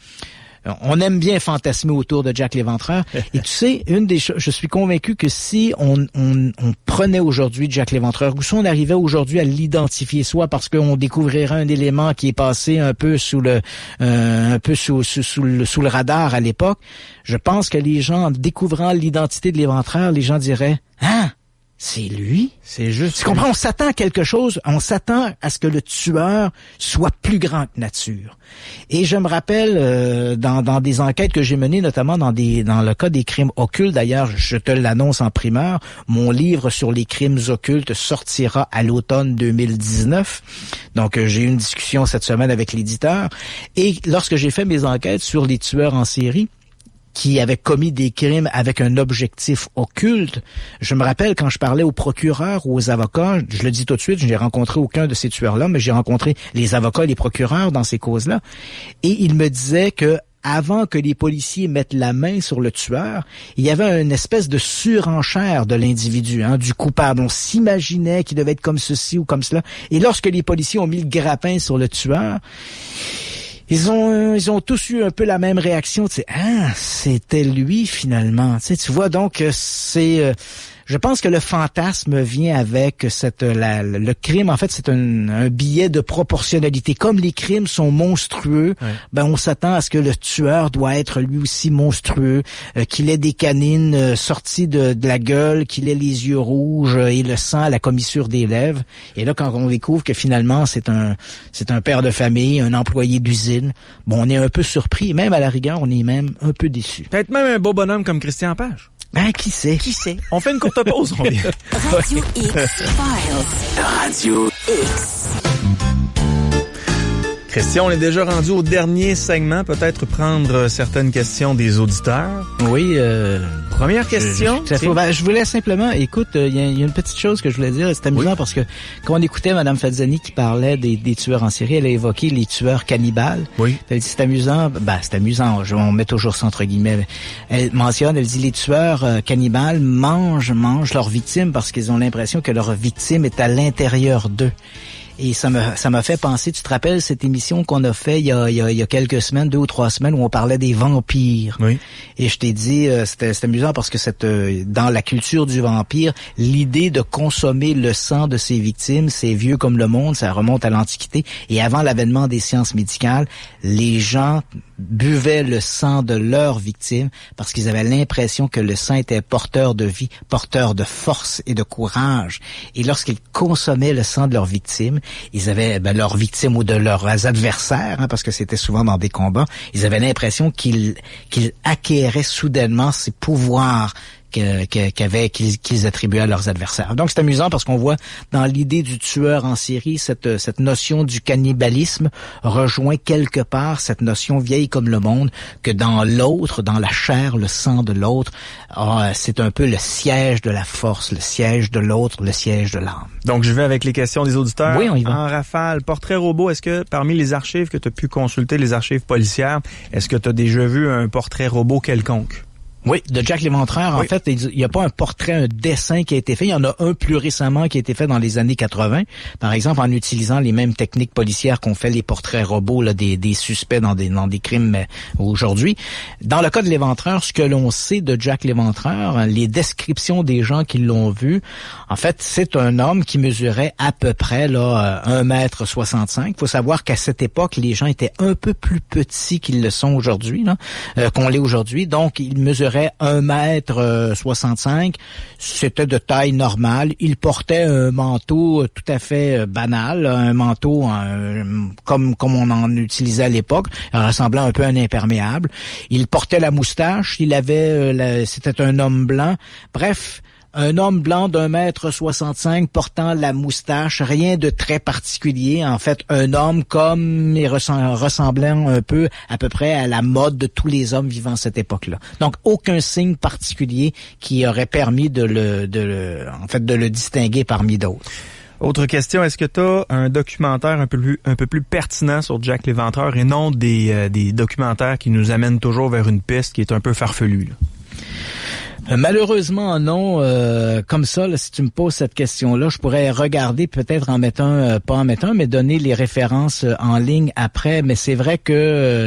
on aime bien fantasmer autour de Jack l'Éventreur. Et tu sais, une des choses, je suis convaincu que si on, on, on prenait aujourd'hui Jack l'Éventreur, ou si on arrivait aujourd'hui à l'identifier, soit parce qu'on découvrirait un élément qui est passé un peu sous le, euh, un peu sous, sous, sous, le, sous le radar à l'époque, je pense que les gens, en découvrant l'identité de l'Éventreur, les gens diraient, ah, c'est lui. C'est juste. Tu comprends? On s'attend à quelque chose. On s'attend à ce que le tueur soit plus grand que nature. Et je me rappelle euh, dans, dans des enquêtes que j'ai menées, notamment dans des dans le cas des crimes occultes. D'ailleurs, je te l'annonce en primeur. Mon livre sur les crimes occultes sortira à l'automne deux mille dix-neuf. Donc, euh, j'ai eu une discussion cette semaine avec l'éditeur. Et lorsque j'ai fait mes enquêtes sur les tueurs en série qui avaient commis des crimes avec un objectif occulte. Je me rappelle quand je parlais aux procureurs ou aux avocats, je le dis tout de suite, je n'ai rencontré aucun de ces tueurs-là, mais j'ai rencontré les avocats et les procureurs dans ces causes-là. Et ils me disaient que avant que les policiers mettent la main sur le tueur, il y avait une espèce de surenchère de l'individu, hein, du coupable. On s'imaginait qu'il devait être comme ceci ou comme cela. Et lorsque les policiers ont mis le grappin sur le tueur, Ils ont euh, ils ont tous eu un peu la même réaction, tu sais, ah, c'était lui finalement. Tu sais, tu vois, donc c'est euh, je pense que le fantasme vient avec cette la, le crime. En fait, c'est un, un billet de proportionnalité. Comme les crimes sont monstrueux, ouais. ben on s'attend à ce que le tueur doit être lui aussi monstrueux, euh, qu'il ait des canines euh, sorties de, de la gueule, qu'il ait les yeux rouges euh, et le sang à la commissure des lèvres. Et là, quand on découvre que finalement c'est un c'est un père de famille, un employé d'usine, bon, on est un peu surpris. Même à la rigueur, on est même un peu déçu. Peut-être même un beau bonhomme comme Christian Page. Ben, qui sait? Qui sait? On fait une courte pause, on vient. Radio X Files. Radio X. Christian, on est déjà rendu au dernier segment. Peut-être prendre certaines questions des auditeurs. Oui. Euh, Première question. Je, je, je, ben, je voulais simplement, écoute, il euh, y, y a une petite chose que je voulais dire. C'est amusant oui. parce que quand on écoutait Mme Fazzani qui parlait des, des tueurs en série, elle a évoqué les tueurs cannibales. Oui. Elle dit c'est amusant. Ben, c'est amusant. Je, on met toujours ça entre guillemets. Elle mentionne, elle dit les tueurs euh, cannibales mangent, mangent leurs victimes parce qu'ils ont l'impression que leur victime est à l'intérieur d'eux. Et ça me ça m'a fait penser, tu te rappelles cette émission qu'on a fait il y a, il y a, il y a quelques semaines, deux ou trois semaines, où on parlait des vampires. Oui. Et je t'ai dit, euh, c'était, c'était amusant parce que cette euh, dans la culture du vampire, l'idée de consommer le sang de ses victimes, c'est vieux comme le monde, ça remonte à l'Antiquité. Et avant l'avènement des sciences médicales, les gens buvaient le sang de leurs victimes parce qu'ils avaient l'impression que le sang était porteur de vie, porteur de force et de courage. Et lorsqu'ils consommaient le sang de leurs victimes, ils avaient ben, leurs victimes ou de leurs adversaires, hein, parce que c'était souvent dans des combats, ils avaient l'impression qu'ils qu'ils acquéraient soudainement ces pouvoirs que, que, qu'avaient, qu'ils, qu'ils attribuaient à leurs adversaires. Donc c'est amusant parce qu'on voit dans l'idée du tueur en série cette, cette notion du cannibalisme rejoint quelque part cette notion vieille comme le monde que dans l'autre, dans la chair, le sang de l'autre, euh, c'est un peu le siège de la force, le siège de l'autre, le siège de l'âme. Donc je vais avec les questions des auditeurs. Oui, on y va. En rafale, portrait robot, est-ce que parmi les archives que tu as pu consulter, les archives policières, est-ce que tu as déjà vu un portrait robot quelconque? Oui, de Jack l'Éventreur. En oui. fait, il n'y a pas un portrait, un dessin qui a été fait. Il y en a un plus récemment qui a été fait dans les années quatre-vingts. Par exemple, en utilisant les mêmes techniques policières qu'on fait les portraits robots là, des, des suspects dans des, dans des crimes mais, aujourd'hui. Dans le cas de l'Éventreur, ce que l'on sait de Jack l'Éventreur, les descriptions des gens qui l'ont vu, en fait, c'est un homme qui mesurait à peu près là un mètre soixante-cinq. Il faut savoir qu'à cette époque, les gens étaient un peu plus petits qu'ils le sont aujourd'hui, là, euh, qu'on l'est aujourd'hui. Donc, il mesurait un mètre soixante-cinq, c'était de taille normale. Il portait un manteau tout à fait banal, un manteau un, comme comme on en utilisait à l'époque, ressemblant un peu à un imperméable. Il portait la moustache, il avait, la, c'était un homme blanc. Bref, un homme blanc d'un mètre soixante-cinq portant la moustache, rien de très particulier. En fait, un homme comme et ressemblant un peu à peu près à la mode de tous les hommes vivant à cette époque-là. Donc, aucun signe particulier qui aurait permis de le, de le, en fait, de le distinguer parmi d'autres. Autre question, est-ce que tu as un documentaire un peu plus un peu plus pertinent sur Jack l'Éventreur et non des euh, des documentaires qui nous amènent toujours vers une piste qui est un peu farfelue, là? Malheureusement, non. Euh, comme ça, là, si tu me poses cette question-là, je pourrais regarder, peut-être en mettre un, euh, pas en mettre un, mais donner les références euh, en ligne après. Mais c'est vrai que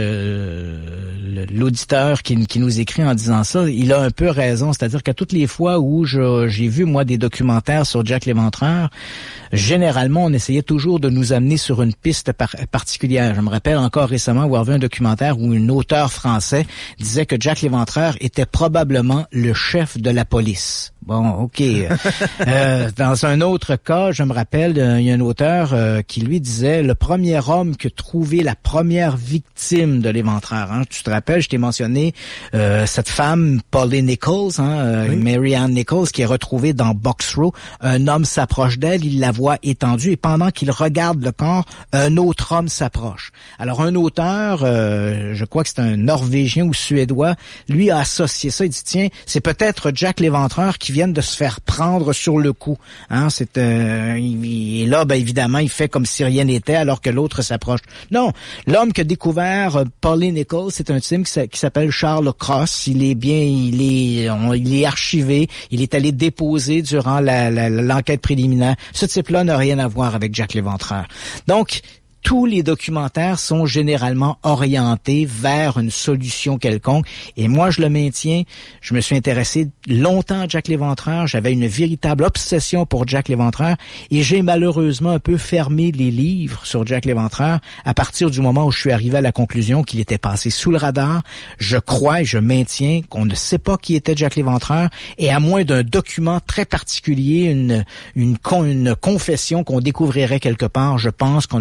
euh, l'auditeur qui, qui nous écrit en disant ça, il a un peu raison. C'est-à-dire qu'à toutes les fois où je, j'ai vu, moi, des documentaires sur Jack l'Éventreur, généralement, on essayait toujours de nous amener sur une piste par, particulière. Je me rappelle encore récemment avoir vu un documentaire où un auteur français disait que Jack l'Éventreur était probablement le chef de la police. Bon, OK. euh, dans un autre cas, je me rappelle, il y a un auteur euh, qui lui disait le premier homme que trouvait la première victime de l'Éventreur. Hein. Tu te rappelles, je t'ai mentionné euh, cette femme, Pauline Nichols, hein, euh, oui. Mary Ann Nichols, qui est retrouvée dans Box Row. Un homme s'approche d'elle, il la voit étendue et pendant qu'il regarde le corps, un autre homme s'approche. Alors un auteur, euh, je crois que c'est un Norvégien ou Suédois, lui a associé ça. Il dit tiens, c'est peut-être Jack l'Éventreur qui viennent de se faire prendre sur le coup. Hein, c'est euh, il, et là, ben évidemment, il fait comme si rien n'était, alors que l'autre s'approche. Non, l'homme qui a découvert euh, Pauline Nichols, c'est un type qui, qui s'appelle Charles Cross. Il est bien, il est, on, il est archivé. Il est allé déposer durant la, la, l'enquête préliminaire. Ce type-là n'a rien à voir avec Jack l'Éventreur. Donc tous les documentaires sont généralement orientés vers une solution quelconque. Et moi, je le maintiens. Je me suis intéressé longtemps à Jack l'Éventreur. J'avais une véritable obsession pour Jack l'Éventreur. Et j'ai malheureusement un peu fermé les livres sur Jack l'Éventreur à partir du moment où je suis arrivé à la conclusion qu'il était passé sous le radar. Je crois et je maintiens qu'on ne sait pas qui était Jack l'Éventreur. Et à moins d'un document très particulier, une, une, une confession qu'on découvrirait quelque part, je pense qu'on on ne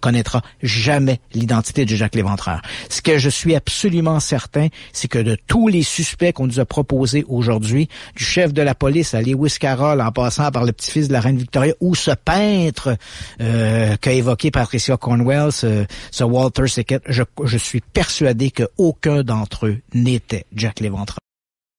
connaîtra jamais l'identité de Jacques Léventreur. Ce que je suis absolument certain, c'est que de tous les suspects qu'on nous a proposés aujourd'hui, du chef de la police à Lewis Carroll, en passant par le petit-fils de la reine Victoria, ou ce peintre euh, qu'a évoqué Patricia Cornwell, ce, ce Walter Sickett, je, je suis persuadé qu'aucun d'entre eux n'était Jack Léventreur.